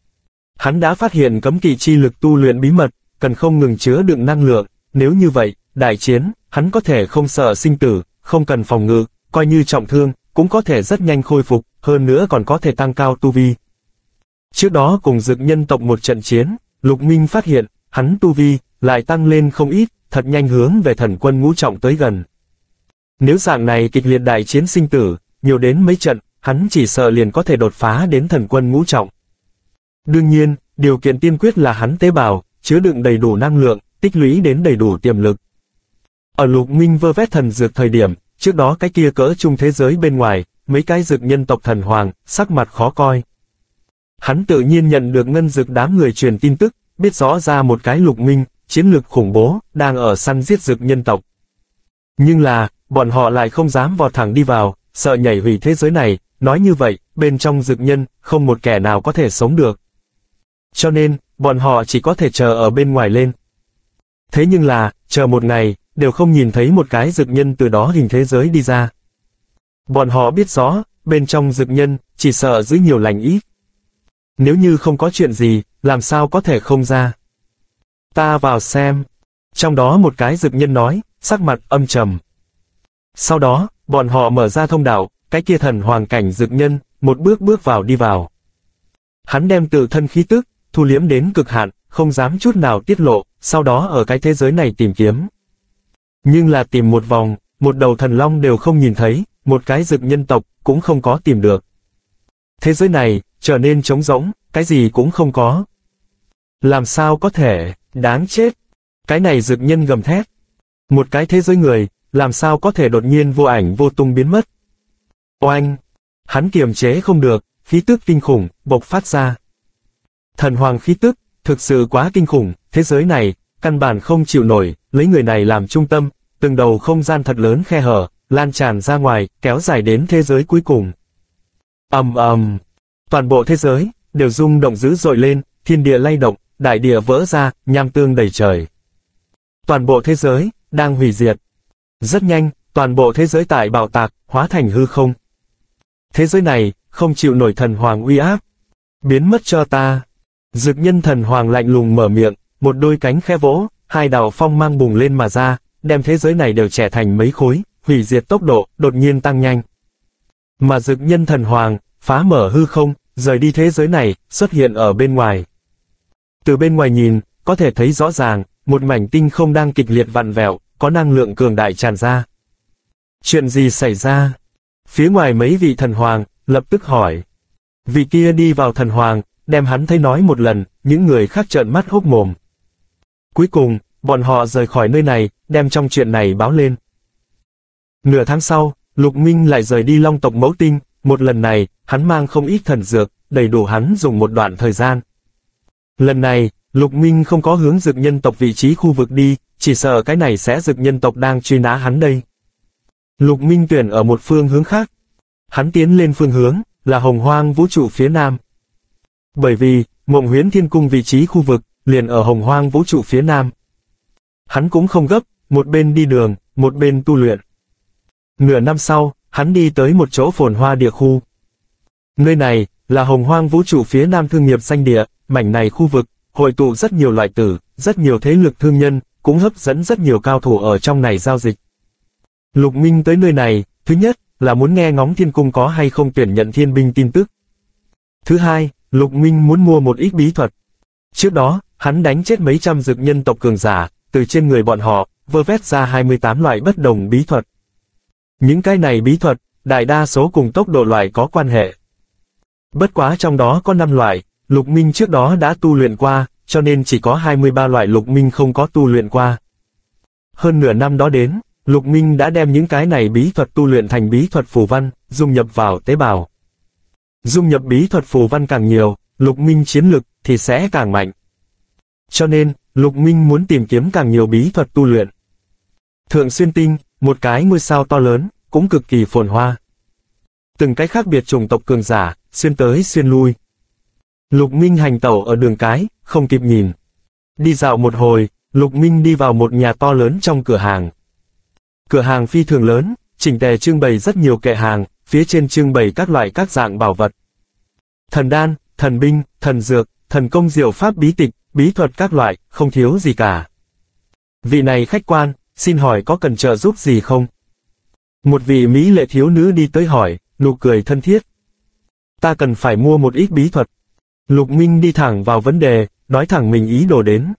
Hắn đã phát hiện cấm kỵ chi lực tu luyện bí mật, cần không ngừng chứa đựng năng lượng, nếu như vậy, đại chiến, hắn có thể không sợ sinh tử, không cần phòng ngự, coi như trọng thương, cũng có thể rất nhanh khôi phục, hơn nữa còn có thể tăng cao tu vi. Trước đó cùng dực nhân tộc một trận chiến, Lục Minh phát hiện, hắn tu vi, lại tăng lên không ít, thật nhanh hướng về thần quân ngũ trọng tới gần. Nếu dạng này kịch liệt đại chiến sinh tử, nhiều đến mấy trận, hắn chỉ sợ liền có thể đột phá đến thần quân ngũ trọng. Đương nhiên, điều kiện tiên quyết là hắn tế bào, chứa đựng đầy đủ năng lượng, tích lũy đến đầy đủ tiềm lực. Ở Lục Minh vơ vét thần dược thời điểm, trước đó cái kia cỡ chung thế giới bên ngoài, mấy cái dược nhân tộc thần hoàng, sắc mặt khó coi. Hắn tự nhiên nhận được ngân dược đám người truyền tin tức, biết rõ ra một cái Lục Minh, chiến lược khủng bố, đang ở săn giết dược nhân tộc. Nhưng là, bọn họ lại không dám vọt thẳng đi vào, sợ nhảy hủy thế giới này, nói như vậy, bên trong dược nhân, không một kẻ nào có thể sống được. Cho nên, bọn họ chỉ có thể chờ ở bên ngoài lên. Thế nhưng là, chờ một ngày, đều không nhìn thấy một cái dược nhân từ đó hình thế giới đi ra. Bọn họ biết rõ, bên trong dược nhân, chỉ sợ giữ nhiều lành ít. Nếu như không có chuyện gì, làm sao có thể không ra. Ta vào xem. Trong đó một cái dược nhân nói, sắc mặt âm trầm. Sau đó, bọn họ mở ra thông đạo, cái kia thần hoàng cảnh dược nhân, một bước bước vào đi vào. Hắn đem tự thân khí tức, thu liếm đến cực hạn, không dám chút nào tiết lộ, sau đó ở cái thế giới này tìm kiếm. Nhưng là tìm một vòng, một đầu thần long đều không nhìn thấy, một cái dược nhân tộc, cũng không có tìm được. Thế giới này, trở nên trống rỗng, cái gì cũng không có. Làm sao có thể, đáng chết. Cái này dược nhân gầm thét. Một cái thế giới người, làm sao có thể đột nhiên vô ảnh vô tung biến mất. Oanh! Hắn kiềm chế không được, khí tức kinh khủng, bộc phát ra. Thần hoàng khí tức, thực sự quá kinh khủng, thế giới này, căn bản không chịu nổi, lấy người này làm trung tâm, từng đầu không gian thật lớn khe hở, lan tràn ra ngoài, kéo dài đến thế giới cuối cùng. Ầm ầm, toàn bộ thế giới, đều rung động dữ dội lên, thiên địa lay động, đại địa vỡ ra, nham tương đầy trời. Toàn bộ thế giới, đang hủy diệt. Rất nhanh, toàn bộ thế giới tại bạo tạc, hóa thành hư không. Thế giới này, không chịu nổi thần hoàng uy áp. Biến mất cho ta. Dực nhân thần hoàng lạnh lùng mở miệng, một đôi cánh khẽ vỗ, hai đạo phong mang bùng lên mà ra, đem thế giới này đều chẻ thành mấy khối, hủy diệt tốc độ, đột nhiên tăng nhanh. Mà dực nhân thần hoàng, phá mở hư không, rời đi thế giới này, xuất hiện ở bên ngoài. Từ bên ngoài nhìn, có thể thấy rõ ràng, một mảnh tinh không đang kịch liệt vặn vẹo, có năng lượng cường đại tràn ra. Chuyện gì xảy ra? Phía ngoài mấy vị thần hoàng, lập tức hỏi. Vị kia đi vào thần hoàng, đem hắn thấy nói một lần, những người khác trợn mắt hốc mồm. Cuối cùng, bọn họ rời khỏi nơi này, đem trong chuyện này báo lên. Nửa tháng sau, Lục Minh lại rời đi Long tộc Mẫu Tinh, một lần này, hắn mang không ít thần dược, đầy đủ hắn dùng một đoạn thời gian. Lần này, Lục Minh không có hướng dực nhân tộc vị trí khu vực đi, chỉ sợ cái này sẽ dực nhân tộc đang truy nã hắn đây. Lục Minh tuyển ở một phương hướng khác. Hắn tiến lên phương hướng, là Hồng Hoang vũ trụ phía nam. Bởi vì, Mộng Huyễn Thiên Cung vị trí khu vực, liền ở Hồng Hoang vũ trụ phía nam. Hắn cũng không gấp, một bên đi đường, một bên tu luyện. Nửa năm sau, hắn đi tới một chỗ phồn hoa địa khu. Nơi này, là Hồng Hoang vũ trụ phía nam thương nghiệp danh địa, mảnh này khu vực, hội tụ rất nhiều loại tử, rất nhiều thế lực thương nhân, cũng hấp dẫn rất nhiều cao thủ ở trong này giao dịch. Lục Minh tới nơi này, thứ nhất, là muốn nghe ngóng Thiên Cung có hay không tuyển nhận thiên binh tin tức. Thứ hai, Lục Minh muốn mua một ít bí thuật. Trước đó, hắn đánh chết mấy trăm dực nhân tộc cường giả, từ trên người bọn họ, vơ vét ra 28 loại bất đồng bí thuật. Những cái này bí thuật, đại đa số cùng tốc độ loại có quan hệ. Bất quá trong đó có 5 loại, Lục Minh trước đó đã tu luyện qua, cho nên chỉ có 23 loại Lục Minh không có tu luyện qua. Hơn nửa năm đó đến, Lục Minh đã đem những cái này bí thuật tu luyện thành bí thuật phù văn, dung nhập vào tế bào. Dung nhập bí thuật phù văn càng nhiều, Lục Minh chiến lực thì sẽ càng mạnh. Cho nên, Lục Minh muốn tìm kiếm càng nhiều bí thuật tu luyện. Thượng Xuyên Tinh, một cái ngôi sao to lớn, cũng cực kỳ phồn hoa. Từng cái khác biệt chủng tộc cường giả, xuyên tới xuyên lui. Lục Minh hành tẩu ở đường cái, không kịp nhìn. Đi dạo một hồi, Lục Minh đi vào một nhà to lớn trong cửa hàng. Cửa hàng phi thường lớn, chỉnh tề trưng bày rất nhiều kệ hàng, phía trên trưng bày các loại các dạng bảo vật. Thần đan, thần binh, thần dược, thần công diệu pháp bí tịch, bí thuật các loại, không thiếu gì cả. Vị này khách quan, xin hỏi có cần trợ giúp gì không? Một vị mỹ lệ thiếu nữ đi tới hỏi, nụ cười thân thiết. Ta cần phải mua một ít bí thuật. Lục Minh đi thẳng vào vấn đề, nói thẳng mình ý đồ đến.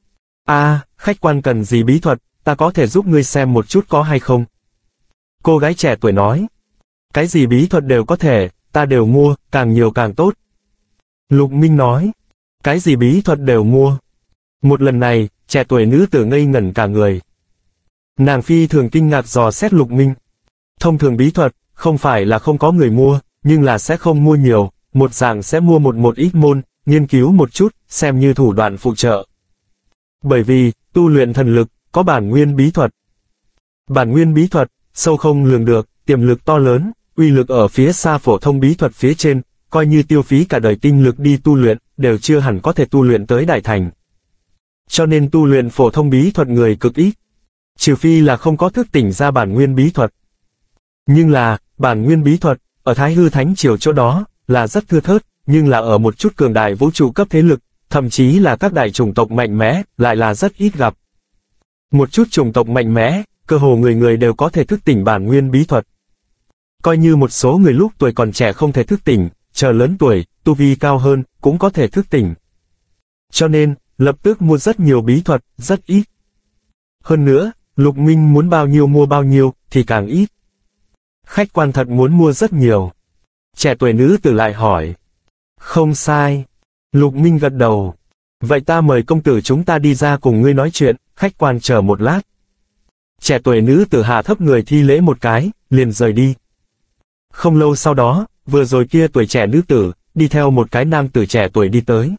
Khách quan cần gì bí thuật, ta có thể giúp ngươi xem một chút có hay không? Cô gái trẻ tuổi nói. Cái gì bí thuật đều có thể, ta đều mua, càng nhiều càng tốt. Lục Minh nói. Cái gì bí thuật đều mua? Một lần này, trẻ tuổi nữ tử ngây ngẩn cả người. Nàng phi thường kinh ngạc dò xét Lục Minh. Thông thường bí thuật, không phải là không có người mua, nhưng là sẽ không mua nhiều, một dạng sẽ mua một ít môn, nghiên cứu một chút, xem như thủ đoạn phụ trợ. Bởi vì, tu luyện thần lực, có bản nguyên bí thuật. Bản nguyên bí thuật, sâu không lường được, tiềm lực to lớn, uy lực ở phía xa phổ thông bí thuật phía trên, coi như tiêu phí cả đời tinh lực đi tu luyện, đều chưa hẳn có thể tu luyện tới đại thành. Cho nên tu luyện phổ thông bí thuật người cực ít. Trừ phi là không có thức tỉnh ra bản nguyên bí thuật. Nhưng là, bản nguyên bí thuật, ở Thái Hư Thánh Triều chỗ đó, là rất thưa thớt, nhưng là ở một chút cường đại vũ trụ cấp thế lực, thậm chí là các đại chủng tộc mạnh mẽ, lại là rất ít gặp. Một chút chủng tộc mạnh mẽ, cơ hồ người người đều có thể thức tỉnh bản nguyên bí thuật. Coi như một số người lúc tuổi còn trẻ không thể thức tỉnh, chờ lớn tuổi, tu vi cao hơn, cũng có thể thức tỉnh. Cho nên, lập tức mua rất nhiều bí thuật, rất ít. Hơn nữa, Lục Minh muốn bao nhiêu mua bao nhiêu, thì càng ít. Khách quan thật muốn mua rất nhiều. Trẻ tuổi nữ tử lại hỏi. Không sai. Lục Minh gật đầu. Vậy ta mời công tử chúng ta đi ra cùng ngươi nói chuyện, khách quan chờ một lát. Trẻ tuổi nữ tử hạ thấp người thi lễ một cái, liền rời đi. Không lâu sau đó, vừa rồi kia tuổi trẻ nữ tử, đi theo một cái nam tử trẻ tuổi đi tới.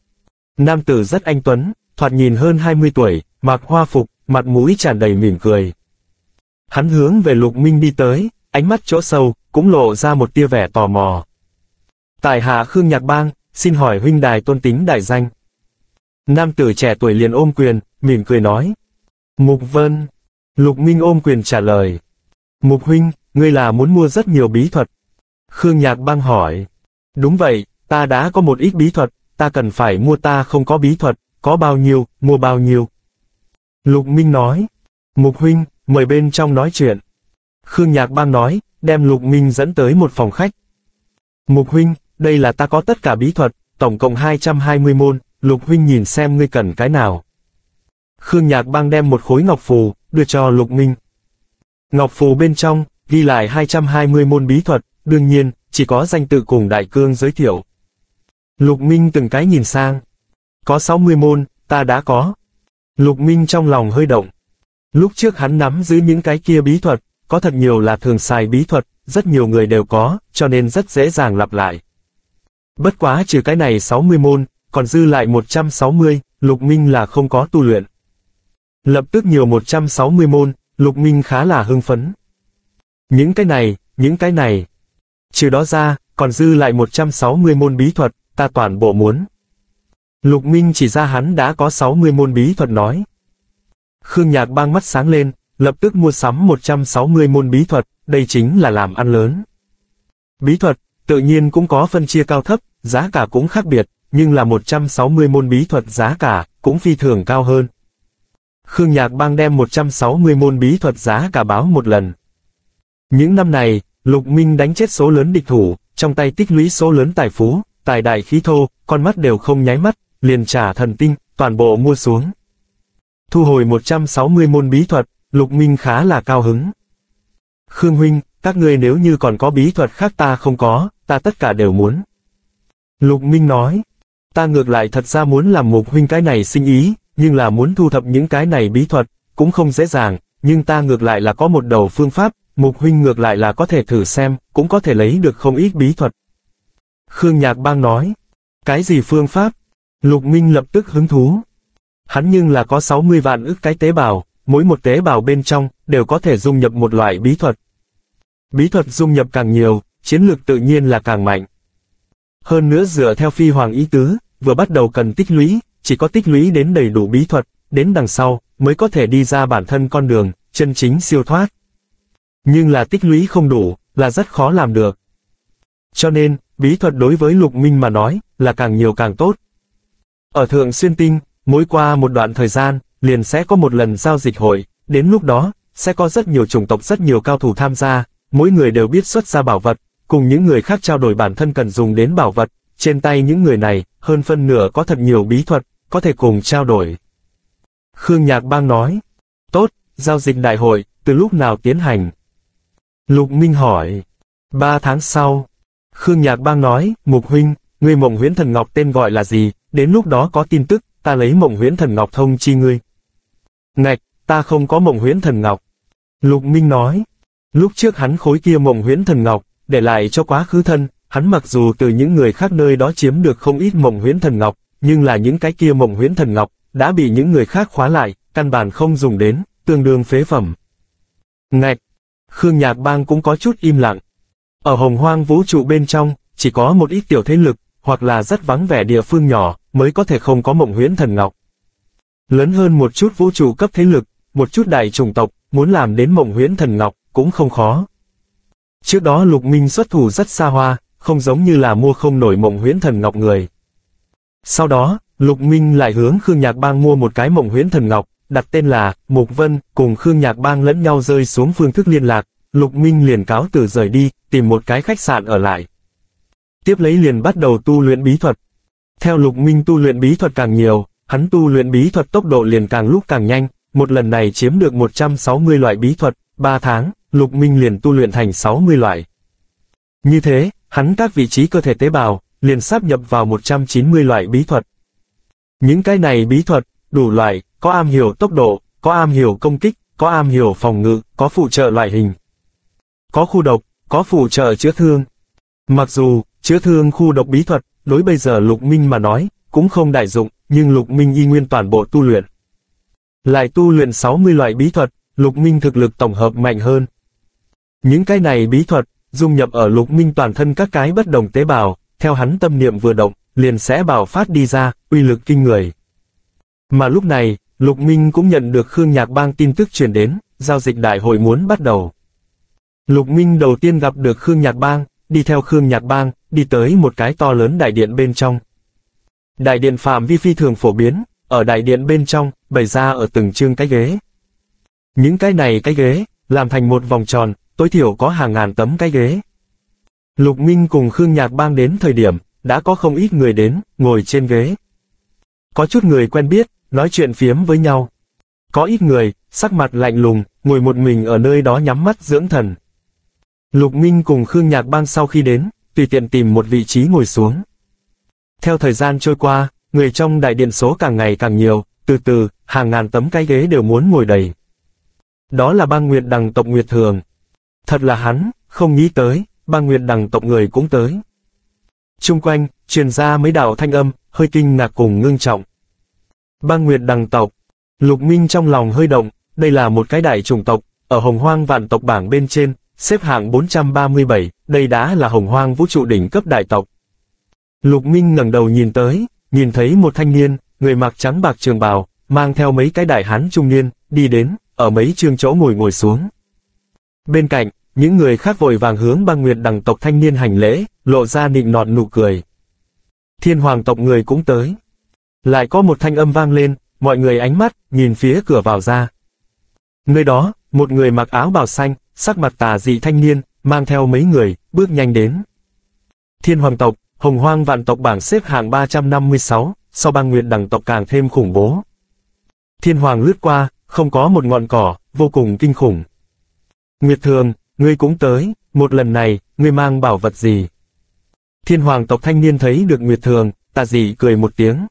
Nam tử rất anh tuấn, thoạt nhìn hơn 20 tuổi, mặc hoa phục, mặt mũi tràn đầy mỉm cười. Hắn hướng về Lục Minh đi tới, ánh mắt chỗ sâu, cũng lộ ra một tia vẻ tò mò. Tại hạ Khương Nhạc Bang, xin hỏi huynh đài tôn tính đại danh. Nam tử trẻ tuổi liền ôm quyền, mỉm cười nói. Mục Vân. Lục Minh ôm quyền trả lời. Mục huynh, ngươi là muốn mua rất nhiều bí thuật. Khương Nhạc Bang hỏi. Đúng vậy, ta đã có một ít bí thuật, ta cần phải mua, ta không có bí thuật, có bao nhiêu, mua bao nhiêu. Lục Minh nói. Mục huynh, mời bên trong nói chuyện. Khương Nhạc Bang nói, đem Lục Minh dẫn tới một phòng khách. Mục huynh, đây là ta có tất cả bí thuật, tổng cộng 220 môn, Lục huynh nhìn xem ngươi cần cái nào. Khương Nhạc Bang đem một khối ngọc phù, đưa cho Lục Minh. Ngọc phù bên trong, ghi lại 220 môn bí thuật, đương nhiên, chỉ có danh tự cùng đại cương giới thiệu. Lục Minh từng cái nhìn sang. Có 60 môn, ta đã có. Lục Minh trong lòng hơi động. Lúc trước hắn nắm giữ những cái kia bí thuật, có thật nhiều là thường xài bí thuật, rất nhiều người đều có, cho nên rất dễ dàng lặp lại. Bất quá trừ cái này 60 môn, còn dư lại 160, Lục Minh là không có tu luyện. Lập tức nhiều 160 môn, Lục Minh khá là hưng phấn. Những cái này. Trừ đó ra, còn dư lại 160 môn bí thuật, ta toàn bộ muốn. Lục Minh chỉ ra hắn đã có 60 môn bí thuật nói. Khương Nhạc Bang mắt sáng lên, lập tức mua sắm 160 môn bí thuật, đây chính là làm ăn lớn. Bí thuật, tự nhiên cũng có phân chia cao thấp, giá cả cũng khác biệt, nhưng là 160 môn bí thuật giá cả, cũng phi thường cao hơn. Khương Nhạc Bang đem 160 môn bí thuật giá cả báo một lần. Những năm này, Lục Minh đánh chết số lớn địch thủ, trong tay tích lũy số lớn tài phú, tài đại khí thô, con mắt đều không nháy mắt, liền trả thần tinh, toàn bộ mua xuống. Thu hồi 160 môn bí thuật, Lục Minh khá là cao hứng. Khương huynh, các ngươi nếu như còn có bí thuật khác ta không có, ta tất cả đều muốn. Lục Minh nói, ta ngược lại thật ra muốn làm Mục huynh cái này sinh ý, nhưng là muốn thu thập những cái này bí thuật, cũng không dễ dàng, nhưng ta ngược lại là có một đầu phương pháp, Mục huynh ngược lại là có thể thử xem, cũng có thể lấy được không ít bí thuật. Khương Nhạc Bang nói, cái gì phương pháp? Lục Minh lập tức hứng thú. Hắn nhưng là có 60 vạn ức cái tế bào, mỗi một tế bào bên trong, đều có thể dung nhập một loại bí thuật. Bí thuật dung nhập càng nhiều, chiến lược tự nhiên là càng mạnh. Hơn nữa dựa theo Phi Hoàng ý tứ, vừa bắt đầu cần tích lũy, chỉ có tích lũy đến đầy đủ bí thuật, đến đằng sau, mới có thể đi ra bản thân con đường, chân chính siêu thoát. Nhưng là tích lũy không đủ, là rất khó làm được. Cho nên, bí thuật đối với Lục Minh mà nói, là càng nhiều càng tốt. Ở Thượng Xuyên Tinh, mỗi qua một đoạn thời gian, liền sẽ có một lần giao dịch hội, đến lúc đó, sẽ có rất nhiều chủng tộc rất nhiều cao thủ tham gia, mỗi người đều biết xuất ra bảo vật, cùng những người khác trao đổi bản thân cần dùng đến bảo vật, trên tay những người này, hơn phân nửa có thật nhiều bí thuật, có thể cùng trao đổi. Khương Nhạc Bang nói, tốt, giao dịch đại hội, từ lúc nào tiến hành? Lục Minh hỏi, 3 tháng sau. Khương Nhạc Bang nói, Mục huynh, ngươi Mộng Huyễn Thần Ngọc tên gọi là gì, đến lúc đó có tin tức, ta lấy Mộng Huyễn Thần Ngọc thông chi ngươi. Ngạch, ta không có Mộng Huyễn Thần Ngọc. Lục Minh nói, lúc trước hắn khối kia Mộng Huyễn Thần Ngọc, để lại cho quá khứ thân, hắn mặc dù từ những người khác nơi đó chiếm được không ít Mộng Huyễn Thần Ngọc, nhưng là những cái kia Mộng Huyễn Thần Ngọc, đã bị những người khác khóa lại, căn bản không dùng đến, tương đương phế phẩm. Ngạch, Khương Nhạc Bang cũng có chút im lặng. Ở Hồng Hoang vũ trụ bên trong, chỉ có một ít tiểu thế lực, hoặc là rất vắng vẻ địa phương nhỏ, mới có thể không có Mộng Huyễn Thần Ngọc. Lớn hơn một chút vũ trụ cấp thế lực, một chút đại chủng tộc, muốn làm đến Mộng Huyễn Thần Ngọc, cũng không khó. Trước đó Lục Minh xuất thủ rất xa hoa, không giống như là mua không nổi Mộng Huyễn Thần Ngọc người. Sau đó, Lục Minh lại hướng Khương Nhạc Bang mua một cái Mộng Huyễn Thần Ngọc, đặt tên là Mục Vân, cùng Khương Nhạc Bang lẫn nhau rơi xuống phương thức liên lạc, Lục Minh liền cáo từ rời đi, tìm một cái khách sạn ở lại. Tiếp lấy liền bắt đầu tu luyện bí thuật. Theo Lục Minh tu luyện bí thuật càng nhiều, hắn tu luyện bí thuật tốc độ liền càng lúc càng nhanh, một lần này chiếm được 160 loại bí thuật, 3 tháng, Lục Minh liền tu luyện thành 60 loại. Như thế, hắn các vị trí cơ thể tế bào, liền sáp nhập vào 190 loại bí thuật. Những cái này bí thuật, đủ loại, có am hiểu tốc độ, có am hiểu công kích, có am hiểu phòng ngự, có phụ trợ loại hình. Có khu độc, có phụ trợ chữa thương. Mặc dù, chữa thương khu độc bí thuật, đối bây giờ Lục Minh mà nói, cũng không đại dụng, nhưng Lục Minh y nguyên toàn bộ tu luyện. Lại tu luyện 60 loại bí thuật, Lục Minh thực lực tổng hợp mạnh hơn. Những cái này bí thuật, dung nhập ở Lục Minh toàn thân các cái bất đồng tế bào, theo hắn tâm niệm vừa động, liền sẽ bạo phát đi ra, uy lực kinh người. Mà lúc này, Lục Minh cũng nhận được Khương Nhạc Bang tin tức truyền đến, giao dịch đại hội muốn bắt đầu. Lục Minh đầu tiên gặp được Khương Nhạc Bang, đi theo Khương Nhạc Bang, đi tới một cái to lớn đại điện bên trong. Đại điện phạm vi phi thường phổ biến, ở đại điện bên trong, bày ra ở từng chương cái ghế. Những cái này cái ghế, làm thành một vòng tròn, tối thiểu có hàng ngàn tấm cái ghế. Lục Minh cùng Khương Nhạc Bang đến thời điểm, đã có không ít người đến, ngồi trên ghế. Có chút người quen biết, nói chuyện phiếm với nhau. Có ít người, sắc mặt lạnh lùng, ngồi một mình ở nơi đó nhắm mắt dưỡng thần. Lục Minh cùng Khương Nhạc Bang sau khi đến, tùy tiện tìm một vị trí ngồi xuống. Theo thời gian trôi qua, người trong đại điện số càng ngày càng nhiều, từ từ, hàng ngàn tấm cái ghế đều muốn ngồi đầy. Đó là Băng Nguyệt Đằng tộc Nguyệt Thường. Thật là hắn, không nghĩ tới, Băng Nguyệt Đằng tộc người cũng tới. Chung quanh, truyền ra mấy đạo thanh âm, hơi kinh ngạc cùng ngưng trọng. Băng Nguyệt Đằng tộc. Lục Minh trong lòng hơi động, đây là một cái đại chủng tộc, ở Hồng Hoang vạn tộc bảng bên trên, xếp hạng 437, đây đã là Hồng Hoang vũ trụ đỉnh cấp đại tộc. Lục Minh ngẩng đầu nhìn tới, nhìn thấy một thanh niên, người mặc trắng bạc trường bào, mang theo mấy cái đại hán trung niên, đi đến, ở mấy chương chỗ ngồi xuống. Bên cạnh, những người khác vội vàng hướng Băng Nguyệt Đằng tộc thanh niên hành lễ, lộ ra nịnh nọt nụ cười. Thiên Hoàng tộc người cũng tới. Lại có một thanh âm vang lên, mọi người ánh mắt, nhìn phía cửa vào ra. Nơi đó, một người mặc áo bào xanh, sắc mặt tà dị thanh niên, mang theo mấy người, bước nhanh đến. Thiên Hoàng tộc, Hồng Hoang vạn tộc bảng xếp hạng 356, so Băng Nguyệt Đằng tộc càng thêm khủng bố. Thiên Hoàng lướt qua, không có một ngọn cỏ, vô cùng kinh khủng. Nguyệt Thường, ngươi cũng tới, một lần này, ngươi mang bảo vật gì? Thiên Hoàng tộc thanh niên thấy được Nguyệt Thường, tà dị cười một tiếng.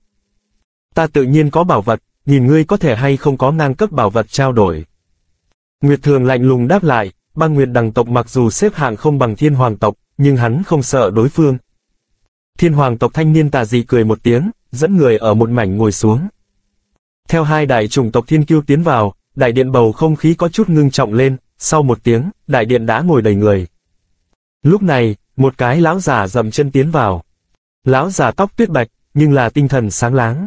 Ta tự nhiên có bảo vật, nhìn ngươi có thể hay không có ngang cấp bảo vật trao đổi. Nguyệt Thường lạnh lùng đáp lại, Băng Nguyệt Đằng tộc mặc dù xếp hạng không bằng Thiên Hoàng tộc, nhưng hắn không sợ đối phương. Thiên Hoàng tộc thanh niên tà dị cười một tiếng, dẫn người ở một mảnh ngồi xuống. Theo hai đại chủng tộc thiên kiêu tiến vào, đại điện bầu không khí có chút ngưng trọng lên, sau một tiếng, đại điện đã ngồi đầy người. Lúc này, một cái lão giả dậm chân tiến vào. Lão giả tóc tuyết bạch, nhưng là tinh thần sáng láng.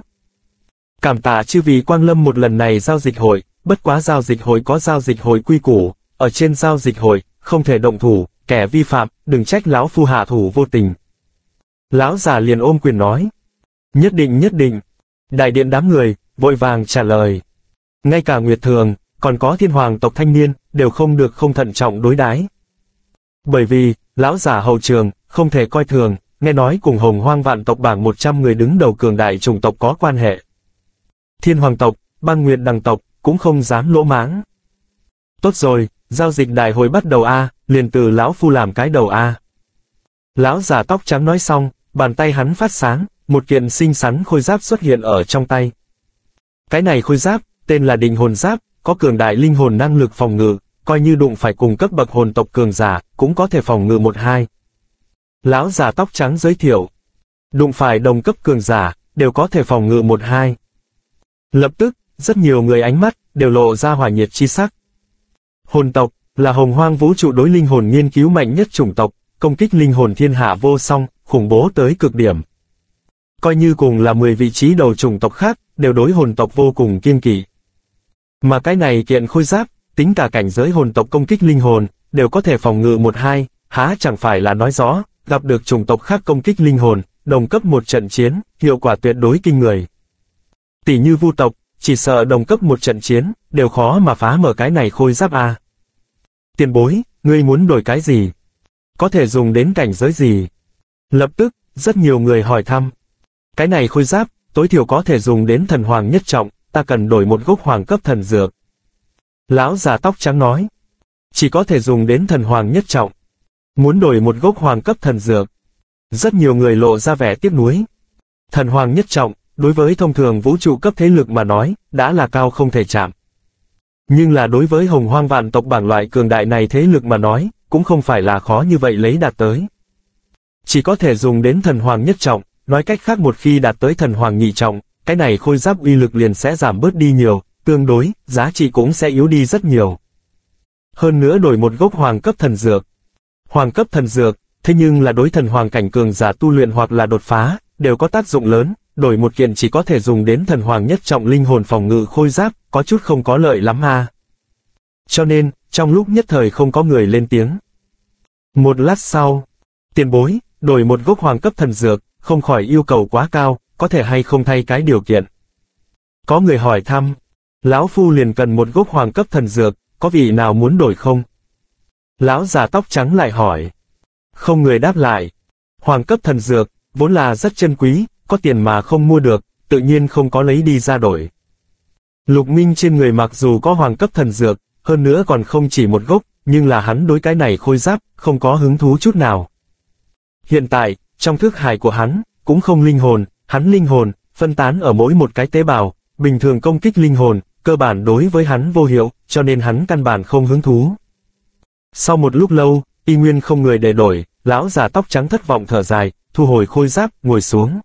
Cảm tạ chư vị quang lâm một lần này giao dịch hội, bất quá giao dịch hội có giao dịch hội quy củ, ở trên giao dịch hội, không thể động thủ, kẻ vi phạm, đừng trách lão phu hạ thủ vô tình. Lão giả liền ôm quyền nói. Nhất định nhất định. Đại điện đám người, vội vàng trả lời. Ngay cả Nguyệt Thường, còn có Thiên Hoàng tộc thanh niên, đều không được không thận trọng đối đãi. Bởi vì, lão giả hậu trường, không thể coi thường, nghe nói cùng Hồng Hoang vạn tộc bảng 100 người đứng đầu cường đại chủng tộc có quan hệ. Thiên Hoàng tộc, Băng Nguyệt Đằng tộc, cũng không dám lỗ mãng. Tốt rồi, giao dịch đại hội bắt đầu a, liền từ lão phu làm cái đầu a. Lão già tóc trắng nói xong, bàn tay hắn phát sáng, một kiện xinh xắn khôi giáp xuất hiện ở trong tay. Cái này khôi giáp, tên là Định Hồn Giáp, có cường đại linh hồn năng lực phòng ngự, coi như đụng phải cùng cấp bậc hồn tộc cường giả, cũng có thể phòng ngự 1-2. Lão già tóc trắng giới thiệu, đụng phải đồng cấp cường giả, đều có thể phòng ngự 1-2. Lập tức, rất nhiều người ánh mắt, đều lộ ra hỏa nhiệt chi sắc. Hồn tộc, là Hồng Hoang vũ trụ đối linh hồn nghiên cứu mạnh nhất chủng tộc, công kích linh hồn thiên hạ vô song, khủng bố tới cực điểm. Coi như cùng là 10 vị trí đầu chủng tộc khác, đều đối hồn tộc vô cùng kiêng kỵ. Mà cái này kiện khôi giáp, tính cả cảnh giới hồn tộc công kích linh hồn, đều có thể phòng ngự 1-2, há chẳng phải là nói rõ, gặp được chủng tộc khác công kích linh hồn, đồng cấp một trận chiến, hiệu quả tuyệt đối kinh người. Tỷ như Vu tộc, chỉ sợ đồng cấp một trận chiến, đều khó mà phá mở cái này khôi giáp a. Tiền bối, ngươi muốn đổi cái gì? Có thể dùng đến cảnh giới gì? Lập tức, rất nhiều người hỏi thăm. Cái này khôi giáp, tối thiểu có thể dùng đến thần hoàng nhất trọng, ta cần đổi một gốc hoàng cấp thần dược. Lão già tóc trắng nói. Chỉ có thể dùng đến thần hoàng nhất trọng. Muốn đổi một gốc hoàng cấp thần dược. Rất nhiều người lộ ra vẻ tiếc nuối. Thần hoàng nhất trọng, đối với thông thường vũ trụ cấp thế lực mà nói, đã là cao không thể chạm. Nhưng là đối với Hồng Hoang vạn tộc bảng loại cường đại này thế lực mà nói, cũng không phải là khó như vậy lấy đạt tới. Chỉ có thể dùng đến thần hoàng nhất trọng, nói cách khác một khi đạt tới thần hoàng nhị trọng, cái này khôi giáp uy lực liền sẽ giảm bớt đi nhiều, tương đối, giá trị cũng sẽ yếu đi rất nhiều. Hơn nữa đổi một gốc hoàng cấp thần dược. Hoàng cấp thần dược, thế nhưng là đối thần hoàng cảnh cường giả tu luyện hoặc là đột phá, đều có tác dụng lớn, đổi một kiện chỉ có thể dùng đến thần hoàng nhất trọng linh hồn phòng ngự khôi giáp, có chút không có lợi lắm a. Cho nên, trong lúc nhất thời không có người lên tiếng. Một lát sau, tiền bối, đổi một gốc hoàng cấp thần dược, không khỏi yêu cầu quá cao, có thể hay không thay cái điều kiện. Có người hỏi thăm, lão phu liền cần một gốc hoàng cấp thần dược, có vị nào muốn đổi không? Lão già tóc trắng lại hỏi. Không người đáp lại. Hoàng cấp thần dược, vốn là rất chân quý, có tiền mà không mua được, tự nhiên không có lấy đi ra đổi. Lục Minh trên người mặc dù có hoàng cấp thần dược, hơn nữa còn không chỉ một gốc, nhưng là hắn đối cái này khôi giáp, không có hứng thú chút nào. Hiện tại, trong thức hải của hắn, cũng không linh hồn, hắn linh hồn, phân tán ở mỗi một cái tế bào, bình thường công kích linh hồn, cơ bản đối với hắn vô hiệu, cho nên hắn căn bản không hứng thú. Sau một lúc lâu, y nguyên không người để đổi, lão già tóc trắng thất vọng thở dài, thu hồi khôi giáp, ngồi xuống.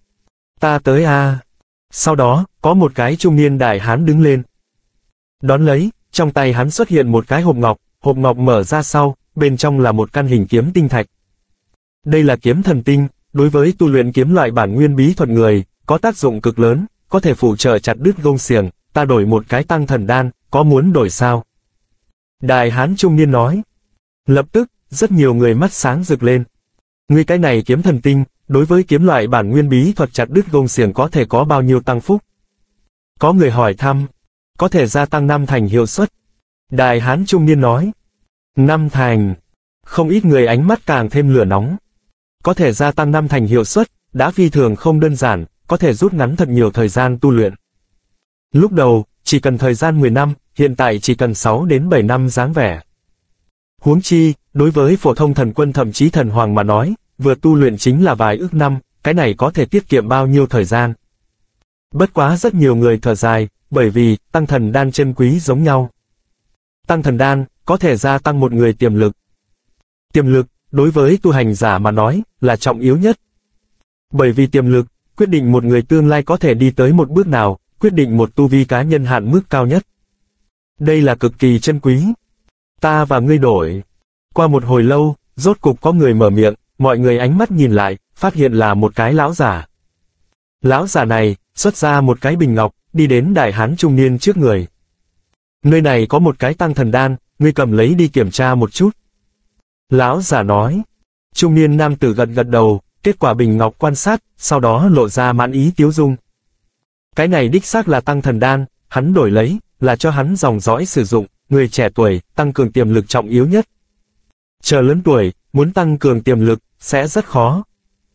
Ta tới a. Sau đó, có một cái trung niên đại hán đứng lên. Đón lấy, trong tay hắn xuất hiện một cái hộp ngọc mở ra sau, bên trong là một căn hình kiếm tinh thạch. Đây là kiếm thần tinh, đối với tu luyện kiếm loại bản nguyên bí thuật người, có tác dụng cực lớn, có thể phụ trợ chặt đứt gông xiềng, ta đổi một cái tăng thần đan, có muốn đổi sao? Đại hán trung niên nói. Lập tức, rất nhiều người mắt sáng rực lên. Ngươi cái này kiếm thần tinh, đối với kiếm loại bản nguyên bí thuật chặt đứt gông xiềng có thể có bao nhiêu tăng phúc? Có người hỏi thăm. Có thể gia tăng 5 thành hiệu suất. Đại hán trung niên nói. 5 thành. Không ít người ánh mắt càng thêm lửa nóng. Có thể gia tăng 5 thành hiệu suất, đã phi thường không đơn giản, có thể rút ngắn thật nhiều thời gian tu luyện. Lúc đầu, chỉ cần thời gian 10 năm, hiện tại chỉ cần 6 đến 7 năm dáng vẻ. Huống chi, đối với phổ thông thần quân thậm chí thần hoàng mà nói, vừa tu luyện chính là vài ức năm, cái này có thể tiết kiệm bao nhiêu thời gian. Bất quá rất nhiều người thở dài, bởi vì, tăng thần đan chân quý giống nhau. Tăng thần đan, có thể gia tăng một người tiềm lực. Tiềm lực, đối với tu hành giả mà nói, là trọng yếu nhất. Bởi vì tiềm lực, quyết định một người tương lai có thể đi tới một bước nào, quyết định một tu vi cá nhân hạn mức cao nhất. Đây là cực kỳ chân quý. Ta và ngươi đổi. Qua một hồi lâu, rốt cục có người mở miệng, mọi người ánh mắt nhìn lại, phát hiện là một cái lão giả. Lão giả này, xuất ra một cái bình ngọc, đi đến đại hán trung niên trước người. Nơi này có một cái tăng thần đan, ngươi cầm lấy đi kiểm tra một chút. Lão giả nói. Trung niên nam tử gật gật đầu, kết quả bình ngọc quan sát, sau đó lộ ra mãn ý tiếu dung. Cái này đích xác là tăng thần đan, hắn đổi lấy, là cho hắn dòng dõi sử dụng, người trẻ tuổi, tăng cường tiềm lực trọng yếu nhất. Chờ lớn tuổi, muốn tăng cường tiềm lực, sẽ rất khó.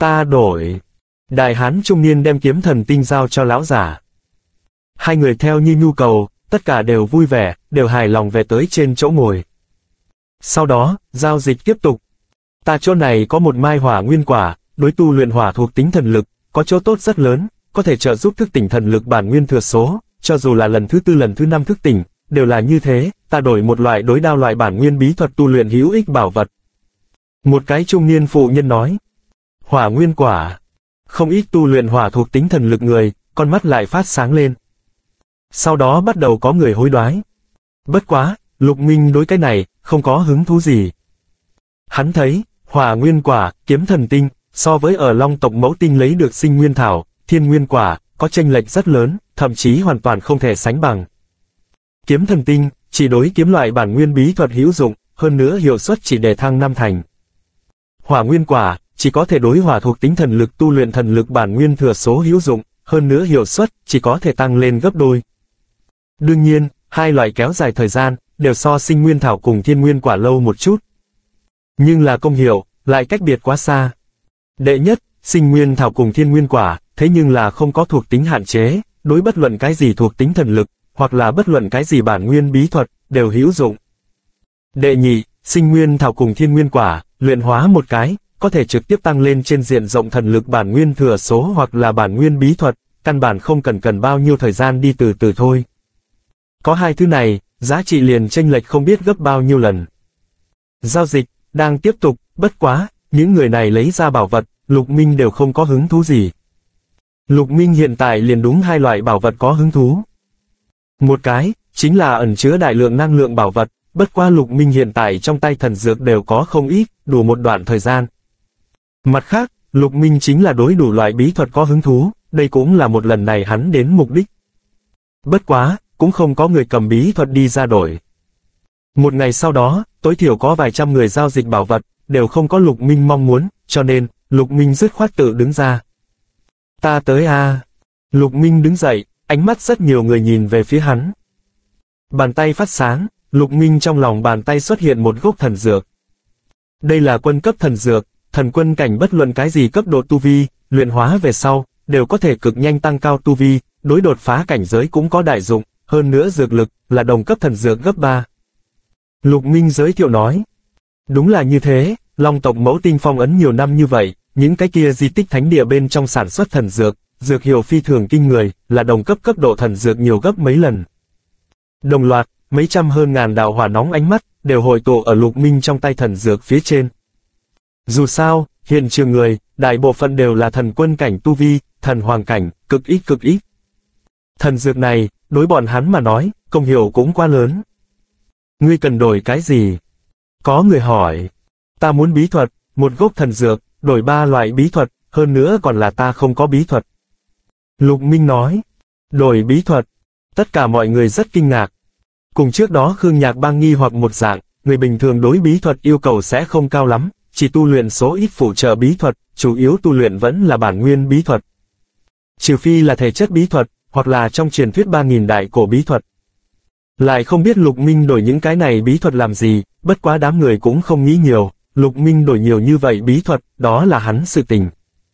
Ta đổi. Đại hán trung niên đem kiếm thần tinh giao cho lão giả. Hai người theo như nhu cầu, tất cả đều vui vẻ, đều hài lòng về tới trên chỗ ngồi. Sau đó, giao dịch tiếp tục. Ta chỗ này có một mai hỏa nguyên quả, đối tu luyện hỏa thuộc tính thần lực, có chỗ tốt rất lớn, có thể trợ giúp thức tỉnh thần lực bản nguyên thừa số, cho dù là lần thứ 4 lần thứ 5 thức tỉnh, đều là như thế, ta đổi một loại đối đao loại bản nguyên bí thuật tu luyện hữu ích bảo vật. Một cái trung niên phụ nhân nói. Hỏa nguyên quả. Không ít tu luyện hỏa thuộc tính thần lực người, con mắt lại phát sáng lên. Sau đó bắt đầu có người hối đoái. Bất quá, Lục Minh đối cái này, không có hứng thú gì. Hắn thấy, hỏa nguyên quả, kiếm thần tinh, so với ở Long tộc mẫu tinh lấy được sinh nguyên thảo, thiên nguyên quả, có chênh lệch rất lớn, thậm chí hoàn toàn không thể sánh bằng. Kiếm thần tinh, chỉ đối kiếm loại bản nguyên bí thuật hữu dụng, hơn nữa hiệu suất chỉ đề thăng 5 thành. Hỏa nguyên quả, chỉ có thể đối hỏa thuộc tính thần lực tu luyện thần lực bản nguyên thừa số hữu dụng, hơn nữa hiệu suất chỉ có thể tăng lên gấp đôi. Đương nhiên, hai loại kéo dài thời gian, đều so sinh nguyên thảo cùng thiên nguyên quả lâu một chút. Nhưng là công hiệu, lại cách biệt quá xa. Đệ nhất, sinh nguyên thảo cùng thiên nguyên quả, thế nhưng là không có thuộc tính hạn chế, đối bất luận cái gì thuộc tính thần lực, hoặc là bất luận cái gì bản nguyên bí thuật, đều hữu dụng. Đệ nhị, sinh nguyên thảo cùng thiên nguyên quả, luyện hóa một cái, có thể trực tiếp tăng lên trên diện rộng thần lực bản nguyên thừa số hoặc là bản nguyên bí thuật, căn bản không cần bao nhiêu thời gian đi từ từ thôi. Có hai thứ này, giá trị liền chênh lệch không biết gấp bao nhiêu lần. Giao dịch, đang tiếp tục, bất quá, những người này lấy ra bảo vật, Lục Minh đều không có hứng thú gì. Lục Minh hiện tại liền đúng hai loại bảo vật có hứng thú. Một cái, chính là ẩn chứa đại lượng năng lượng bảo vật, bất qua Lục Minh hiện tại trong tay thần dược đều có không ít, đủ một đoạn thời gian. Mặt khác, Lục Minh chính là đối đủ loại bí thuật có hứng thú, đây cũng là một lần này hắn đến mục đích. Bất quá, cũng không có người cầm bí thuật đi ra đổi. Một ngày sau đó, tối thiểu có vài trăm người giao dịch bảo vật, đều không có Lục Minh mong muốn, cho nên, Lục Minh dứt khoát tự đứng ra. Ta tới a. Lục Minh đứng dậy, ánh mắt rất nhiều người nhìn về phía hắn. Bàn tay phát sáng, Lục Minh trong lòng bàn tay xuất hiện một gốc thần dược. Đây là quân cấp thần dược, thần quân cảnh bất luận cái gì cấp độ tu vi, luyện hóa về sau, đều có thể cực nhanh tăng cao tu vi, đối đột phá cảnh giới cũng có đại dụng, hơn nữa dược lực, là đồng cấp thần dược gấp 3. Lục Minh giới thiệu nói. Đúng là như thế, Long tộc mẫu tinh phong ấn nhiều năm như vậy, những cái kia di tích thánh địa bên trong sản xuất thần dược, dược hiệu phi thường kinh người, là đồng cấp cấp độ thần dược nhiều gấp mấy lần. Đồng loạt, mấy trăm hơn ngàn đạo hỏa nóng ánh mắt, đều hội tụ ở Lục Minh trong tay thần dược phía trên. Dù sao, hiện trường người, đại bộ phận đều là thần quân cảnh tu vi, thần hoàng cảnh, cực ít cực ít. Thần dược này, đối bọn hắn mà nói, công hiệu cũng quá lớn. Ngươi cần đổi cái gì? Có người hỏi. Ta muốn bí thuật, một gốc thần dược, đổi 3 loại bí thuật, hơn nữa còn là ta không có bí thuật. Lục Minh nói. Đổi bí thuật. Tất cả mọi người rất kinh ngạc. Cùng trước đó Khương Nhạc Bang nghi hoặc một dạng, người bình thường đối bí thuật yêu cầu sẽ không cao lắm, chỉ tu luyện số ít phụ trợ bí thuật, chủ yếu tu luyện vẫn là bản nguyên bí thuật. Trừ phi là thể chất bí thuật, hoặc là trong truyền thuyết 3000 đại cổ bí thuật. Lại không biết Lục Minh đổi những cái này bí thuật làm gì, bất quá đám người cũng không nghĩ nhiều, Lục Minh đổi nhiều như vậy bí thuật, đó là hắn sự tình.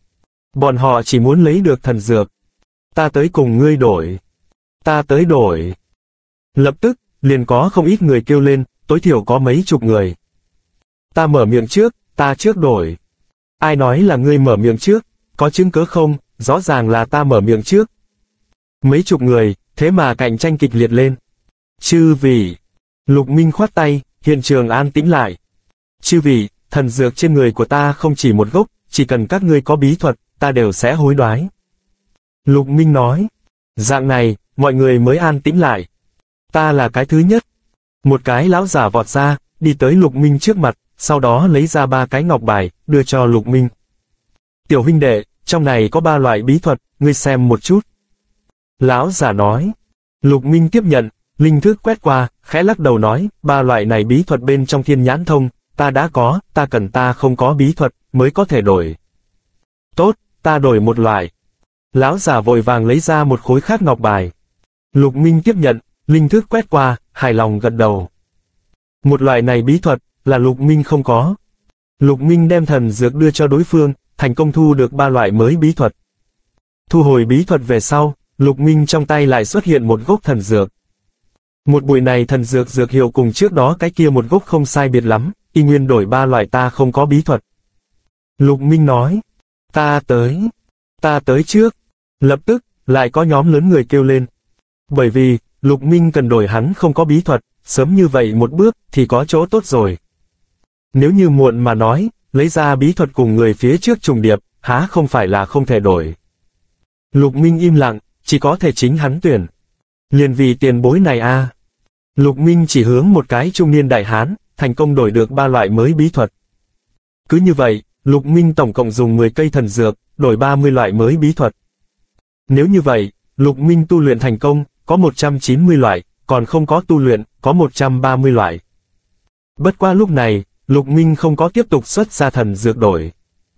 Bọn họ chỉ muốn lấy được thần dược. Ta tới cùng ngươi đổi. Ta tới đổi. Lập tức, liền có không ít người kêu lên, tối thiểu có mấy chục người. Ta mở miệng trước, ta trước đổi. Ai nói là ngươi mở miệng trước, có chứng cớ không, rõ ràng là ta mở miệng trước. Mấy chục người, thế mà cạnh tranh kịch liệt lên. Chư vị. Lục Minh khoát tay, hiện trường an tĩnh lại. Chư vị, thần dược trên người của ta không chỉ một gốc, chỉ cần các ngươi có bí thuật, ta đều sẽ hối đoái. Lục Minh nói. Dạng này, mọi người mới an tĩnh lại. Ta là cái thứ nhất. Một cái lão giả vọt ra, đi tới Lục Minh trước mặt, sau đó lấy ra 3 cái ngọc bài, đưa cho Lục Minh. Tiểu huynh đệ, trong này có 3 loại bí thuật, ngươi xem một chút. Lão giả nói. Lục Minh tiếp nhận, linh thức quét qua, khẽ lắc đầu nói, 3 loại này bí thuật bên trong thiên nhãn thông, ta đã có, ta cần ta không có bí thuật, mới có thể đổi. Tốt, ta đổi một loại. Lão giả vội vàng lấy ra một khối khác ngọc bài. Lục Minh tiếp nhận, linh thức quét qua, hài lòng gật đầu. Một loại này bí thuật, là Lục Minh không có. Lục Minh đem thần dược đưa cho đối phương, thành công thu được 3 loại mới bí thuật. Thu hồi bí thuật về sau, Lục Minh trong tay lại xuất hiện một gốc thần dược. Một bụi này thần dược dược hiệu cùng trước đó cái kia một gốc không sai biệt lắm, y nguyên đổi 3 loại ta không có bí thuật. Lục Minh nói, ta tới trước. Lập tức, lại có nhóm lớn người kêu lên. Bởi vì, Lục Minh cần đổi hắn không có bí thuật, sớm như vậy một bước thì có chỗ tốt rồi. Nếu như muộn mà nói, lấy ra bí thuật cùng người phía trước trùng điệp, há không phải là không thể đổi. Lục Minh im lặng, chỉ có thể chính hắn tuyển. Liền vì tiền bối này a. Lục Minh chỉ hướng một cái trung niên đại hán, thành công đổi được 3 loại mới bí thuật. Cứ như vậy, Lục Minh tổng cộng dùng 10 cây thần dược, đổi 30 loại mới bí thuật. Nếu như vậy, Lục Minh tu luyện thành công, có 190 loại, còn không có tu luyện, có 130 loại. Bất qua lúc này, Lục Minh không có tiếp tục xuất ra thần dược đổi.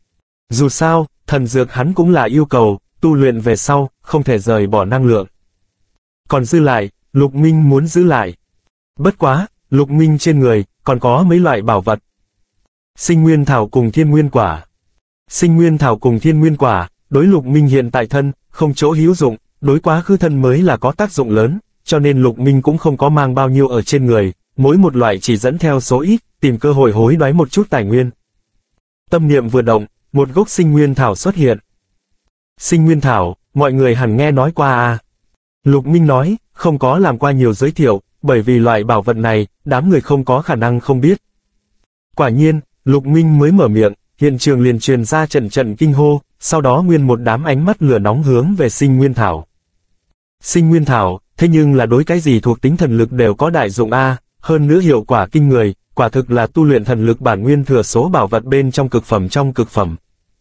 Dù sao, thần dược hắn cũng là yêu cầu, tu luyện về sau, không thể rời bỏ năng lượng. Còn dư lại, Lục Minh muốn giữ lại. Bất quá, Lục Minh trên người, còn có mấy loại bảo vật. Sinh nguyên thảo cùng thiên nguyên quả. Sinh nguyên thảo cùng thiên nguyên quả, đối Lục Minh hiện tại thân, không chỗ hữu dụng, đối quá khứ thân mới là có tác dụng lớn, cho nên Lục Minh cũng không có mang bao nhiêu ở trên người, mỗi một loại chỉ dẫn theo số ít, tìm cơ hội hối đoái một chút tài nguyên. Tâm niệm vừa động, một gốc sinh nguyên thảo xuất hiện. Sinh nguyên thảo, mọi người hẳn nghe nói qua à. Lục Minh nói, không có làm qua nhiều giới thiệu, bởi vì loại bảo vật này, đám người không có khả năng không biết. Quả nhiên, Lục Minh mới mở miệng, hiện trường liền truyền ra trận trận kinh hô, sau đó nguyên một đám ánh mắt lửa nóng hướng về sinh nguyên thảo. Sinh nguyên thảo, thế nhưng là đối cái gì thuộc tính thần lực đều có đại dụng a, hơn nữa hiệu quả kinh người, quả thực là tu luyện thần lực bản nguyên thừa số bảo vật bên trong cực phẩm trong cực phẩm.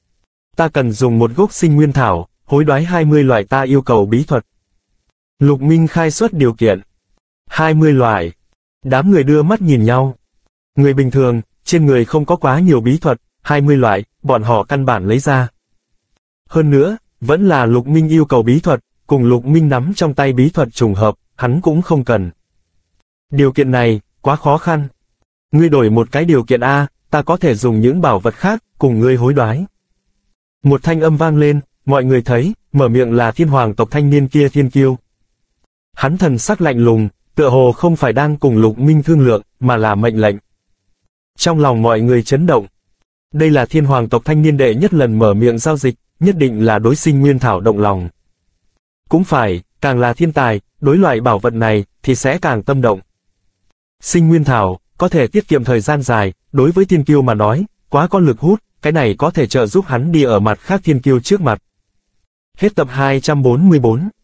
Ta cần dùng một gốc sinh nguyên thảo, hối đoái 20 loại ta yêu cầu bí thuật. Lục Minh khai xuất điều kiện. 20 loại. Đám người đưa mắt nhìn nhau. Người bình thường, trên người không có quá nhiều bí thuật, 20 loại, bọn họ căn bản lấy ra. Hơn nữa, vẫn là Lục Minh yêu cầu bí thuật, cùng Lục Minh nắm trong tay bí thuật trùng hợp, hắn cũng không cần. Điều kiện này, quá khó khăn. Ngươi đổi một cái điều kiện A, ta có thể dùng những bảo vật khác, cùng ngươi hối đoái. Một thanh âm vang lên, mọi người thấy, mở miệng là thiên hoàng tộc thanh niên kia Thiên Kiêu. Hắn thần sắc lạnh lùng, tựa hồ không phải đang cùng Lục Minh thương lượng, mà là mệnh lệnh. Trong lòng mọi người chấn động. Đây là thiên hoàng tộc thanh niên đệ nhất lần mở miệng giao dịch, nhất định là đối sinh nguyên thảo động lòng. Cũng phải, càng là thiên tài, đối loại bảo vật này, thì sẽ càng tâm động. Sinh nguyên thảo, có thể tiết kiệm thời gian dài, đối với Thiên Kiêu mà nói, quá có lực hút, cái này có thể trợ giúp hắn đi ở mặt khác Thiên Kiêu trước mặt. Hết tập 244.